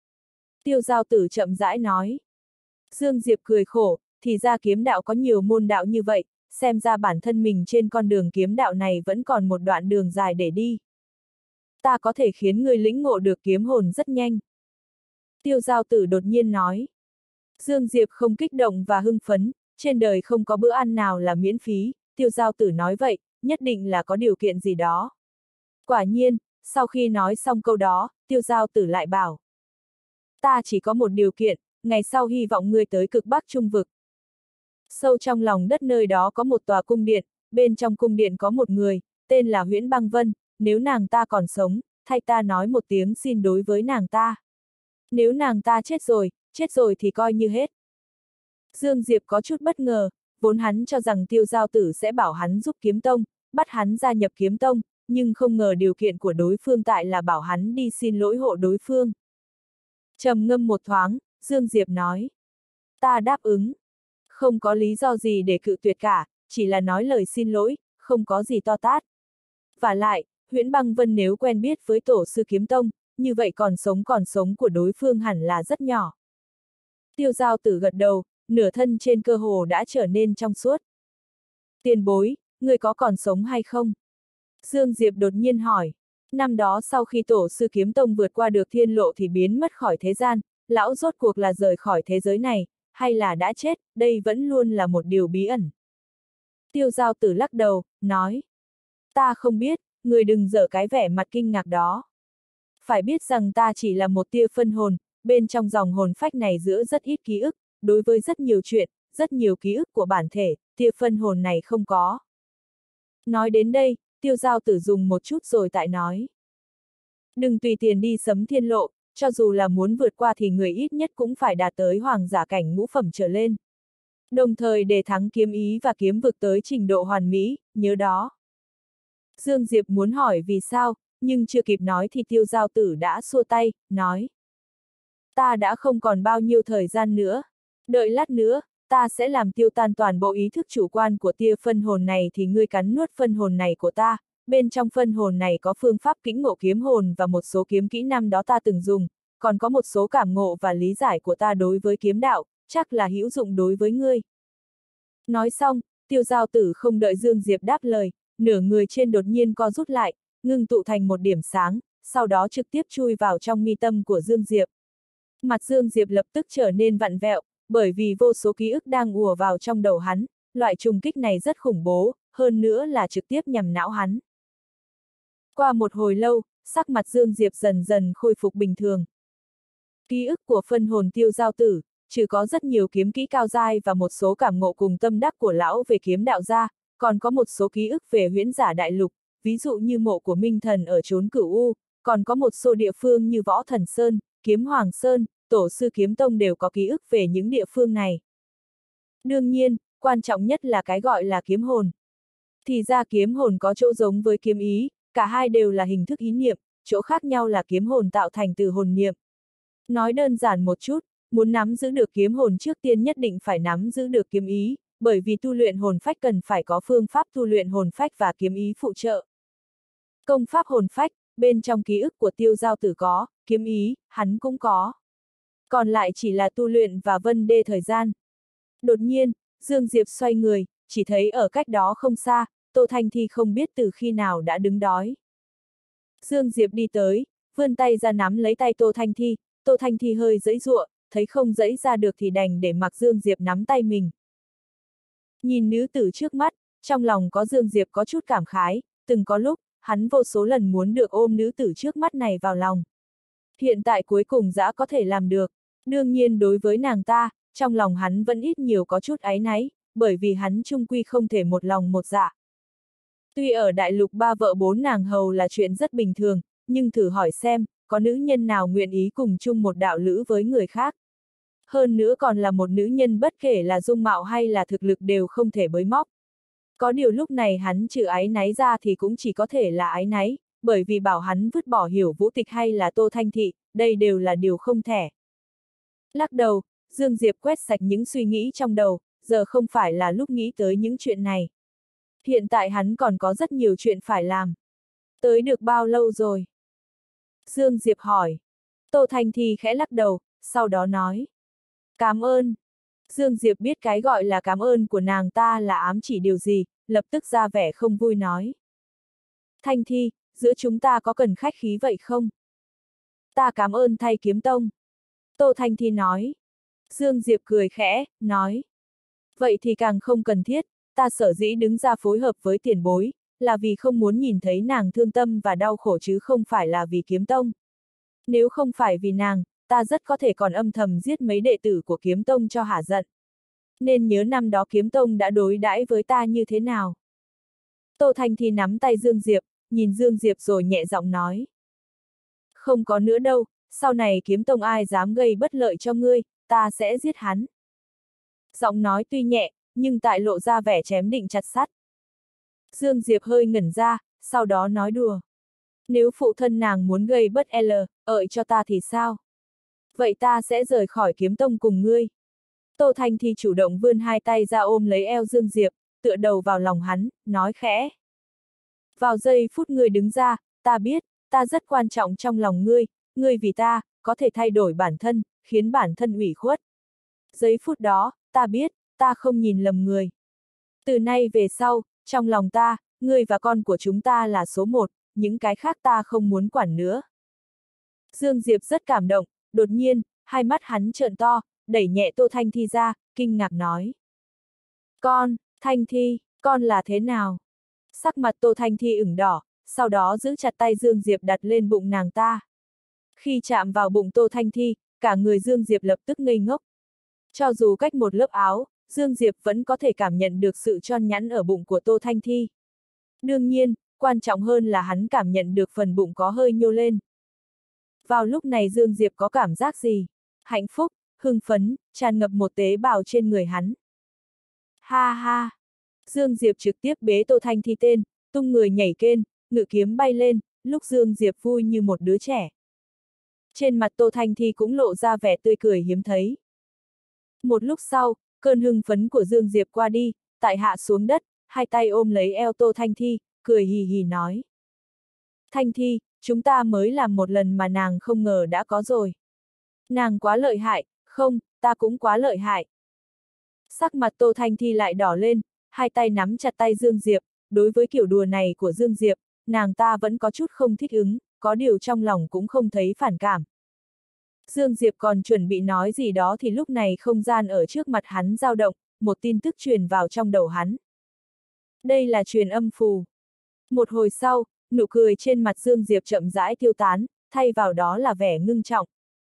Tiêu Giao Tử chậm rãi nói. Dương Diệp cười khổ, thì ra kiếm đạo có nhiều môn đạo như vậy, xem ra bản thân mình trên con đường kiếm đạo này vẫn còn một đoạn đường dài để đi. Ta có thể khiến ngươi lĩnh ngộ được kiếm hồn rất nhanh. Tiêu Giao Tử đột nhiên nói. Dương Diệp không kích động và hưng phấn, trên đời không có bữa ăn nào là miễn phí, Tiêu Giao Tử nói vậy, nhất định là có điều kiện gì đó. Quả nhiên, sau khi nói xong câu đó, Tiêu Giao Tử lại bảo. Ta chỉ có một điều kiện, ngày sau hy vọng ngươi tới cực Bắc Trung vực. Sâu trong lòng đất nơi đó có một tòa cung điện, bên trong cung điện có một người, tên là Huyễn Băng Vân, nếu nàng ta còn sống, thay ta nói một tiếng xin đối với nàng ta. Nếu nàng ta chết rồi thì coi như hết. Dương Diệp có chút bất ngờ, vốn hắn cho rằng Tiêu Giao Tử sẽ bảo hắn giúp kiếm tông, bắt hắn gia nhập kiếm tông, nhưng không ngờ điều kiện của đối phương tại là bảo hắn đi xin lỗi hộ đối phương. Trầm ngâm một thoáng, Dương Diệp nói. Ta đáp ứng. Không có lý do gì để cự tuyệt cả, chỉ là nói lời xin lỗi, không có gì to tát. Vả lại, Huyễn Băng Vân nếu quen biết với tổ sư kiếm tông, như vậy còn sống của đối phương hẳn là rất nhỏ. Tiêu Giao Tử gật đầu, nửa thân trên cơ hồ đã trở nên trong suốt. Tiền bối, người có còn sống hay không? Dương Diệp đột nhiên hỏi. Năm đó sau khi tổ sư kiếm tông vượt qua được thiên lộ thì biến mất khỏi thế gian, lão rốt cuộc là rời khỏi thế giới này, hay là đã chết, đây vẫn luôn là một điều bí ẩn. Tiêu Giao Tử lắc đầu, nói. Ta không biết, người đừng dở cái vẻ mặt kinh ngạc đó. Phải biết rằng ta chỉ là một tia phân hồn, bên trong dòng hồn phách này giữa rất ít ký ức, đối với rất nhiều chuyện, rất nhiều ký ức của bản thể, tia phân hồn này không có. Nói đến đây, Tiêu Giao Tử dùng một chút rồi tại nói. Đừng tùy tiền đi sấm thiên lộ, cho dù là muốn vượt qua thì người ít nhất cũng phải đạt tới hoàng giả cảnh ngũ phẩm trở lên. Đồng thời để thắng kiếm ý và kiếm vực tới trình độ hoàn mỹ, nhớ đó. Dương Diệp muốn hỏi vì sao, nhưng chưa kịp nói thì Tiêu Giao Tử đã xua tay, nói. Ta đã không còn bao nhiêu thời gian nữa. Đợi lát nữa, ta sẽ làm tiêu tan toàn bộ ý thức chủ quan của tia phân hồn này thì ngươi cắn nuốt phân hồn này của ta. Bên trong phân hồn này có phương pháp kĩnh ngộ kiếm hồn và một số kiếm kỹ năm đó ta từng dùng, còn có một số cảm ngộ và lý giải của ta đối với kiếm đạo, chắc là hữu dụng đối với ngươi. Nói xong, Tiêu Giao Tử không đợi Dương Diệp đáp lời, nửa người trên đột nhiên co rút lại, ngưng tụ thành một điểm sáng, sau đó trực tiếp chui vào trong mi tâm của Dương Diệp. Mặt Dương Diệp lập tức trở nên vặn vẹo, bởi vì vô số ký ức đang ùa vào trong đầu hắn, loại trùng kích này rất khủng bố, hơn nữa là trực tiếp nhằm não hắn. Qua một hồi lâu, sắc mặt Dương Diệp dần dần khôi phục bình thường. Ký ức của phân hồn Tiêu Giao Tử, trừ có rất nhiều kiếm kỹ cao giai và một số cảm ngộ cùng tâm đắc của lão về kiếm đạo ra, còn có một số ký ức về huyễn giả đại lục, ví dụ như mộ của Minh Thần ở chốn Cửu U, còn có một số địa phương như Võ Thần Sơn, Kiếm Hoàng Sơn, tổ sư kiếm tông đều có ký ức về những địa phương này. Đương nhiên, quan trọng nhất là cái gọi là kiếm hồn. Thì ra kiếm hồn có chỗ giống với kiếm ý, cả hai đều là hình thức ý niệm, chỗ khác nhau là kiếm hồn tạo thành từ hồn niệm. Nói đơn giản một chút, muốn nắm giữ được kiếm hồn trước tiên nhất định phải nắm giữ được kiếm ý, bởi vì tu luyện hồn phách cần phải có phương pháp tu luyện hồn phách và kiếm ý phụ trợ. Công pháp hồn phách, bên trong ký ức của Tiêu Giao Tử có, kiếm ý, hắn cũng có. Còn lại chỉ là tu luyện và vân đê thời gian. Đột nhiên, Dương Diệp xoay người, chỉ thấy ở cách đó không xa, Tô Thanh Thi không biết từ khi nào đã đứng đói. Dương Diệp đi tới, vươn tay ra nắm lấy tay Tô Thanh Thi hơi giãy giụa, thấy không giãy ra được thì đành để mặc Dương Diệp nắm tay mình. Nhìn nữ tử trước mắt, trong lòng có Dương Diệp có chút cảm khái, từng có lúc, hắn vô số lần muốn được ôm nữ tử trước mắt này vào lòng. Hiện tại cuối cùng đã có thể làm được, đương nhiên đối với nàng ta, trong lòng hắn vẫn ít nhiều có chút áy náy, bởi vì hắn chung quy không thể một lòng một dạ. Tuy ở đại lục ba vợ bốn nàng hầu là chuyện rất bình thường, nhưng thử hỏi xem, có nữ nhân nào nguyện ý cùng chung một đạo lữ với người khác. Hơn nữa còn là một nữ nhân bất kể là dung mạo hay là thực lực đều không thể bới móc. Có điều lúc này hắn trừ áy náy ra thì cũng chỉ có thể là áy náy, bởi vì bảo hắn vứt bỏ Hiểu Vũ Tịch hay là Tô Thanh Thị, đây đều là điều không thể. Lắc đầu, Dương Diệp quét sạch những suy nghĩ trong đầu, giờ không phải là lúc nghĩ tới những chuyện này. Hiện tại hắn còn có rất nhiều chuyện phải làm. Tới được bao lâu rồi? Dương Diệp hỏi. Tô Thanh Thị khẽ lắc đầu, sau đó nói. Cảm ơn. Dương Diệp biết cái gọi là cảm ơn của nàng ta là ám chỉ điều gì, lập tức ra vẻ không vui nói. Thanh Thi, giữa chúng ta có cần khách khí vậy không? Ta cảm ơn thay kiếm tông. Tô Thanh Thi nói. Dương Diệp cười khẽ, nói. Vậy thì càng không cần thiết, ta sở dĩ đứng ra phối hợp với tiền bối, là vì không muốn nhìn thấy nàng thương tâm và đau khổ chứ không phải là vì kiếm tông. Nếu không phải vì nàng, ta rất có thể còn âm thầm giết mấy đệ tử của kiếm tông cho hả giận. Nên nhớ năm đó kiếm tông đã đối đãi với ta như thế nào. Tô Thanh Thi nắm tay Dương Diệp, nhìn Dương Diệp rồi nhẹ giọng nói. Không có nữa đâu, sau này kiếm tông ai dám gây bất lợi cho ngươi, ta sẽ giết hắn. Giọng nói tuy nhẹ, nhưng tại lộ ra vẻ chém định chặt sắt. Dương Diệp hơi ngẩn ra, sau đó nói đùa. Nếu phụ thân nàng muốn gây bất lợi cho ta thì sao? Vậy ta sẽ rời khỏi kiếm tông cùng ngươi. Tô Thanh Thi chủ động vươn hai tay ra ôm lấy eo Dương Diệp, tựa đầu vào lòng hắn, nói khẽ. Vào giây phút ngươi đứng ra, ta biết, ta rất quan trọng trong lòng ngươi vì ta, có thể thay đổi bản thân, khiến bản thân ủy khuất. Giây phút đó, ta biết, ta không nhìn lầm người. Từ nay về sau, trong lòng ta, ngươi và con của chúng ta là số một, những cái khác ta không muốn quản nữa. Dương Diệp rất cảm động, đột nhiên, hai mắt hắn trợn to, đẩy nhẹ Tô Thanh Thi ra, kinh ngạc nói. Con, Thanh Thi, con là thế nào? Sắc mặt Tô Thanh Thi ửng đỏ, sau đó giữ chặt tay Dương Diệp đặt lên bụng nàng ta. Khi chạm vào bụng Tô Thanh Thi, cả người Dương Diệp lập tức ngây ngốc. Cho dù cách một lớp áo, Dương Diệp vẫn có thể cảm nhận được sự tròn nhẵn ở bụng của Tô Thanh Thi. Đương nhiên, quan trọng hơn là hắn cảm nhận được phần bụng có hơi nhô lên. Vào lúc này Dương Diệp có cảm giác gì? Hạnh phúc, hưng phấn, tràn ngập một tế bào trên người hắn. Ha ha! Dương Diệp trực tiếp bế Tô Thanh Thi tên, tung người nhảy kên, ngự kiếm bay lên, lúc Dương Diệp vui như một đứa trẻ. Trên mặt Tô Thanh Thi cũng lộ ra vẻ tươi cười hiếm thấy. Một lúc sau, cơn hưng phấn của Dương Diệp qua đi, tại hạ xuống đất, hai tay ôm lấy eo Tô Thanh Thi, cười hì hì nói. Thanh Thi, chúng ta mới làm một lần mà nàng không ngờ đã có rồi. Nàng quá lợi hại, không, ta cũng quá lợi hại. Sắc mặt Tô Thanh Thi lại đỏ lên, hai tay nắm chặt tay Dương Diệp, đối với kiểu đùa này của Dương Diệp, nàng ta vẫn có chút không thích ứng, có điều trong lòng cũng không thấy phản cảm. Dương Diệp còn chuẩn bị nói gì đó thì lúc này không gian ở trước mặt hắn dao động, một tin tức truyền vào trong đầu hắn. Đây là truyền âm phù. Một hồi sau, nụ cười trên mặt Dương Diệp chậm rãi tiêu tán, thay vào đó là vẻ ngưng trọng.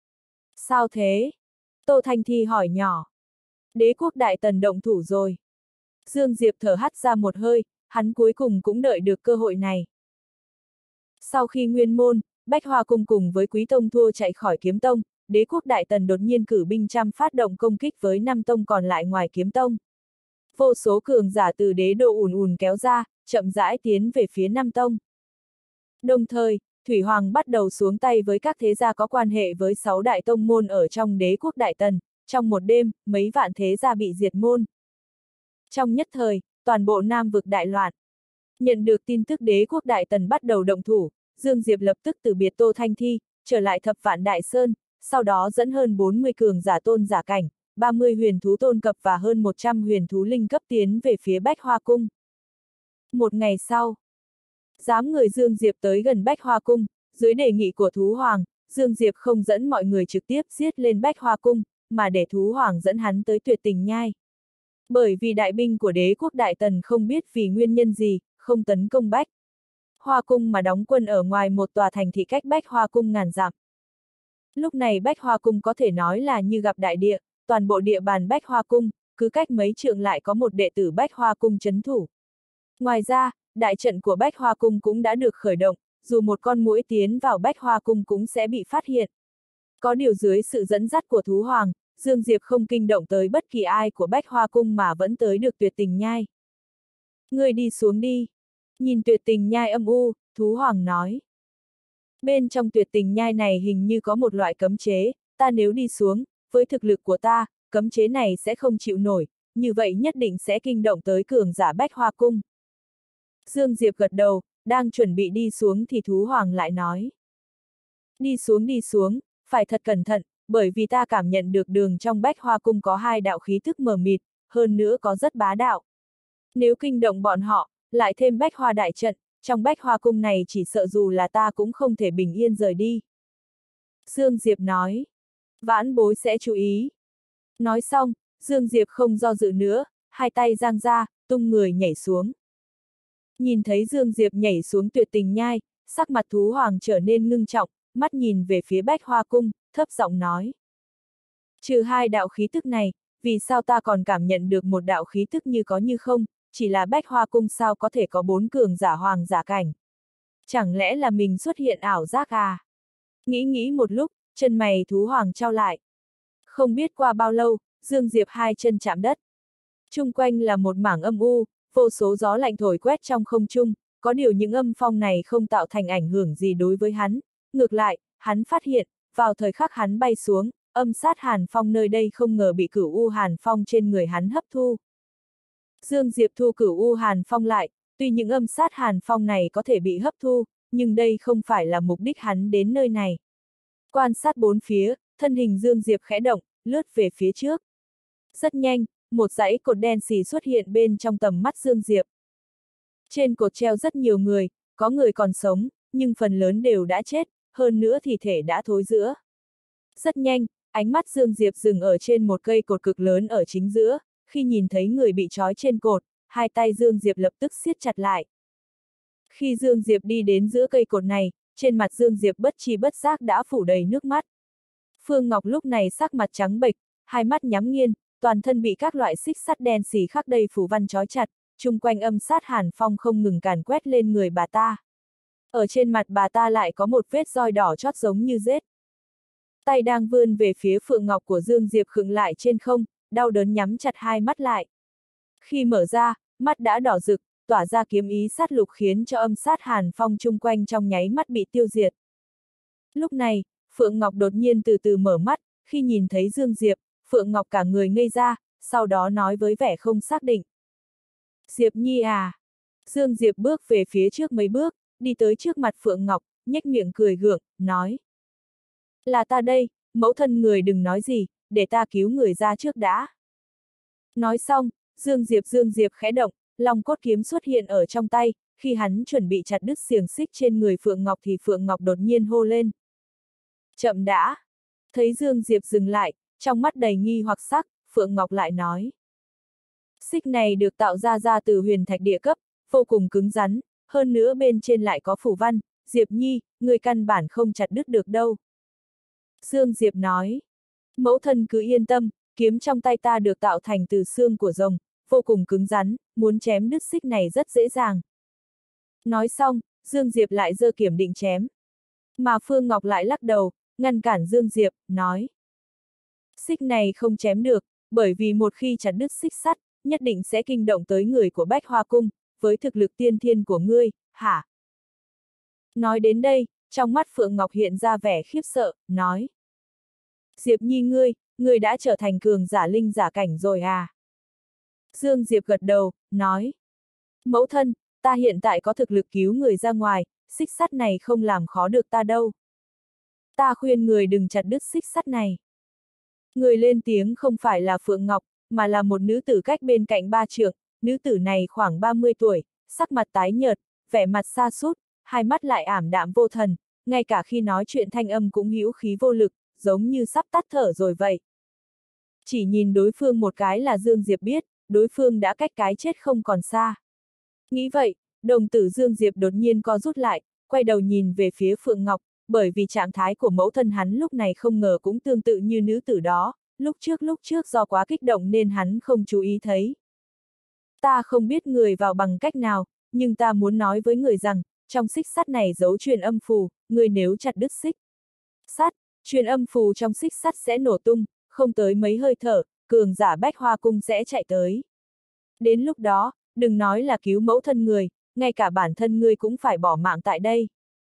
Sao thế? Tô Thanh Thi hỏi nhỏ. Đế quốc Đại Tần động thủ rồi. Dương Diệp thở hắt ra một hơi, hắn cuối cùng cũng đợi được cơ hội này. Sau khi Nguyên Môn, Bách Hoa Cung cùng với Quý Tông thua chạy khỏi Kiếm Tông, Đế quốc Đại Tần đột nhiên cử binh trăm phát động công kích với 5 tông còn lại ngoài Kiếm Tông. Vô số cường giả từ đế đô ùn ùn kéo ra, chậm rãi tiến về phía 5 tông. Đồng thời, Thủy Hoàng bắt đầu xuống tay với các thế gia có quan hệ với 6 đại tông môn ở trong Đế quốc Đại Tần, trong một đêm, mấy vạn thế gia bị diệt môn. Trong nhất thời, toàn bộ Nam vực đại loạn. Nhận được tin tức Đế quốc Đại Tần bắt đầu động thủ, Dương Diệp lập tức từ biệt Tô Thanh Thi, trở lại Thập Vạn Đại Sơn, sau đó dẫn hơn 40 cường giả tôn giả cảnh, 30 huyền thú tôn cấp và hơn 100 huyền thú linh cấp tiến về phía Bách Hoa Cung. Một ngày sau, dám người Dương Diệp tới gần Bách Hoa Cung, dưới đề nghị của Thú Hoàng, Dương Diệp không dẫn mọi người trực tiếp giết lên Bách Hoa Cung, mà để Thú Hoàng dẫn hắn tới Tuyệt Tình Nhai. Bởi vì đại binh của Đế quốc Đại Tần không biết vì nguyên nhân gì, không tấn công Bách Hoa Cung mà đóng quân ở ngoài một tòa thành thị cách Bách Hoa Cung ngàn dặm. Lúc này Bách Hoa Cung có thể nói là như gặp đại địa, toàn bộ địa bàn Bách Hoa Cung, cứ cách mấy trượng lại có một đệ tử Bách Hoa Cung trấn thủ. Ngoài ra, đại trận của Bách Hoa Cung cũng đã được khởi động, dù một con muỗi tiến vào Bách Hoa Cung cũng sẽ bị phát hiện. Có điều dưới sự dẫn dắt của Thú Hoàng, Dương Diệp không kinh động tới bất kỳ ai của Bách Hoa Cung mà vẫn tới được Tuyệt Tình Nhai. Người đi xuống đi. Nhìn Tuyệt Tình Nhai âm u, Thú Hoàng nói. Bên trong Tuyệt Tình Nhai này hình như có một loại cấm chế, ta nếu đi xuống, với thực lực của ta, cấm chế này sẽ không chịu nổi, như vậy nhất định sẽ kinh động tới cường giả Bách Hoa Cung. Dương Diệp gật đầu, đang chuẩn bị đi xuống thì Thú Hoàng lại nói. Đi xuống, phải thật cẩn thận, bởi vì ta cảm nhận được đường trong Bách Hoa Cung có hai đạo khí tức mờ mịt, hơn nữa có rất bá đạo. Nếu kinh động bọn họ, lại thêm Bách Hoa đại trận, trong Bách Hoa Cung này chỉ sợ dù là ta cũng không thể bình yên rời đi. Dương Diệp nói. Vãn bối sẽ chú ý. Nói xong, Dương Diệp không do dự nữa, hai tay giang ra, tung người nhảy xuống. Nhìn thấy Dương Diệp nhảy xuống Tuyệt Tình Nhai, sắc mặt Thú Hoàng trở nên ngưng trọng, mắt nhìn về phía Bách Hoa Cung, thấp giọng nói. Trừ hai đạo khí tức này, vì sao ta còn cảm nhận được một đạo khí tức như có như không, chỉ là Bách Hoa Cung sao có thể có 4 cường giả hoàng giả cảnh. Chẳng lẽ là mình xuất hiện ảo giác à? Nghĩ một lúc, chân mày Thú Hoàng trao lại. Không biết qua bao lâu, Dương Diệp hai chân chạm đất. Chung quanh là một mảng âm u, vô số gió lạnh thổi quét trong không trung, có điều những âm phong này không tạo thành ảnh hưởng gì đối với hắn. Ngược lại, hắn phát hiện, vào thời khắc hắn bay xuống, âm sát hàn phong nơi đây không ngờ bị cửu u hàn phong trên người hắn hấp thu. Dương Diệp thu cửu u hàn phong lại, tuy những âm sát hàn phong này có thể bị hấp thu, nhưng đây không phải là mục đích hắn đến nơi này. Quan sát bốn phía, thân hình Dương Diệp khẽ động, lướt về phía trước. Rất nhanh, một dãy cột đen xì xuất hiện bên trong tầm mắt Dương Diệp. Trên cột treo rất nhiều người, có người còn sống, nhưng phần lớn đều đã chết, hơn nữa thi thể đã thối rữa. Rất nhanh, ánh mắt Dương Diệp dừng ở trên một cây cột cực lớn ở chính giữa, khi nhìn thấy người bị trói trên cột, hai tay Dương Diệp lập tức siết chặt lại. Khi Dương Diệp đi đến giữa cây cột này, trên mặt Dương Diệp bất tri bất giác đã phủ đầy nước mắt. Phương Ngọc lúc này sắc mặt trắng bệch, hai mắt nhắm nghiền, toàn thân bị các loại xích sắt đen xì khắc đầy phủ văn trói chặt, chung quanh âm sát hàn phong không ngừng càn quét lên người bà ta. Ở trên mặt bà ta lại có một vết roi đỏ chót giống như rết. Tay đang vươn về phía Phượng Ngọc của Dương Diệp khựng lại trên không, đau đớn nhắm chặt hai mắt lại. Khi mở ra, mắt đã đỏ rực, tỏa ra kiếm ý sát lục khiến cho âm sát hàn phong chung quanh trong nháy mắt bị tiêu diệt. Lúc này, Phượng Ngọc đột nhiên từ từ mở mắt, khi nhìn thấy Dương Diệp, Phượng Ngọc cả người ngây ra, sau đó nói với vẻ không xác định. Diệp Nhi à? Dương Diệp bước về phía trước mấy bước, đi tới trước mặt Phượng Ngọc, nhếch miệng cười gượng, nói. Là ta đây, mẫu thân người đừng nói gì, để ta cứu người ra trước đã. Nói xong, Dương Diệp khẽ động, long cốt kiếm xuất hiện ở trong tay, khi hắn chuẩn bị chặt đứt xiềng xích trên người Phượng Ngọc thì Phượng Ngọc đột nhiên hô lên. Chậm đã. Thấy Dương Diệp dừng lại, trong mắt đầy nghi hoặc sắc, Phượng Ngọc lại nói. Xích này được tạo ra từ huyền thạch địa cấp, vô cùng cứng rắn, hơn nữa bên trên lại có phủ văn, Diệp Nhi, người căn bản không chặt đứt được đâu. Dương Diệp nói. Mẫu thân cứ yên tâm, kiếm trong tay ta được tạo thành từ xương của rồng, vô cùng cứng rắn, muốn chém đứt xích này rất dễ dàng. Nói xong, Dương Diệp lại giơ kiếm định chém. Mà Phương Ngọc lại lắc đầu, ngăn cản Dương Diệp, nói. Xích này không chém được, bởi vì một khi chặt đứt xích sắt, nhất định sẽ kinh động tới người của Bách Hoa Cung, với thực lực tiên thiên của ngươi, hả? Nói đến đây, trong mắt Phượng Ngọc hiện ra vẻ khiếp sợ, nói. Diệp Nhi ngươi đã trở thành cường giả linh giả cảnh rồi à? Dương Diệp gật đầu, nói. Mẫu thân, ta hiện tại có thực lực cứu người ra ngoài, xích sắt này không làm khó được ta đâu. Ta khuyên người đừng chặt đứt xích sắt này. Người lên tiếng không phải là Phượng Ngọc, mà là một nữ tử cách bên cạnh 3 trượng, nữ tử này khoảng 30 tuổi, sắc mặt tái nhợt, vẻ mặt sa sút, hai mắt lại ảm đạm vô thần, ngay cả khi nói chuyện thanh âm cũng hữu khí vô lực, giống như sắp tắt thở rồi vậy. Chỉ nhìn đối phương một cái là Dương Diệp biết, đối phương đã cách cái chết không còn xa. Nghĩ vậy, đồng tử Dương Diệp đột nhiên co rút lại, quay đầu nhìn về phía Phượng Ngọc, bởi vì trạng thái của mẫu thân hắn lúc này không ngờ cũng tương tự như nữ tử đó, lúc trước do quá kích động nên hắn không chú ý thấy. Ta không biết người vào bằng cách nào, nhưng ta muốn nói với người rằng, trong xích sắt này giấu truyền âm phù, người nếu chặt đứt xích sắt, truyền âm phù trong xích sắt sẽ nổ tung, không tới mấy hơi thở, cường giả Bách Hoa Cung sẽ chạy tới. Đến lúc đó, đừng nói là cứu mẫu thân người, ngay cả bản thân ngươi cũng phải bỏ mạng tại đây.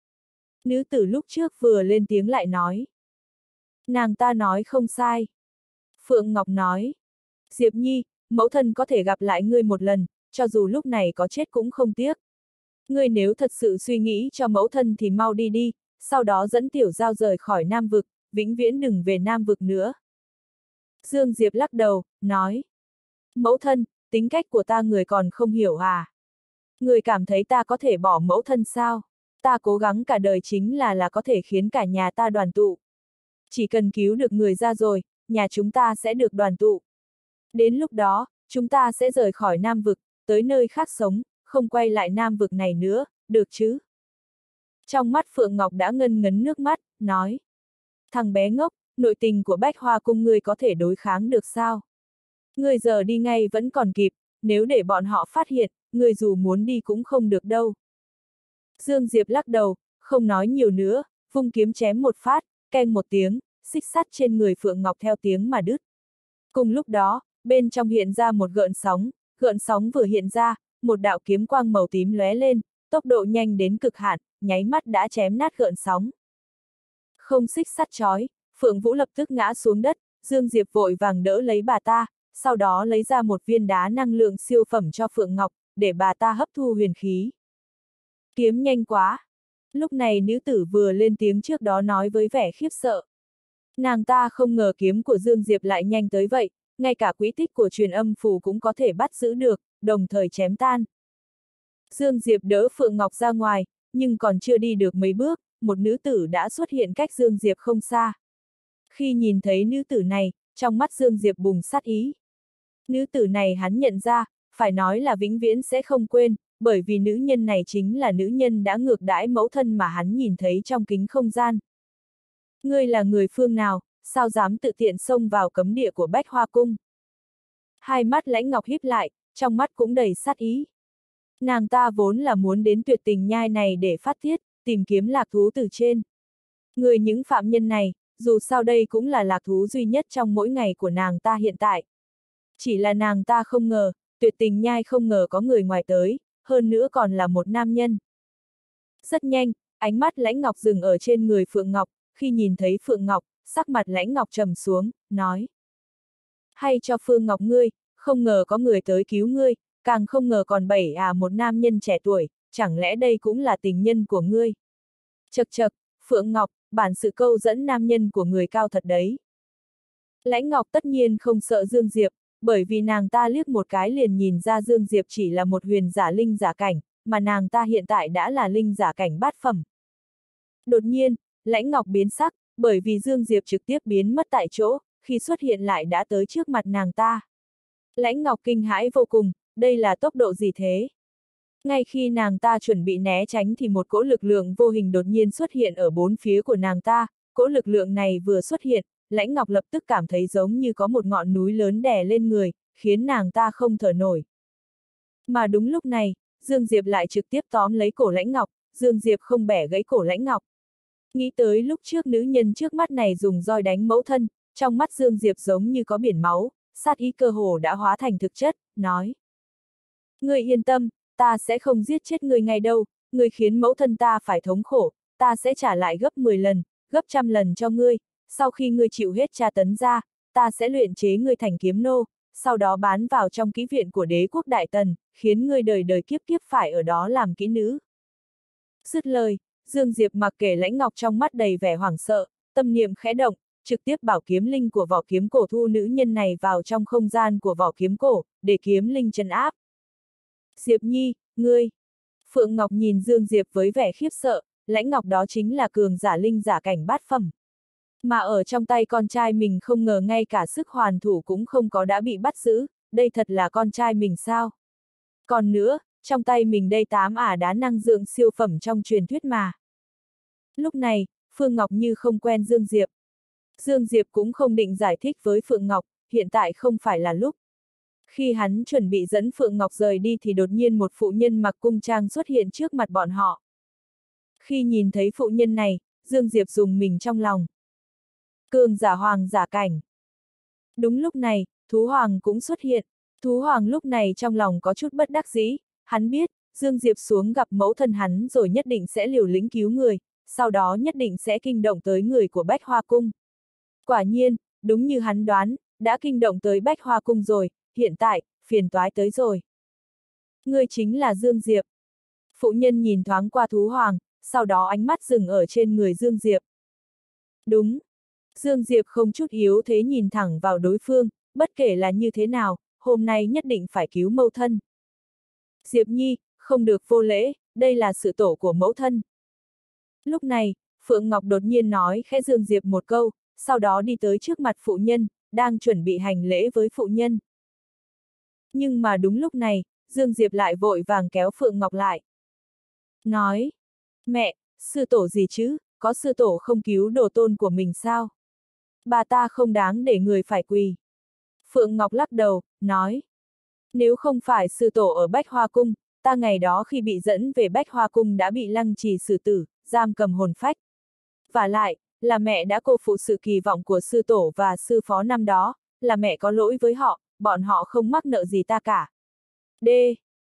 Nữ tử lúc trước vừa lên tiếng lại nói. Nàng ta nói không sai. Phượng Ngọc nói. Diệp Nhi, mẫu thân có thể gặp lại ngươi một lần, cho dù lúc này có chết cũng không tiếc. Ngươi nếu thật sự suy nghĩ cho mẫu thân thì mau đi đi, sau đó dẫn Tiểu Giao rời khỏi Nam Vực, vĩnh viễn đừng về Nam Vực nữa. Dương Diệp lắc đầu, nói. Mẫu thân, tính cách của ta người còn không hiểu à? Người cảm thấy ta có thể bỏ mẫu thân sao? Ta cố gắng cả đời chính là có thể khiến cả nhà ta đoàn tụ. Chỉ cần cứu được người ra rồi, nhà chúng ta sẽ được đoàn tụ. Đến lúc đó, chúng ta sẽ rời khỏi Nam Vực, tới nơi khác sống, không quay lại Nam Vực này nữa, được chứ? Trong mắt Phượng Ngọc đã ngân ngấn nước mắt, nói. Thằng bé ngốc, nội tình của Bách Hoa Cung ngươi có thể đối kháng được sao? Ngươi giờ đi ngay vẫn còn kịp, nếu để bọn họ phát hiện, ngươi dù muốn đi cũng không được đâu. Dương Diệp lắc đầu, không nói nhiều nữa, vung kiếm chém một phát, keng một tiếng, xích sắt trên người Phượng Ngọc theo tiếng mà đứt. Cùng lúc đó, bên trong hiện ra một gợn sóng vừa hiện ra, một đạo kiếm quang màu tím lóe lên, tốc độ nhanh đến cực hạn, nháy mắt đã chém nát gợn sóng. Không xích sắt trói, Phượng Vũ lập tức ngã xuống đất, Dương Diệp vội vàng đỡ lấy bà ta, sau đó lấy ra một viên đá năng lượng siêu phẩm cho Phượng Ngọc, để bà ta hấp thu huyền khí. Kiếm nhanh quá! Lúc này nữ tử vừa lên tiếng trước đó nói với vẻ khiếp sợ. Nàng ta không ngờ kiếm của Dương Diệp lại nhanh tới vậy, ngay cả quỹ tích của truyền âm phù cũng có thể bắt giữ được, đồng thời chém tan. Dương Diệp đỡ Phượng Ngọc ra ngoài, nhưng còn chưa đi được mấy bước, một nữ tử đã xuất hiện cách Dương Diệp không xa. Khi nhìn thấy nữ tử này, trong mắt Dương Diệp bùng sát ý. Nữ tử này hắn nhận ra, phải nói là vĩnh viễn sẽ không quên, bởi vì nữ nhân này chính là nữ nhân đã ngược đãi mẫu thân mà hắn nhìn thấy trong kính không gian. Ngươi là người phương nào, sao dám tự tiện xông vào cấm địa của Bách Hoa Cung? Hai mắt Lãnh Ngọc híp lại, trong mắt cũng đầy sát ý. Nàng ta vốn là muốn đến Tuyệt Tình Nhai này để phát tiết, tìm kiếm lạc thú từ trên. Người những phạm nhân này, dù sao đây cũng là lạc thú duy nhất trong mỗi ngày của nàng ta hiện tại. Chỉ là nàng ta không ngờ, Tuyệt Tình Nhai không ngờ có người ngoài tới, hơn nữa còn là một nam nhân. Rất nhanh, ánh mắt Lãnh Ngọc dừng ở trên người Phượng Ngọc, khi nhìn thấy Phượng Ngọc, sắc mặt Lãnh Ngọc trầm xuống, nói. Hay cho Phương Ngọc ngươi, không ngờ có người tới cứu ngươi, càng không ngờ còn một nam nhân trẻ tuổi, chẳng lẽ đây cũng là tình nhân của ngươi? Chậc chậc, Phượng Ngọc, bản sự câu dẫn nam nhân của người cao thật đấy. Lãnh Ngọc tất nhiên không sợ Dương Diệp, bởi vì nàng ta liếc một cái liền nhìn ra Dương Diệp chỉ là một huyền giả linh giả cảnh, mà nàng ta hiện tại đã là linh giả cảnh bát phẩm. Đột nhiên, Lãnh Ngọc biến sắc, bởi vì Dương Diệp trực tiếp biến mất tại chỗ, khi xuất hiện lại đã tới trước mặt nàng ta. Lãnh Ngọc kinh hãi vô cùng, đây là tốc độ gì thế? Ngay khi nàng ta chuẩn bị né tránh thì một cỗ lực lượng vô hình đột nhiên xuất hiện ở bốn phía của nàng ta, cỗ lực lượng này vừa xuất hiện, Lãnh Ngọc lập tức cảm thấy giống như có một ngọn núi lớn đè lên người, khiến nàng ta không thở nổi. Mà đúng lúc này, Dương Diệp lại trực tiếp tóm lấy cổ Lãnh Ngọc, Dương Diệp không bẻ gãy cổ Lãnh Ngọc. Nghĩ tới lúc trước nữ nhân trước mắt này dùng roi đánh mẫu thân, trong mắt Dương Diệp giống như có biển máu, sát ý cơ hồ đã hóa thành thực chất, nói. Ngươi yên tâm, ta sẽ không giết chết ngươi ngay đâu, ngươi khiến mẫu thân ta phải thống khổ, ta sẽ trả lại gấp 10 lần, gấp 100 lần cho ngươi, sau khi ngươi chịu hết tra tấn ra, ta sẽ luyện chế ngươi thành kiếm nô, sau đó bán vào trong kỹ viện của đế quốc Đại Tần, khiến ngươi đời đời kiếp kiếp phải ở đó làm kỹ nữ. Dứt lời, Dương Diệp mặc kệ Lãnh Ngọc trong mắt đầy vẻ hoảng sợ, tâm niệm khẽ động, trực tiếp bảo kiếm linh của vỏ kiếm cổ thu nữ nhân này vào trong không gian của vỏ kiếm cổ, để kiếm linh trấn áp. Diệp Nhi, ngươi! Phượng Ngọc nhìn Dương Diệp với vẻ khiếp sợ, Lãnh Ngọc đó chính là cường giả linh giả cảnh bát phẩm. Mà ở trong tay con trai mình không ngờ ngay cả sức hoàn thủ cũng không có đã bị bắt giữ, đây thật là con trai mình sao? Còn nữa, trong tay mình đây 8 đá năng lượng siêu phẩm trong truyền thuyết mà. Lúc này, Phương Ngọc như không quen Dương Diệp. Dương Diệp cũng không định giải thích với Phượng Ngọc, hiện tại không phải là lúc. Khi hắn chuẩn bị dẫn Phượng Ngọc rời đi thì đột nhiên một phụ nhân mặc cung trang xuất hiện trước mặt bọn họ. Khi nhìn thấy phụ nhân này, Dương Diệp rùng mình trong lòng. Cường giả hoàng giả cảnh. Đúng lúc này, Thú Hoàng cũng xuất hiện. Thú Hoàng lúc này trong lòng có chút bất đắc dĩ, hắn biết, Dương Diệp xuống gặp mẫu thân hắn rồi nhất định sẽ liều lĩnh cứu người, sau đó nhất định sẽ kinh động tới người của Bách Hoa Cung. Quả nhiên, đúng như hắn đoán, đã kinh động tới Bách Hoa Cung rồi, hiện tại, phiền toái tới rồi. Ngươi chính là Dương Diệp. Phụ nhân nhìn thoáng qua Thú Hoàng, sau đó ánh mắt dừng ở trên người Dương Diệp. Đúng. Dương Diệp không chút yếu thế nhìn thẳng vào đối phương, bất kể là như thế nào, hôm nay nhất định phải cứu mẫu thân. Diệp Nhi, không được vô lễ, đây là sự tổ của mẫu thân. Lúc này, Phượng Ngọc đột nhiên nói khẽ Dương Diệp một câu, sau đó đi tới trước mặt phụ nhân, đang chuẩn bị hành lễ với phụ nhân. Nhưng mà đúng lúc này, Dương Diệp lại vội vàng kéo Phượng Ngọc lại. Nói, mẹ, sư tổ gì chứ, có sư tổ không cứu đồ tôn của mình sao? Bà ta không đáng để người phải quỳ. Phượng Ngọc lắc đầu, nói. Nếu không phải sư tổ ở Bách Hoa Cung, ta ngày đó khi bị dẫn về Bách Hoa Cung đã bị lăng trì xử tử, giam cầm hồn phách. Và lại, là mẹ đã cô phụ sự kỳ vọng của sư tổ và sư phó năm đó, là mẹ có lỗi với họ, bọn họ không mắc nợ gì ta cả. D.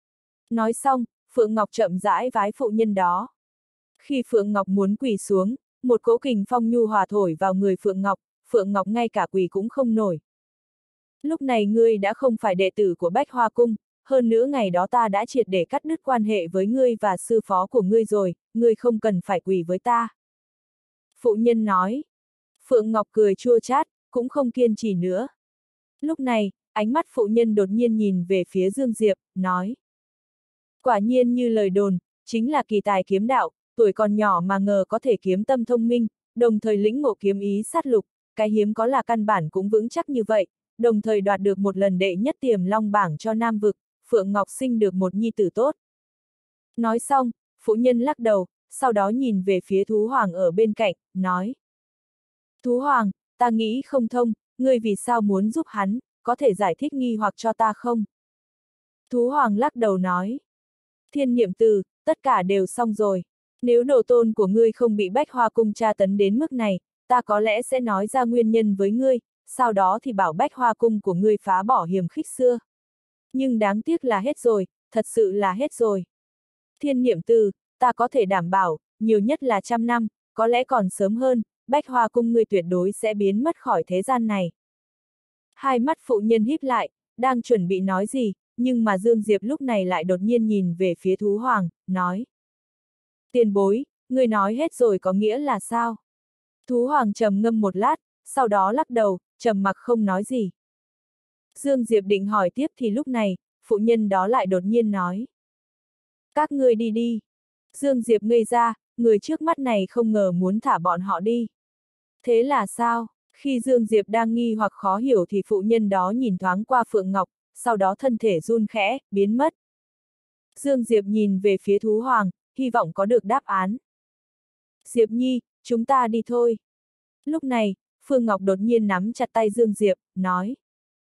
Nói xong, Phượng Ngọc chậm rãi vái phụ nhân đó. Khi Phượng Ngọc muốn quỳ xuống, một cỗ kình phong nhu hòa thổi vào người Phượng Ngọc ngay cả quỳ cũng không nổi. Lúc này ngươi đã không phải đệ tử của Bách Hoa Cung, hơn nữa ngày đó ta đã triệt để cắt đứt quan hệ với ngươi và sư phó của ngươi rồi, ngươi không cần phải quỳ với ta. Phụ nhân nói. Phượng Ngọc cười chua chát, cũng không kiên trì nữa. Lúc này, ánh mắt phụ nhân đột nhiên nhìn về phía Dương Diệp, nói. Quả nhiên như lời đồn, chính là kỳ tài kiếm đạo, tuổi còn nhỏ mà ngờ có thể kiếm tâm thông minh, đồng thời lĩnh ngộ kiếm ý sát lục, cái hiếm có là căn bản cũng vững chắc như vậy, đồng thời đoạt được một lần đệ nhất Tiềm Long bảng cho Nam Vực, Phượng Ngọc sinh được một nhi tử tốt. Nói xong, phụ nhân lắc đầu, sau đó nhìn về phía Thú Hoàng ở bên cạnh, nói. Thú Hoàng, ta nghĩ không thông, ngươi vì sao muốn giúp hắn, có thể giải thích nghi hoặc cho ta không? Thú Hoàng lắc đầu nói. Thiên Niệm Từ, tất cả đều xong rồi. Nếu đồ tôn của ngươi không bị Bách Hoa Cung tra tấn đến mức này, ta có lẽ sẽ nói ra nguyên nhân với ngươi, sau đó thì bảo Bách Hoa Cung của ngươi phá bỏ hiềm khích xưa. Nhưng đáng tiếc là hết rồi, thật sự là hết rồi. Thiên Niệm Từ, ta có thể đảm bảo, nhiều nhất là 100 năm, có lẽ còn sớm hơn, Bách Hoa Cung ngươi tuyệt đối sẽ biến mất khỏi thế gian này. Hai mắt phụ nhân híp lại, đang chuẩn bị nói gì, nhưng mà Dương Diệp lúc này lại đột nhiên nhìn về phía Thú Hoàng, nói. Tiền bối, ngươi nói hết rồi có nghĩa là sao? Thú Hoàng trầm ngâm một lát, sau đó lắc đầu, trầm mặc không nói gì. Dương Diệp định hỏi tiếp thì lúc này, phụ nhân đó lại đột nhiên nói. Các ngươi đi đi. Dương Diệp ngây ra, người trước mắt này không ngờ muốn thả bọn họ đi. Thế là sao? Khi Dương Diệp đang nghi hoặc khó hiểu thì phụ nhân đó nhìn thoáng qua Phượng Ngọc, sau đó thân thể run khẽ, biến mất. Dương Diệp nhìn về phía Thú Hoàng, hy vọng có được đáp án. Diệp Nhi, chúng ta đi thôi. Lúc này, Phương Ngọc đột nhiên nắm chặt tay Dương Diệp, nói.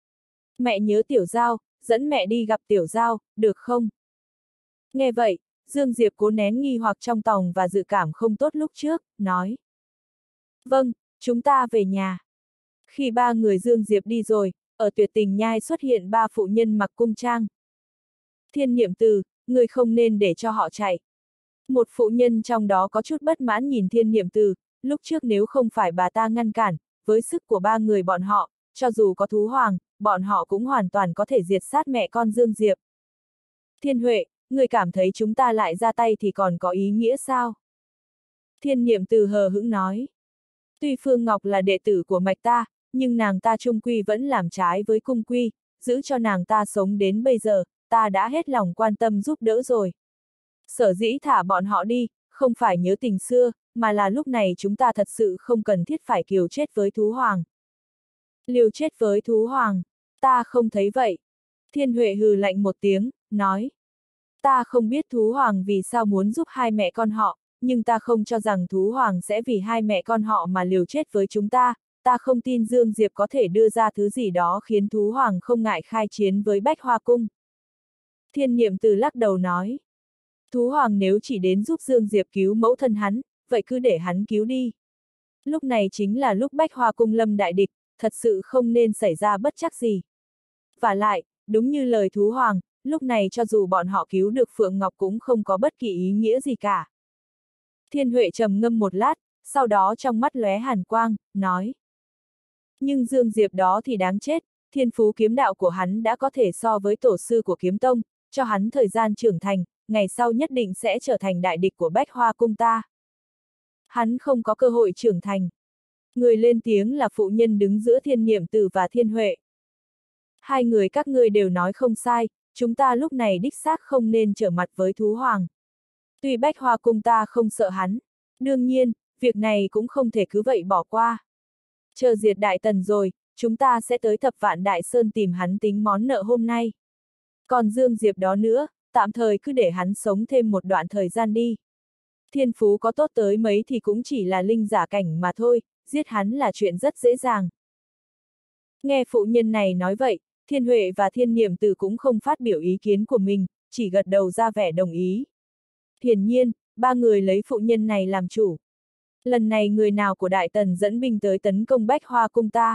Mẹ nhớ Tiểu Giao, dẫn mẹ đi gặp Tiểu Giao, được không? Nghe vậy, Dương Diệp cố nén nghi hoặc trong tòng và dự cảm không tốt lúc trước, nói. Vâng, chúng ta về nhà. Khi ba người Dương Diệp đi rồi, ở Tuyệt Tình Nhai xuất hiện ba phụ nhân mặc cung trang. Thiên Niệm Từ, người không nên để cho họ chạy. Một phụ nhân trong đó có chút bất mãn nhìn Thiên Niệm Từ, lúc trước nếu không phải bà ta ngăn cản, với sức của ba người bọn họ, cho dù có Thú Hoàng, bọn họ cũng hoàn toàn có thể diệt sát mẹ con Dương Diệp. Thiên Huệ, người cảm thấy chúng ta lại ra tay thì còn có ý nghĩa sao? Thiên Niệm Từ hờ hững nói. Tuy Phương Ngọc là đệ tử của mạch ta, nhưng nàng ta trung quy vẫn làm trái với cung quy, giữ cho nàng ta sống đến bây giờ, ta đã hết lòng quan tâm giúp đỡ rồi. Sở dĩ thả bọn họ đi, không phải nhớ tình xưa, mà là lúc này chúng ta thật sự không cần thiết phải kiều chết với Thú Hoàng. Liều chết với Thú Hoàng, ta không thấy vậy. Thiên Huệ hừ lạnh một tiếng, nói. Ta không biết Thú Hoàng vì sao muốn giúp hai mẹ con họ, nhưng ta không cho rằng Thú Hoàng sẽ vì hai mẹ con họ mà liều chết với chúng ta không tin Dương Diệp có thể đưa ra thứ gì đó khiến Thú Hoàng không ngại khai chiến với Bách Hoa Cung. Thiên Niệm Từ lắc đầu nói. Thú Hoàng nếu chỉ đến giúp Dương Diệp cứu mẫu thân hắn, vậy cứ để hắn cứu đi. Lúc này chính là lúc Bách Hoa Cung lâm đại địch, thật sự không nên xảy ra bất trắc gì. Vả lại, đúng như lời Thú Hoàng, lúc này cho dù bọn họ cứu được Phượng Ngọc cũng không có bất kỳ ý nghĩa gì cả. Thiên Huệ trầm ngâm một lát, sau đó trong mắt lóe hàn quang, nói. Nhưng Dương Diệp đó thì đáng chết, thiên phú kiếm đạo của hắn đã có thể so với tổ sư của kiếm tông, cho hắn thời gian trưởng thành, ngày sau nhất định sẽ trở thành đại địch của Bách Hoa Cung ta. Hắn không có cơ hội trưởng thành. Người lên tiếng là phụ nhân đứng giữa Thiên Niệm Từ và Thiên Huệ. Hai người các ngươi đều nói không sai, chúng ta lúc này đích xác không nên trở mặt với Thú Hoàng. Tuy Bách Hoa Cung ta không sợ hắn, đương nhiên, việc này cũng không thể cứ vậy bỏ qua. Chờ diệt Đại Tần rồi, chúng ta sẽ tới Thập Vạn Đại Sơn tìm hắn tính món nợ hôm nay. Còn Dương Diệp đó nữa, tạm thời cứ để hắn sống thêm một đoạn thời gian đi. Thiên phú có tốt tới mấy thì cũng chỉ là linh giả cảnh mà thôi, giết hắn là chuyện rất dễ dàng. Nghe phụ nhân này nói vậy, Thiên Huệ và Thiên Niệm Từ cũng không phát biểu ý kiến của mình, chỉ gật đầu ra vẻ đồng ý. Hiển nhiên, ba người lấy phụ nhân này làm chủ. Lần này người nào của Đại Tần dẫn binh tới tấn công Bách Hoa Cung ta?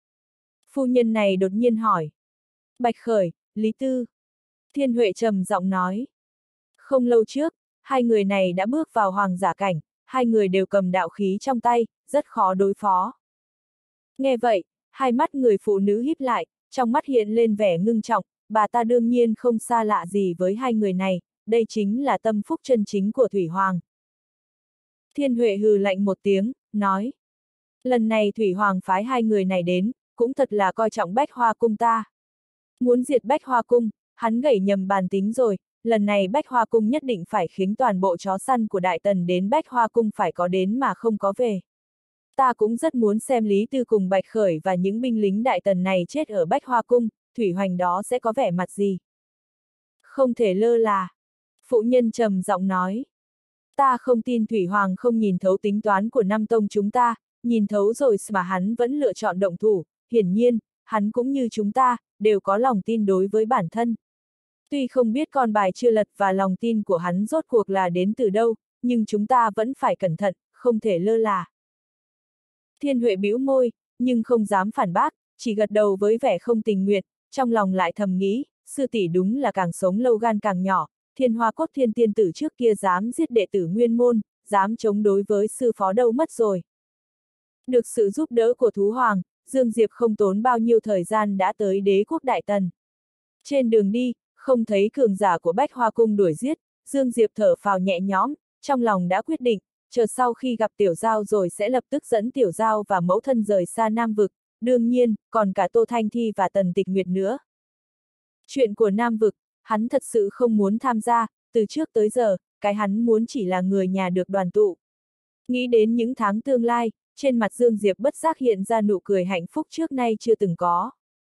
Phu nhân này đột nhiên hỏi. Bạch Khởi, Lý Tư. Thiên Huệ trầm giọng nói. Không lâu trước, hai người này đã bước vào hoàng giả cảnh, hai người đều cầm đạo khí trong tay, rất khó đối phó. Nghe vậy, hai mắt người phụ nữ híp lại, trong mắt hiện lên vẻ ngưng trọng, bà ta đương nhiên không xa lạ gì với hai người này, đây chính là tâm phúc chân chính của Thủy Hoàng. Thiên Huệ hừ lạnh một tiếng, nói. Lần này Thủy Hoàng phái hai người này đến, cũng thật là coi trọng Bách Hoa Cung ta. Muốn diệt Bách Hoa Cung, hắn gẩy nhầm bàn tính rồi, lần này Bách Hoa Cung nhất định phải khiến toàn bộ chó săn của Đại Tần đến Bách Hoa Cung phải có đến mà không có về. Ta cũng rất muốn xem Lý Tư cùng Bạch Khởi và những binh lính Đại Tần này chết ở Bách Hoa Cung, Thủy Hoành đó sẽ có vẻ mặt gì. Không thể lơ là. Phụ nhân trầm giọng nói. Ta không tin Thủy Hoàng không nhìn thấu tính toán của Nam Tông chúng ta, nhìn thấu rồi mà hắn vẫn lựa chọn động thủ, hiển nhiên, hắn cũng như chúng ta, đều có lòng tin đối với bản thân. Tuy không biết con bài chưa lật và lòng tin của hắn rốt cuộc là đến từ đâu, nhưng chúng ta vẫn phải cẩn thận, không thể lơ là. Thiên Huệ bĩu môi, nhưng không dám phản bác, chỉ gật đầu với vẻ không tình nguyện, trong lòng lại thầm nghĩ, sư tỷ đúng là càng sống lâu gan càng nhỏ, Thiên Hoa Cốt Thiên Tiên Tử trước kia dám giết đệ tử Nguyên Môn, dám chống đối với sư phó đâu mất rồi. Được sự giúp đỡ của Thú Hoàng, Dương Diệp không tốn bao nhiêu thời gian đã tới đế quốc Đại Tần. Trên đường đi, không thấy cường giả của Bách Hoa Cung đuổi giết, Dương Diệp thở phào nhẹ nhõm, trong lòng đã quyết định, chờ sau khi gặp Tiểu Giao rồi sẽ lập tức dẫn Tiểu Giao và mẫu thân rời xa Nam Vực, đương nhiên, còn cả Tô Thanh Thi và Tần Tịch Nguyệt nữa. Chuyện của Nam Vực, hắn thật sự không muốn tham gia, từ trước tới giờ, cái hắn muốn chỉ là người nhà được đoàn tụ. Nghĩ đến những tháng tương lai, trên mặt Dương Diệp bất giác hiện ra nụ cười hạnh phúc trước nay chưa từng có.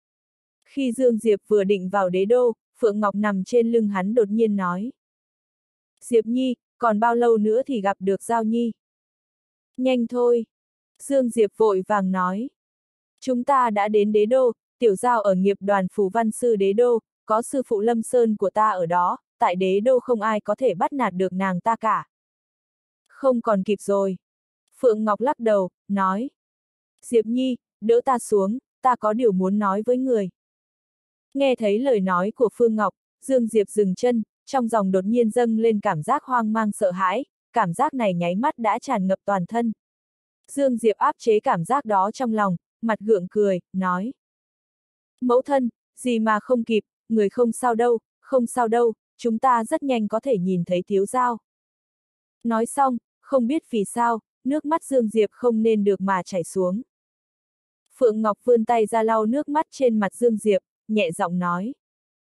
Khi Dương Diệp vừa định vào đế đô, Phượng Ngọc nằm trên lưng hắn đột nhiên nói. Diệp Nhi, còn bao lâu nữa thì gặp được Giao Nhi? Nhanh thôi. Dương Diệp vội vàng nói. Chúng ta đã đến đế đô, Tiểu Giao ở nghiệp đoàn Phù Văn Sư đế đô, có sư phụ Lâm Sơn của ta ở đó, tại đế đô không ai có thể bắt nạt được nàng ta cả. Không còn kịp rồi. Phượng Ngọc lắc đầu, nói. Diệp Nhi, đỡ ta xuống, ta có điều muốn nói với người. Nghe thấy lời nói của Phương Ngọc, Dương Diệp dừng chân, trong lòng đột nhiên dâng lên cảm giác hoang mang sợ hãi, cảm giác này nháy mắt đã tràn ngập toàn thân. Dương Diệp áp chế cảm giác đó trong lòng, mặt gượng cười, nói. Mẫu thân, gì mà không kịp, người không sao đâu, không sao đâu, chúng ta rất nhanh có thể nhìn thấy Thiếu Giao. Nói xong, không biết vì sao, nước mắt Dương Diệp không nên được mà chảy xuống. Phượng Ngọc vươn tay ra lau nước mắt trên mặt Dương Diệp, nhẹ giọng nói.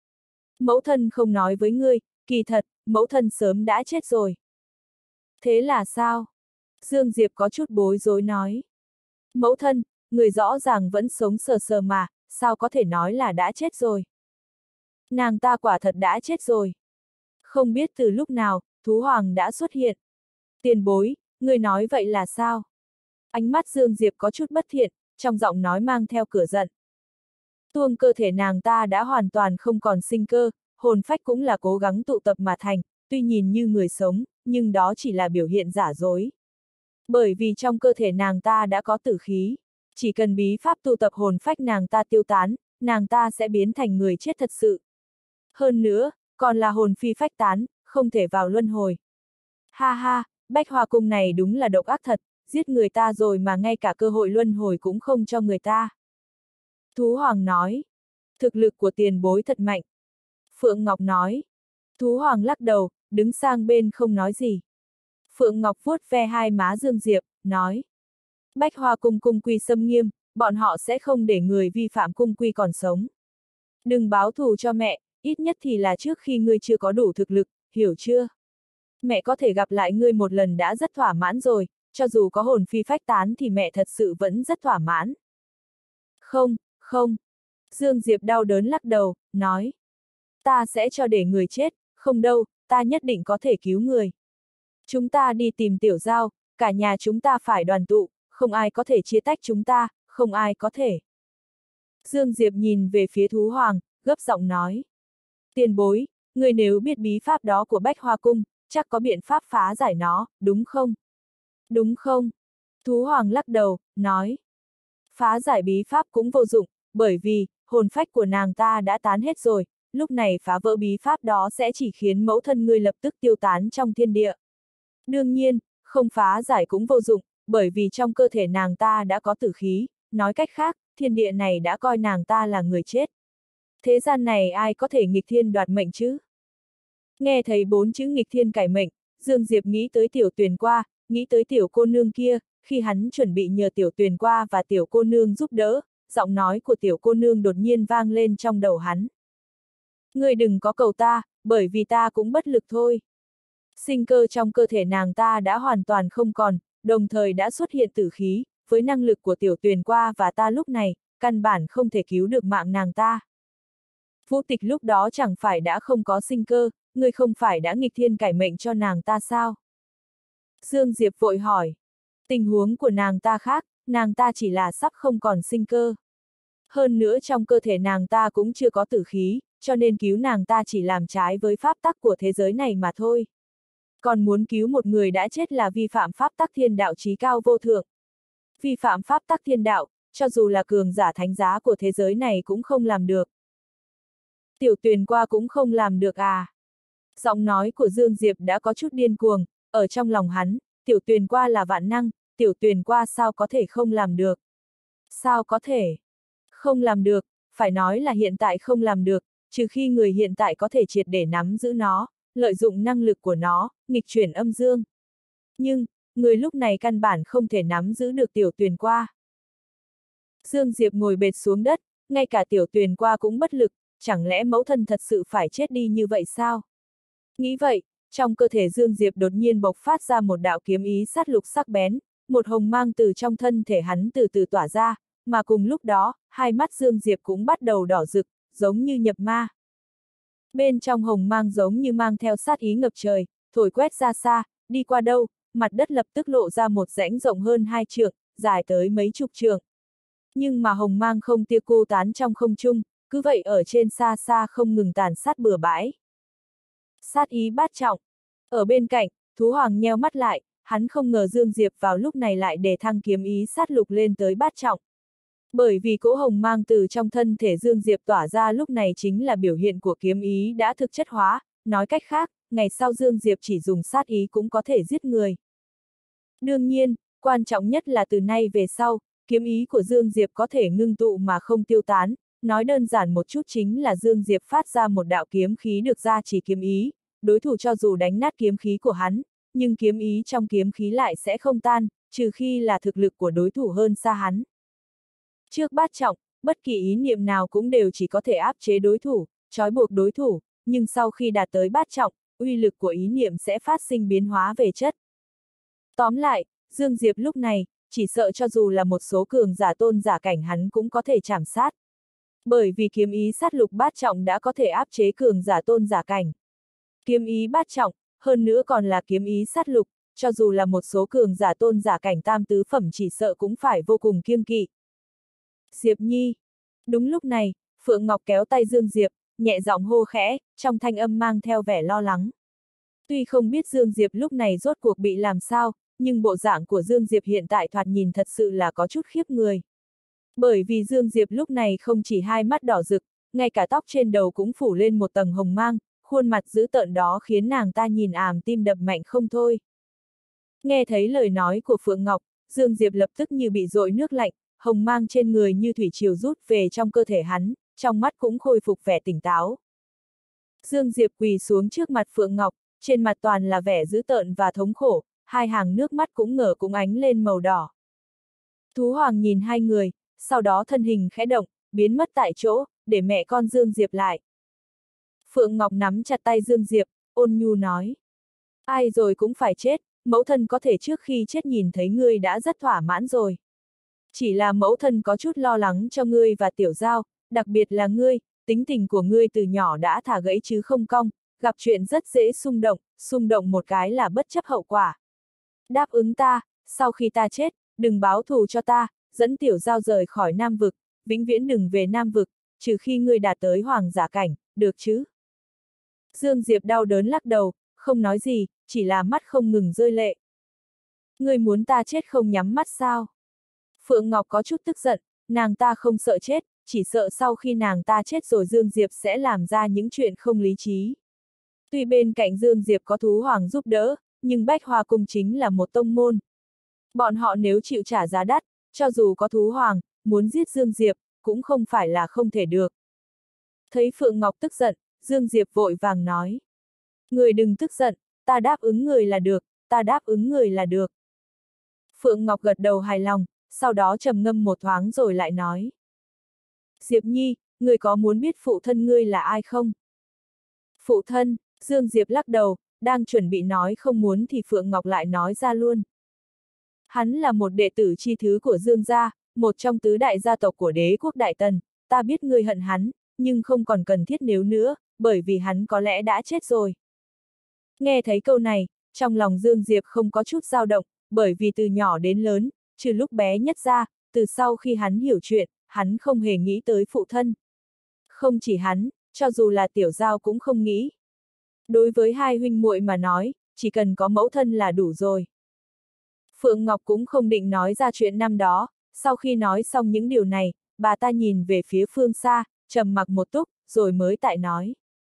Mẫu thân không nói với ngươi, kỳ thật, mẫu thân sớm đã chết rồi. Thế là sao? Dương Diệp có chút bối rối nói. Mẫu thân, người rõ ràng vẫn sống sờ sờ mà, sao có thể nói là đã chết rồi? Nàng ta quả thật đã chết rồi. Không biết từ lúc nào, Thú Hoàng đã xuất hiện. Tiền bối, người nói vậy là sao? Ánh mắt Dương Diệp có chút bất thiện, trong giọng nói mang theo cửa giận. Tuông cơ thể nàng ta đã hoàn toàn không còn sinh cơ, hồn phách cũng là cố gắng tụ tập mà thành, tuy nhìn như người sống, nhưng đó chỉ là biểu hiện giả dối. Bởi vì trong cơ thể nàng ta đã có tử khí, chỉ cần bí pháp tụ tập hồn phách nàng ta tiêu tán, nàng ta sẽ biến thành người chết thật sự. Hơn nữa, còn là hồn phi phách tán, không thể vào luân hồi. Ha ha, Bách Hoa Cung này đúng là độc ác thật, giết người ta rồi mà ngay cả cơ hội luân hồi cũng không cho người ta. Thú Hoàng nói, thực lực của tiền bối thật mạnh. Phượng Ngọc nói, Thú Hoàng lắc đầu, đứng sang bên không nói gì. Phượng Ngọc vuốt ve hai má Dương Diệp, nói, Bách Hoa Cung cung quy xâm nghiêm, bọn họ sẽ không để người vi phạm cung quy còn sống. Đừng báo thù cho mẹ, ít nhất thì là trước khi ngươi chưa có đủ thực lực, hiểu chưa? Mẹ có thể gặp lại ngươi một lần đã rất thỏa mãn rồi, cho dù có hồn phi phách tán thì mẹ thật sự vẫn rất thỏa mãn. Không, không. Dương Diệp đau đớn lắc đầu, nói. Ta sẽ cho để người chết, không đâu, ta nhất định có thể cứu người. Chúng ta đi tìm Tiểu Giao, cả nhà chúng ta phải đoàn tụ, không ai có thể chia tách chúng ta, không ai có thể. Dương Diệp nhìn về phía Thú Hoàng, gấp giọng nói. Tiền bối, người nếu biết bí pháp đó của Bách Hoa Cung, chắc có biện pháp phá giải nó, đúng không? Đúng không? Thú Hoàng lắc đầu, nói. Phá giải bí pháp cũng vô dụng, bởi vì, hồn phách của nàng ta đã tán hết rồi, lúc này phá vỡ bí pháp đó sẽ chỉ khiến mẫu thân ngươi lập tức tiêu tán trong thiên địa. Đương nhiên, không phá giải cũng vô dụng, bởi vì trong cơ thể nàng ta đã có tử khí, nói cách khác, thiên địa này đã coi nàng ta là người chết. Thế gian này ai có thể nghịch thiên đoạt mệnh chứ? Nghe thấy 4 chữ nghịch thiên cải mệnh, Dương Diệp nghĩ tới Tiểu Tuyền Qua, nghĩ tới tiểu cô nương kia, khi hắn chuẩn bị nhờ Tiểu Tuyền Qua và tiểu cô nương giúp đỡ, giọng nói của tiểu cô nương đột nhiên vang lên trong đầu hắn. Ngươi đừng có cầu ta, bởi vì ta cũng bất lực thôi. Sinh cơ trong cơ thể nàng ta đã hoàn toàn không còn, đồng thời đã xuất hiện tử khí, với năng lực của Tiểu Tuyền Qua và ta lúc này, căn bản không thể cứu được mạng nàng ta. Vũ Tịch lúc đó chẳng phải đã không có sinh cơ, ngươi không phải đã nghịch thiên cải mệnh cho nàng ta sao? Dương Diệp vội hỏi. Tình huống của nàng ta khác, nàng ta chỉ là sắp không còn sinh cơ. Hơn nữa trong cơ thể nàng ta cũng chưa có tử khí, cho nên cứu nàng ta chỉ làm trái với pháp tắc của thế giới này mà thôi. Còn muốn cứu một người đã chết là vi phạm pháp tắc thiên đạo chí cao vô thượng. Vi phạm pháp tắc thiên đạo, cho dù là cường giả thánh giá của thế giới này cũng không làm được. Tiểu Tuyền Qua cũng không làm được à? Giọng nói của Dương Diệp đã có chút điên cuồng, ở trong lòng hắn, Tiểu Tuyền Qua là vạn năng, Tiểu Tuyền Qua sao có thể không làm được? Sao có thể? Không làm được, phải nói là hiện tại không làm được, trừ khi người hiện tại có thể triệt để nắm giữ nó, lợi dụng năng lực của nó, nghịch chuyển âm dương. Nhưng, người lúc này căn bản không thể nắm giữ được Tiểu Tuyền Qua. Dương Diệp ngồi bệt xuống đất, ngay cả Tiểu Tuyền Qua cũng bất lực, chẳng lẽ mẫu thân thật sự phải chết đi như vậy sao? Nghĩ vậy, trong cơ thể Dương Diệp đột nhiên bộc phát ra một đạo kiếm ý sát lục sắc bén, một hồng mang từ trong thân thể hắn từ từ tỏa ra, mà cùng lúc đó, hai mắt Dương Diệp cũng bắt đầu đỏ rực, giống như nhập ma. Bên trong hồng mang giống như mang theo sát ý ngập trời, thổi quét ra xa, đi qua đâu, mặt đất lập tức lộ ra một rãnh rộng hơn 2 trượng, dài tới mấy chục trượng. Nhưng mà hồng mang không tia cô tán trong không trung, cứ vậy ở trên xa xa không ngừng tàn sát bừa bãi. Sát ý bát trọng. Ở bên cạnh, Thú Hoàng nheo mắt lại, hắn không ngờ Dương Diệp vào lúc này lại đề thăng kiếm ý sát lục lên tới bát trọng. Bởi vì cỗ hồng mang từ trong thân thể Dương Diệp tỏa ra lúc này chính là biểu hiện của kiếm ý đã thực chất hóa, nói cách khác, ngày sau Dương Diệp chỉ dùng sát ý cũng có thể giết người. Đương nhiên, quan trọng nhất là từ nay về sau, kiếm ý của Dương Diệp có thể ngưng tụ mà không tiêu tán, nói đơn giản một chút chính là Dương Diệp phát ra một đạo kiếm khí được gia trì kiếm ý, đối thủ cho dù đánh nát kiếm khí của hắn, nhưng kiếm ý trong kiếm khí lại sẽ không tan, trừ khi là thực lực của đối thủ hơn xa hắn. Trước bát trọng, bất kỳ ý niệm nào cũng đều chỉ có thể áp chế đối thủ, trói buộc đối thủ, nhưng sau khi đạt tới bát trọng, uy lực của ý niệm sẽ phát sinh biến hóa về chất. Tóm lại, Dương Diệp lúc này, chỉ sợ cho dù là một số cường giả tôn giả cảnh hắn cũng có thể chảm sát. Bởi vì kiếm ý sát lục bát trọng đã có thể áp chế cường giả tôn giả cảnh. Kiếm ý bát trọng, hơn nữa còn là kiếm ý sát lục, cho dù là một số cường giả tôn giả cảnh tam tứ phẩm chỉ sợ cũng phải vô cùng kiêng kỵ. Diệp Nhi. Đúng lúc này, Phượng Ngọc kéo tay Dương Diệp, nhẹ giọng hô khẽ, trong thanh âm mang theo vẻ lo lắng. Tuy không biết Dương Diệp lúc này rốt cuộc bị làm sao, nhưng bộ dạng của Dương Diệp hiện tại thoạt nhìn thật sự là có chút khiếp người. Bởi vì Dương Diệp lúc này không chỉ hai mắt đỏ rực, ngay cả tóc trên đầu cũng phủ lên một tầng hồng mang, khuôn mặt dữ tợn đó khiến nàng ta nhìn tim đập mạnh không thôi. Nghe thấy lời nói của Phượng Ngọc, Dương Diệp lập tức như bị dội nước lạnh, hồng mang trên người như thủy triều rút về trong cơ thể hắn, trong mắt cũng khôi phục vẻ tỉnh táo. Dương Diệp quỳ xuống trước mặt Phượng Ngọc, trên mặt toàn là vẻ dữ tợn và thống khổ, hai hàng nước mắt cũng ngờ cũng ánh lên màu đỏ. Thú Hoàng nhìn hai người, sau đó thân hình khẽ động, biến mất tại chỗ, để mẹ con Dương Diệp lại. Phượng Ngọc nắm chặt tay Dương Diệp, ôn nhu nói. Ai rồi cũng phải chết, mẫu thân có thể trước khi chết nhìn thấy ngươi đã rất thỏa mãn rồi. Chỉ là mẫu thân có chút lo lắng cho ngươi và Tiểu Giao, đặc biệt là ngươi, tính tình của ngươi từ nhỏ đã thả gãy chứ không cong, gặp chuyện rất dễ xung động một cái là bất chấp hậu quả. Đáp ứng ta, sau khi ta chết, đừng báo thù cho ta, dẫn Tiểu Giao rời khỏi Nam Vực, vĩnh viễn đừng về Nam Vực, trừ khi ngươi đạt tới hoàng giả cảnh, được chứ? Dương Diệp đau đớn lắc đầu, không nói gì, chỉ là mắt không ngừng rơi lệ. Ngươi muốn ta chết không nhắm mắt sao? Phượng Ngọc có chút tức giận, nàng ta không sợ chết, chỉ sợ sau khi nàng ta chết rồi Dương Diệp sẽ làm ra những chuyện không lý trí. Tuy bên cạnh Dương Diệp có Thú Hoàng giúp đỡ, nhưng Bách Hoa Cung chính là một tông môn. Bọn họ nếu chịu trả giá đắt, cho dù có thú hoàng, muốn giết Dương Diệp, cũng không phải là không thể được. Thấy Phượng Ngọc tức giận, Dương Diệp vội vàng nói. Người đừng tức giận, ta đáp ứng người là được, ta đáp ứng người là được. Phượng Ngọc gật đầu hài lòng, sau đó trầm ngâm một thoáng rồi lại nói. Diệp Nhi, người có muốn biết phụ thân ngươi là ai không? Phụ thân, Dương Diệp lắc đầu, đang chuẩn bị nói không muốn thì Phượng Ngọc lại nói ra luôn. Hắn là một đệ tử chi thứ của Dương gia, một trong tứ đại gia tộc của đế quốc Đại Tần, ta biết ngươi hận hắn, nhưng không còn cần thiết nếu nữa, bởi vì hắn có lẽ đã chết rồi. Nghe thấy câu này, trong lòng Dương Diệp không có chút dao động, bởi vì từ nhỏ đến lớn, trừ lúc bé nhất ra, từ sau khi hắn hiểu chuyện, hắn không hề nghĩ tới phụ thân. Không chỉ hắn, cho dù là Tiểu Giao cũng không nghĩ. Đối với hai huynh muội mà nói, chỉ cần có mẫu thân là đủ rồi. Phượng Ngọc cũng không định nói ra chuyện năm đó, sau khi nói xong những điều này, bà ta nhìn về phía phương xa, trầm mặc một túc, rồi mới tại nói.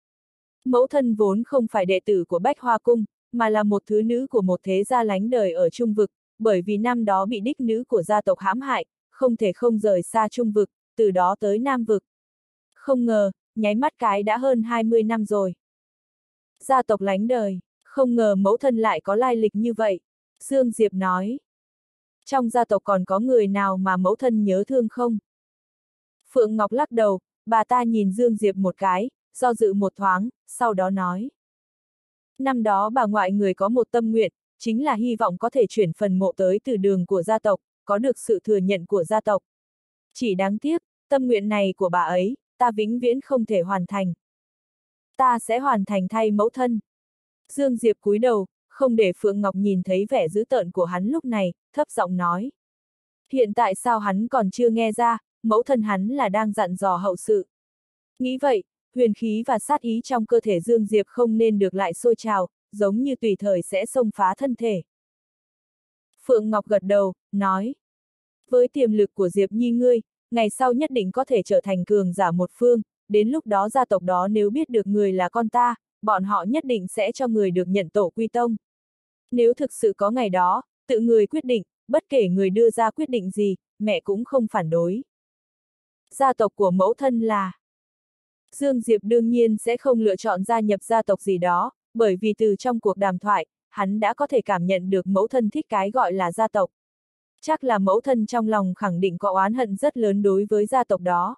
Mẫu thân vốn không phải đệ tử của Bách Hoa Cung, mà là một thứ nữ của một thế gia lánh đời ở Trung Vực, bởi vì năm đó bị đích nữ của gia tộc hãm hại, không thể không rời xa Trung Vực, từ đó tới Nam Vực. Không ngờ, nháy mắt cái đã hơn 20 năm rồi. Gia tộc lánh đời, không ngờ mẫu thân lại có lai lịch như vậy. Dương Diệp nói. Trong gia tộc còn có người nào mà mẫu thân nhớ thương không? Phượng Ngọc lắc đầu, bà ta nhìn Dương Diệp một cái, do dự một thoáng, sau đó nói. Năm đó bà ngoại người có một tâm nguyện, chính là hy vọng có thể chuyển phần mộ tới từ đường của gia tộc, có được sự thừa nhận của gia tộc. Chỉ đáng tiếc, tâm nguyện này của bà ấy, ta vĩnh viễn không thể hoàn thành. Ta sẽ hoàn thành thay mẫu thân. Dương Diệp cúi đầu, không để Phượng Ngọc nhìn thấy vẻ dữ tợn của hắn lúc này, thấp giọng nói. Hiện tại sao hắn còn chưa nghe ra, mẫu thân hắn là đang dặn dò hậu sự. Nghĩ vậy, huyền khí và sát ý trong cơ thể Dương Diệp không nên được lại sôi trào, giống như tùy thời sẽ xông phá thân thể. Phượng Ngọc gật đầu, nói. Với tiềm lực của Diệp Nhi ngươi, ngày sau nhất định có thể trở thành cường giả một phương, đến lúc đó gia tộc đó nếu biết được người là con ta, bọn họ nhất định sẽ cho người được nhận tổ quy tông. Nếu thực sự có ngày đó, tự người quyết định, bất kể người đưa ra quyết định gì, mẹ cũng không phản đối. Gia tộc của mẫu thân là... Dương Diệp đương nhiên sẽ không lựa chọn gia nhập gia tộc gì đó, bởi vì từ trong cuộc đàm thoại, hắn đã có thể cảm nhận được mẫu thân thích cái gọi là gia tộc. Chắc là mẫu thân trong lòng khẳng định có oán hận rất lớn đối với gia tộc đó.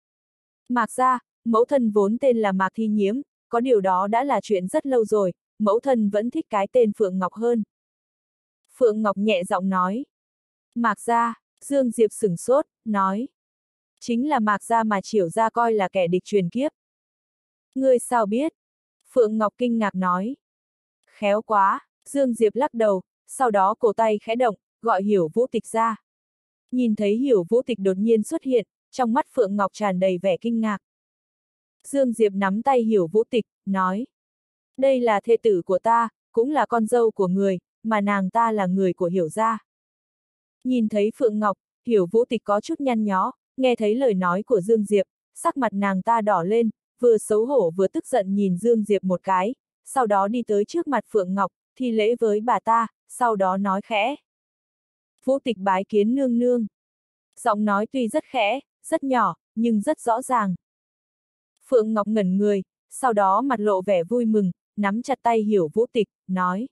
Mạc gia, mẫu thân vốn tên là Mạc Thi Nhiễm, có điều đó đã là chuyện rất lâu rồi, mẫu thân vẫn thích cái tên Phượng Ngọc hơn. Phượng Ngọc nhẹ giọng nói. Mạc gia, Dương Diệp sửng sốt, nói. Chính là Mạc gia mà Triểu gia coi là kẻ địch truyền kiếp. Ngươi sao biết? Phượng Ngọc kinh ngạc nói. Khéo quá, Dương Diệp lắc đầu, sau đó cổ tay khẽ động, gọi Hiểu Vũ Tịch ra. Nhìn thấy Hiểu Vũ Tịch đột nhiên xuất hiện, trong mắt Phượng Ngọc tràn đầy vẻ kinh ngạc. Dương Diệp nắm tay Hiểu Vũ Tịch, nói. Đây là thê tử của ta, cũng là con dâu của người, mà nàng ta là người của Hiểu gia. Nhìn thấy Phượng Ngọc, Hiểu Vũ Tịch có chút nhăn nhó, nghe thấy lời nói của Dương Diệp, sắc mặt nàng ta đỏ lên, vừa xấu hổ vừa tức giận nhìn Dương Diệp một cái, sau đó đi tới trước mặt Phượng Ngọc, thi lễ với bà ta, sau đó nói khẽ. Vũ Tịch bái kiến nương nương. Giọng nói tuy rất khẽ, rất nhỏ, nhưng rất rõ ràng. Phượng Ngọc ngẩn người, sau đó mặt lộ vẻ vui mừng, nắm chặt tay Hiểu Vũ Tịch, nói.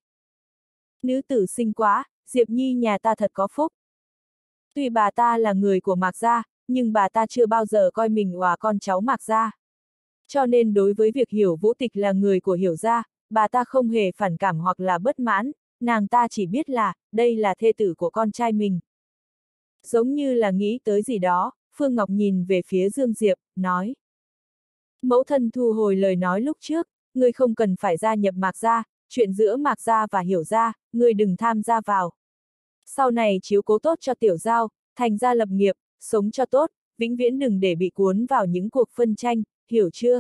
Nữ tử xinh quá, Diệp Nhi nhà ta thật có phúc. Tuy bà ta là người của Mạc gia, nhưng bà ta chưa bao giờ coi mình là con cháu Mạc gia. Cho nên đối với việc Hiểu Vũ Tịch là người của Hiểu gia, bà ta không hề phản cảm hoặc là bất mãn, nàng ta chỉ biết là, đây là thê tử của con trai mình. Giống như là nghĩ tới gì đó, Phương Ngọc nhìn về phía Dương Diệp, nói. Mẫu thân thu hồi lời nói lúc trước, ngươi không cần phải gia nhập Mạc gia, chuyện giữa Mạc gia và Hiểu gia, ngươi đừng tham gia vào. Sau này chiếu cố tốt cho Tiểu Giao, thành gia lập nghiệp, sống cho tốt, vĩnh viễn đừng để bị cuốn vào những cuộc phân tranh, hiểu chưa?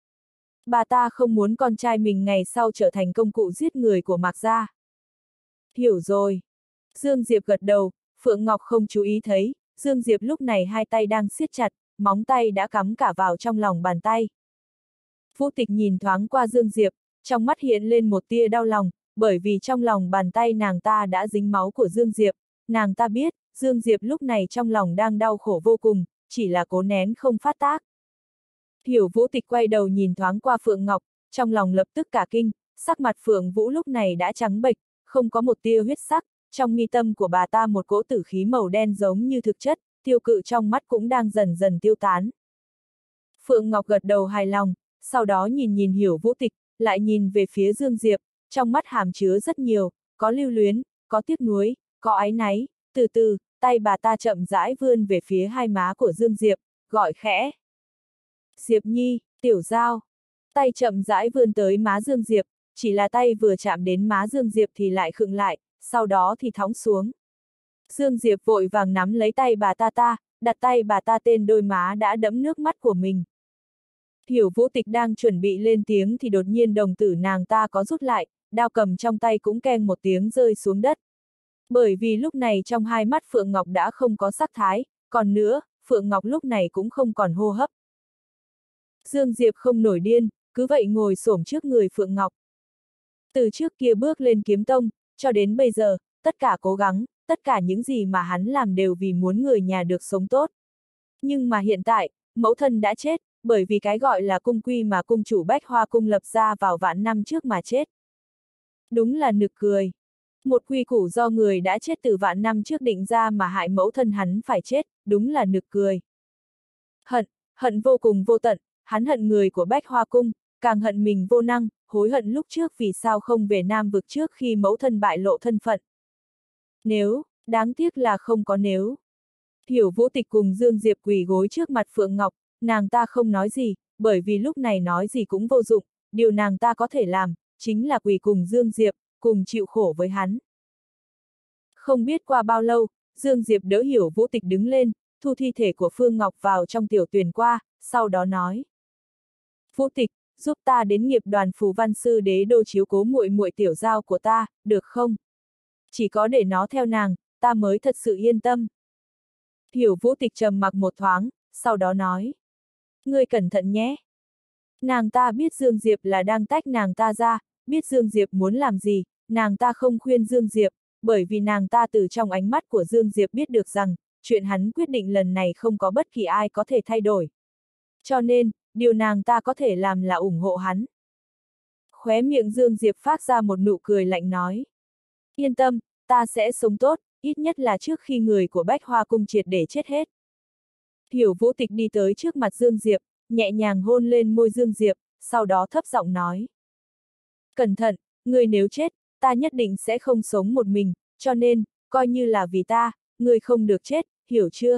Bà ta không muốn con trai mình ngày sau trở thành công cụ giết người của Mạc gia. Hiểu rồi. Dương Diệp gật đầu, Phượng Ngọc không chú ý thấy, Dương Diệp lúc này hai tay đang siết chặt, móng tay đã cắm cả vào trong lòng bàn tay. Vũ Tịch nhìn thoáng qua Dương Diệp, trong mắt hiện lên một tia đau lòng, bởi vì trong lòng bàn tay nàng ta đã dính máu của Dương Diệp, nàng ta biết, Dương Diệp lúc này trong lòng đang đau khổ vô cùng, chỉ là cố nén không phát tác. Hiểu Vũ Tịch quay đầu nhìn thoáng qua Phượng Ngọc, trong lòng lập tức cả kinh, sắc mặt Phượng Vũ lúc này đã trắng bệch, không có một tia huyết sắc, trong mi tâm của bà ta một cỗ tử khí màu đen giống như thực chất, tiêu cự trong mắt cũng đang dần dần tiêu tán. Phượng Ngọc gật đầu hài lòng, sau đó nhìn Hiểu Vũ Tịch, lại nhìn về phía Dương Diệp, trong mắt hàm chứa rất nhiều, có lưu luyến, có tiếc nuối, có áy náy, từ từ, tay bà ta chậm rãi vươn về phía hai má của Dương Diệp, gọi khẽ. Diệp Nhi, Tiểu Giao. Tay chậm rãi vươn tới má Dương Diệp, chỉ là tay vừa chạm đến má Dương Diệp thì lại khựng lại, sau đó thì thõng xuống. Dương Diệp vội vàng nắm lấy tay bà ta, đặt tay bà ta trên đôi má đã đẫm nước mắt của mình. Hiểu Vũ Tịch đang chuẩn bị lên tiếng thì đột nhiên đồng tử nàng ta có rút lại, đao cầm trong tay cũng keng một tiếng rơi xuống đất. Bởi vì lúc này trong hai mắt Phượng Ngọc đã không có sắc thái, còn nữa, Phượng Ngọc lúc này cũng không còn hô hấp. Dương Diệp không nổi điên, cứ vậy ngồi xổm trước người Phượng Ngọc. Từ trước kia bước lên kiếm tông, cho đến bây giờ, tất cả cố gắng, tất cả những gì mà hắn làm đều vì muốn người nhà được sống tốt. Nhưng mà hiện tại, mẫu thân đã chết, bởi vì cái gọi là cung quy mà cung chủ Bách Hoa Cung lập ra vào vạn năm trước mà chết. Đúng là nực cười. Một quy củ do người đã chết từ vạn năm trước định ra mà hại mẫu thân hắn phải chết, đúng là nực cười. Hận vô cùng vô tận, hắn hận người của Bách Hoa Cung, càng hận mình vô năng, hối hận lúc trước vì sao không về Nam Vực trước khi mẫu thân bại lộ thân phận. Đáng tiếc là không có nếu. Hiểu Vũ Tịch cùng Dương Diệp quỳ gối trước mặt Phượng Ngọc, nàng ta không nói gì, bởi vì lúc này nói gì cũng vô dụng, điều nàng ta có thể làm, chính là quỳ cùng Dương Diệp, cùng chịu khổ với hắn. Không biết qua bao lâu, Dương Diệp đỡ Hiểu Vũ Tịch đứng lên, thu thi thể của Phương Ngọc vào trong tiểu tuyền qua, sau đó nói. Vũ Tịch, giúp ta đến nghiệp đoàn Phù Văn Sư Đế Đô chiếu cố muội muội Tiểu Giao của ta, được không? Chỉ có để nó theo nàng, ta mới thật sự yên tâm. Hiểu Vũ Tịch trầm mặc một thoáng, sau đó nói. Ngươi cẩn thận nhé. Nàng ta biết Dương Diệp là đang tách nàng ta ra, biết Dương Diệp muốn làm gì, nàng ta không khuyên Dương Diệp, bởi vì nàng ta từ trong ánh mắt của Dương Diệp biết được rằng, chuyện hắn quyết định lần này không có bất kỳ ai có thể thay đổi. Cho nên, điều nàng ta có thể làm là ủng hộ hắn. Khóe miệng Dương Diệp phát ra một nụ cười lạnh nói. Yên tâm, ta sẽ sống tốt, ít nhất là trước khi người của Bách Hoa Cung triệt để chết hết. Hiểu Vũ Tịch đi tới trước mặt Dương Diệp, nhẹ nhàng hôn lên môi Dương Diệp, sau đó thấp giọng nói. Cẩn thận, người nếu chết, ta nhất định sẽ không sống một mình, cho nên, coi như là vì ta, người không được chết, hiểu chưa?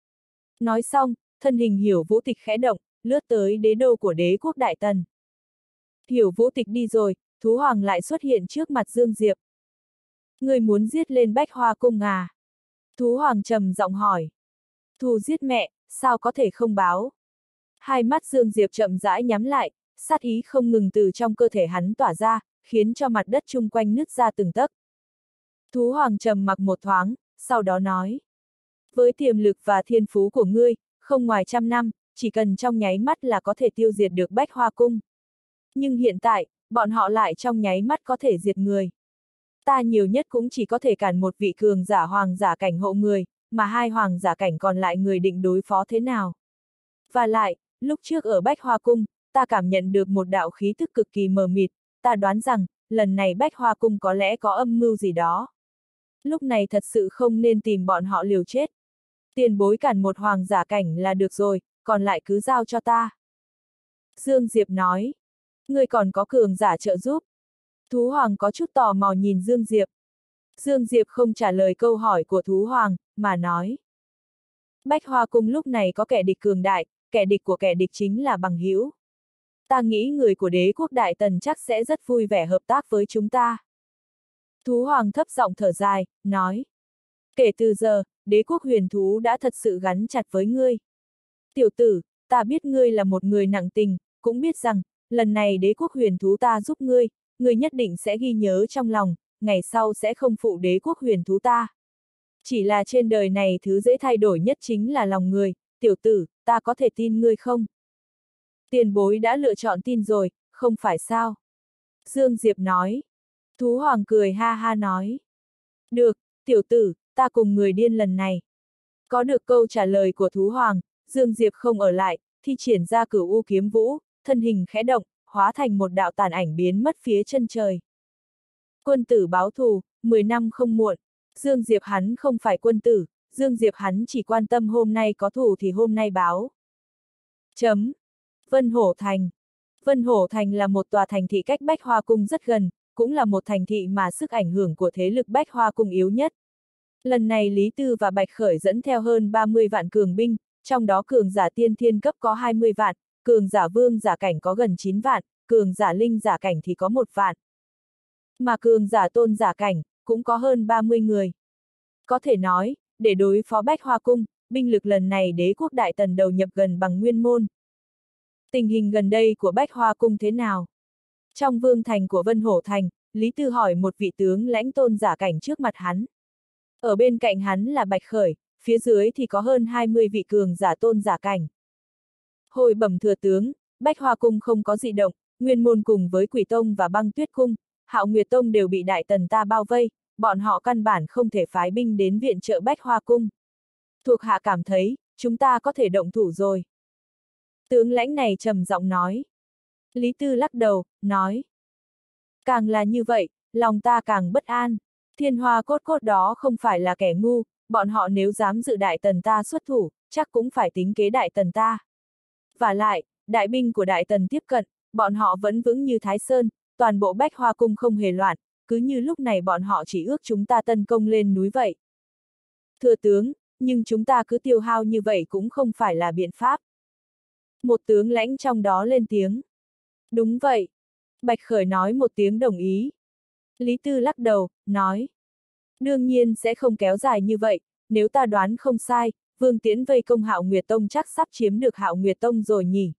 Nói xong, thân hình Hiểu Vũ Tịch khẽ động, lướt tới đế đô của đế quốc Đại Tần. Hiểu Vũ Tịch đi rồi, Thú Hoàng lại xuất hiện trước mặt Dương Diệp. Người muốn giết lên Bách Hoa Cung à? Thú Hoàng trầm giọng hỏi. Thù giết mẹ, sao có thể không báo? Hai mắt Dương Diệp chậm rãi nhắm lại, sát ý không ngừng từ trong cơ thể hắn tỏa ra, khiến cho mặt đất chung quanh nứt ra từng tấc. Thú Hoàng trầm mặc một thoáng, sau đó nói. Với tiềm lực và thiên phú của ngươi, không ngoài 100 năm, chỉ cần trong nháy mắt là có thể tiêu diệt được Bách Hoa Cung. Nhưng hiện tại, bọn họ lại trong nháy mắt có thể diệt người. Ta nhiều nhất cũng chỉ có thể cản một vị cường giả hoàng giả cảnh hộ người, mà hai hoàng giả cảnh còn lại người định đối phó thế nào. Và lại, lúc trước ở Bách Hoa Cung, ta cảm nhận được một đạo khí tức cực kỳ mờ mịt, ta đoán rằng, lần này Bách Hoa Cung có lẽ có âm mưu gì đó. Lúc này thật sự không nên tìm bọn họ liều chết. Tiền bối cản một hoàng giả cảnh là được rồi, còn lại cứ giao cho ta. Dương Diệp nói. Ngươi còn có cường giả trợ giúp. Thú Hoàng có chút tò mò nhìn Dương Diệp. Dương Diệp không trả lời câu hỏi của Thú Hoàng, mà nói. Bách Hoa Cung lúc này có kẻ địch cường đại, kẻ địch của kẻ địch chính là bằng hữu. Ta nghĩ người của đế quốc Đại Tần chắc sẽ rất vui vẻ hợp tác với chúng ta. Thú Hoàng thấp giọng thở dài, nói. Kể từ giờ, đế quốc huyền thú đã thật sự gắn chặt với ngươi. Tiểu tử, ta biết ngươi là một người nặng tình, cũng biết rằng, lần này đế quốc huyền thú ta giúp ngươi, ngươi nhất định sẽ ghi nhớ trong lòng, ngày sau sẽ không phụ đế quốc huyền thú ta. Chỉ là trên đời này thứ dễ thay đổi nhất chính là lòng người, tiểu tử, ta có thể tin ngươi không? Tiền bối đã lựa chọn tin rồi, không phải sao? Dương Diệp nói. Thú Hoàng cười ha ha nói. Được, tiểu tử, ta cùng người điên lần này. Có được câu trả lời của Thú Hoàng, Dương Diệp không ở lại, thi triển ra Cửu U kiếm vũ, thân hình khẽ động, hóa thành một đạo tàn ảnh biến mất phía chân trời. Quân tử báo thù, 10 năm không muộn. Dương Diệp hắn không phải quân tử, Dương Diệp hắn chỉ quan tâm hôm nay có thù thì hôm nay báo. Chấm. Vân Hổ Thành. Vân Hổ Thành là một tòa thành thị cách Bách Hoa Cung rất gần, cũng là một thành thị mà sức ảnh hưởng của thế lực Bách Hoa Cung yếu nhất. Lần này Lý Tư và Bạch Khởi dẫn theo hơn 30 vạn cường binh, trong đó cường giả tiên thiên cấp có 20 vạn, cường giả vương giả cảnh có gần 9 vạn, cường giả linh giả cảnh thì có 1 vạn. Mà cường giả tôn giả cảnh, cũng có hơn 30 người. Có thể nói, để đối phó Bách Hoa Cung, binh lực lần này Đế quốc Đại Tần đầu nhập gần bằng Nguyên Môn. Tình hình gần đây của Bách Hoa Cung thế nào? Trong vương thành của Vân Hổ Thành, Lý Tư hỏi một vị tướng lãnh tôn giả cảnh trước mặt hắn. Ở bên cạnh hắn là Bạch Khởi, phía dưới thì có hơn 20 vị cường giả tôn giả cảnh. Hồi bẩm thừa tướng, Bách Hoa Cung không có dị động, Nguyên Môn cùng với Quỷ Tông và Băng Tuyết Cung, Hạo Nguyệt Tông đều bị Đại Tần ta bao vây, bọn họ căn bản không thể phái binh đến viện trợ Bách Hoa Cung. Thuộc hạ cảm thấy, chúng ta có thể động thủ rồi. Tướng lãnh này trầm giọng nói. Lý Tư lắc đầu, nói. Càng là như vậy, lòng ta càng bất an. Thiên Hoa cốt cốt đó không phải là kẻ ngu, bọn họ nếu dám dự Đại Tần ta xuất thủ, chắc cũng phải tính kế Đại Tần ta. Và lại, đại binh của Đại Tần tiếp cận, bọn họ vẫn vững như Thái Sơn, toàn bộ Bách Hoa Cung không hề loạn, cứ như lúc này bọn họ chỉ ước chúng ta tấn công lên núi vậy. Thưa tướng, nhưng chúng ta cứ tiêu hao như vậy cũng không phải là biện pháp. Một tướng lãnh trong đó lên tiếng. Đúng vậy. Bạch Khởi nói một tiếng đồng ý. Lý Tư lắc đầu, nói. Đương nhiên sẽ không kéo dài như vậy, nếu ta đoán không sai, Vương Tiễn vây công Hạo Nguyệt Tông chắc sắp chiếm được Hạo Nguyệt Tông rồi nhỉ.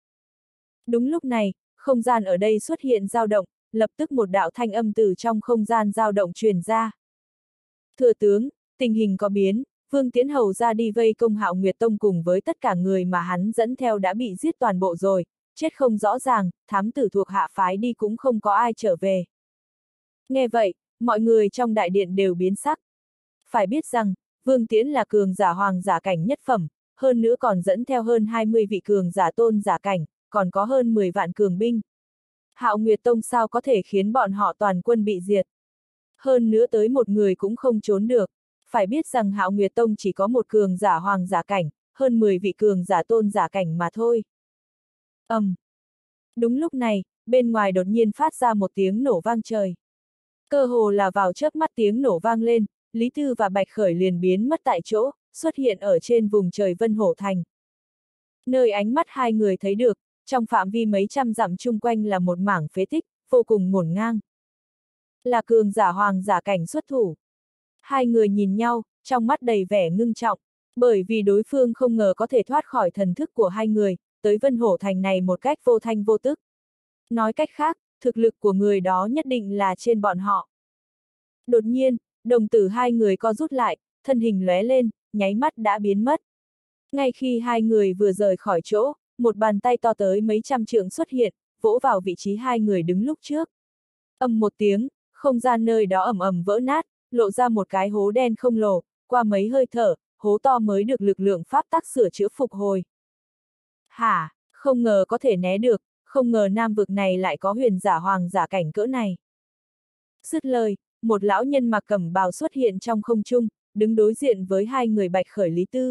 Đúng lúc này, không gian ở đây xuất hiện dao động, lập tức một đạo thanh âm từ trong không gian dao động truyền ra. Thừa tướng, tình hình có biến, Vương Tiễn hầu ra đi vây công Hạo Nguyệt Tông cùng với tất cả người mà hắn dẫn theo đã bị giết toàn bộ rồi, chết không rõ ràng, thám tử thuộc hạ phái đi cũng không có ai trở về. Nghe vậy, mọi người trong đại điện đều biến sắc. Phải biết rằng, Vương Tiễn là cường giả hoàng giả cảnh nhất phẩm, hơn nữa còn dẫn theo hơn 20 vị cường giả tôn giả cảnh, còn có hơn 10 vạn cường binh. Hạo Nguyệt Tông sao có thể khiến bọn họ toàn quân bị diệt? Hơn nữa tới một người cũng không trốn được. Phải biết rằng Hạo Nguyệt Tông chỉ có một cường giả hoàng giả cảnh, hơn 10 vị cường giả tôn giả cảnh mà thôi. Đúng lúc này, bên ngoài đột nhiên phát ra một tiếng nổ vang trời. Cơ hồ là vào chớp mắt tiếng nổ vang lên, Lý Tư và Bạch Khởi liền biến mất tại chỗ, xuất hiện ở trên vùng trời Vân Hổ Thành. Nơi ánh mắt hai người thấy được, trong phạm vi mấy trăm dặm chung quanh là một mảng phế tích, vô cùng ngổn ngang. Là cường giả hoàng giả cảnh xuất thủ. Hai người nhìn nhau, trong mắt đầy vẻ ngưng trọng, bởi vì đối phương không ngờ có thể thoát khỏi thần thức của hai người, tới Vân Hổ Thành này một cách vô thanh vô tức. Nói cách khác, thực lực của người đó nhất định là trên bọn họ. Đột nhiên, đồng tử hai người co rút lại, thân hình lóe lên, nháy mắt đã biến mất. Ngay khi hai người vừa rời khỏi chỗ, một bàn tay to tới mấy trăm trượng xuất hiện, vỗ vào vị trí hai người đứng lúc trước. Ầm một tiếng, không gian nơi đó ầm ầm vỡ nát, lộ ra một cái hố đen không lồ, qua mấy hơi thở, hố to mới được lực lượng pháp tắc sửa chữa phục hồi. Hả, không ngờ có thể né được, không ngờ nam vực này lại có huyền giả hoàng giả cảnh cỡ này. Dứt lời, một lão nhân mặc cẩm bào xuất hiện trong không trung, đứng đối diện với hai người Bạch Khởi Lý Tư.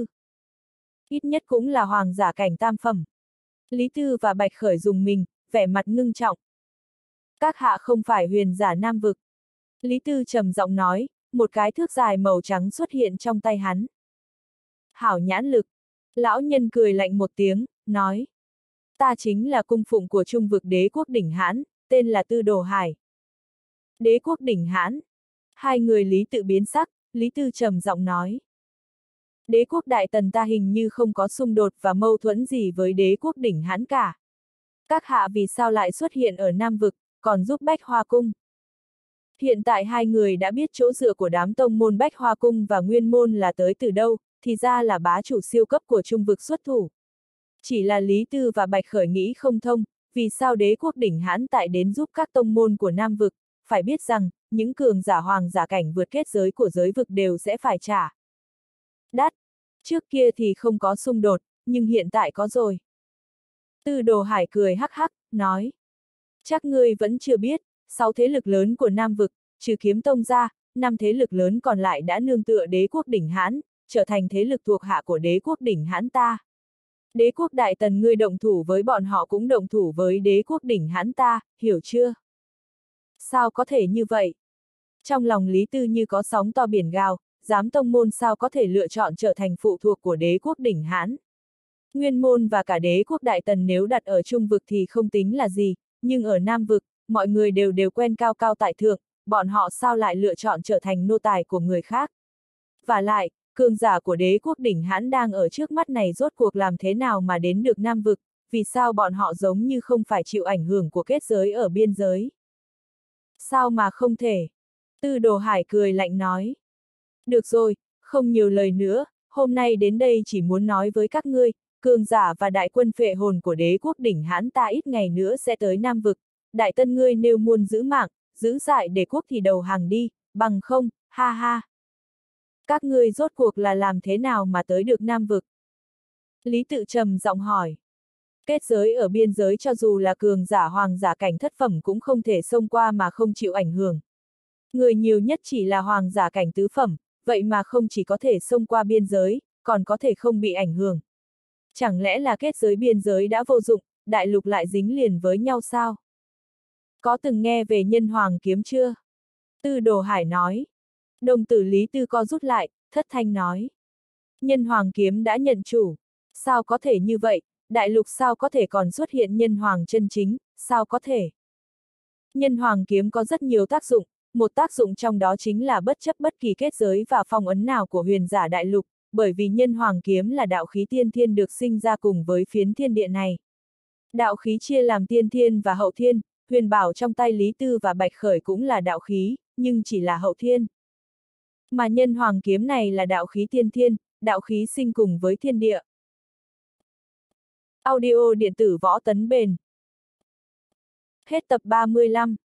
Ít nhất cũng là hoàng giả cảnh tam phẩm. Lý Tư và Bạch Khởi dùng mình, vẻ mặt ngưng trọng. Các hạ không phải huyền giả nam vực. Lý Tư trầm giọng nói, một cái thước dài màu trắng xuất hiện trong tay hắn. Hảo nhãn lực. Lão nhân cười lạnh một tiếng, nói. Ta chính là cung phụng của Trung vực Đế quốc Đỉnh Hãn, tên là Tư Đồ Hải. Đế quốc Đỉnh Hãn. Hai người Lý Tự biến sắc, Lý Tư trầm giọng nói. Đế quốc Đại Tần ta hình như không có xung đột và mâu thuẫn gì với Đế quốc Đỉnh Hãn cả. Các hạ vì sao lại xuất hiện ở Nam vực, còn giúp Bách Hoa Cung? Hiện tại hai người đã biết chỗ dựa của đám tông môn Bách Hoa Cung và Nguyên Môn là tới từ đâu, thì ra là bá chủ siêu cấp của Trung vực xuất thủ. Chỉ là Lý Tư và Bạch Khởi nghĩ không thông, vì sao Đế quốc Đỉnh Hãn tại đến giúp các tông môn của Nam vực, phải biết rằng, những cường giả hoàng giả cảnh vượt kết giới của giới vực đều sẽ phải trả đắt. Trước kia thì không có xung đột, nhưng hiện tại có rồi. Tư Đồ Hải cười hắc hắc, nói. Chắc ngươi vẫn chưa biết, 6 thế lực lớn của Nam vực, trừ Kiếm Tông ra, 5 thế lực lớn còn lại đã nương tựa đế quốc đỉnh hãn, trở thành thế lực thuộc hạ của đế quốc đỉnh hãn ta. Đế quốc Đại Tần ngươi động thủ với bọn họ cũng động thủ với đế quốc đỉnh hãn ta, hiểu chưa? Sao có thể như vậy? Trong lòng Lý Tư như có sóng to biển gào, dám tông môn sao có thể lựa chọn trở thành phụ thuộc của đế quốc đỉnh hãn. Nguyên môn và cả đế quốc Đại Tần nếu đặt ở Trung vực thì không tính là gì, nhưng ở Nam vực, mọi người đều quen cao cao tại thượng, bọn họ sao lại lựa chọn trở thành nô tài của người khác. Và lại, cường giả của đế quốc đỉnh hãn đang ở trước mắt này rốt cuộc làm thế nào mà đến được Nam vực, vì sao bọn họ giống như không phải chịu ảnh hưởng của kết giới ở biên giới. Sao mà không thể? Tư Đồ Hải cười lạnh nói. Được rồi, không nhiều lời nữa, hôm nay đến đây chỉ muốn nói với các ngươi, cường giả và đại quân phệ hồn của đế quốc đỉnh hãn ta ít ngày nữa sẽ tới Nam vực, Đại Tân ngươi nếu muốn giữ mạng, giữ dại đế quốc thì đầu hàng đi, bằng không, ha ha. Các ngươi rốt cuộc là làm thế nào mà tới được Nam vực? Lý Tự trầm giọng hỏi. Kết giới ở biên giới cho dù là cường giả hoàng giả cảnh thất phẩm cũng không thể xông qua mà không chịu ảnh hưởng. Người nhiều nhất chỉ là hoàng giả cảnh tứ phẩm, vậy mà không chỉ có thể xông qua biên giới, còn có thể không bị ảnh hưởng. Chẳng lẽ là kết giới biên giới đã vô dụng, đại lục lại dính liền với nhau sao? Có từng nghe về nhân hoàng kiếm chưa? Tư Đồ Hải nói. Đồng tử Lý Tư co rút lại, thất thanh nói. Nhân hoàng kiếm đã nhận chủ. Sao có thể như vậy, đại lục sao có thể còn xuất hiện nhân hoàng chân chính, sao có thể? Nhân hoàng kiếm có rất nhiều tác dụng, một tác dụng trong đó chính là bất chấp bất kỳ kết giới và phong ấn nào của huyền giả đại lục, bởi vì nhân hoàng kiếm là đạo khí tiên thiên được sinh ra cùng với phiến thiên địa này. Đạo khí chia làm tiên thiên và hậu thiên, huyền bảo trong tay Lý Tư và Bạch Khởi cũng là đạo khí, nhưng chỉ là hậu thiên. Mà nhân hoàng kiếm này là đạo khí tiên thiên, đạo khí sinh cùng với thiên địa. Audio điện tử Võ Tấn Bền. Hết tập 35.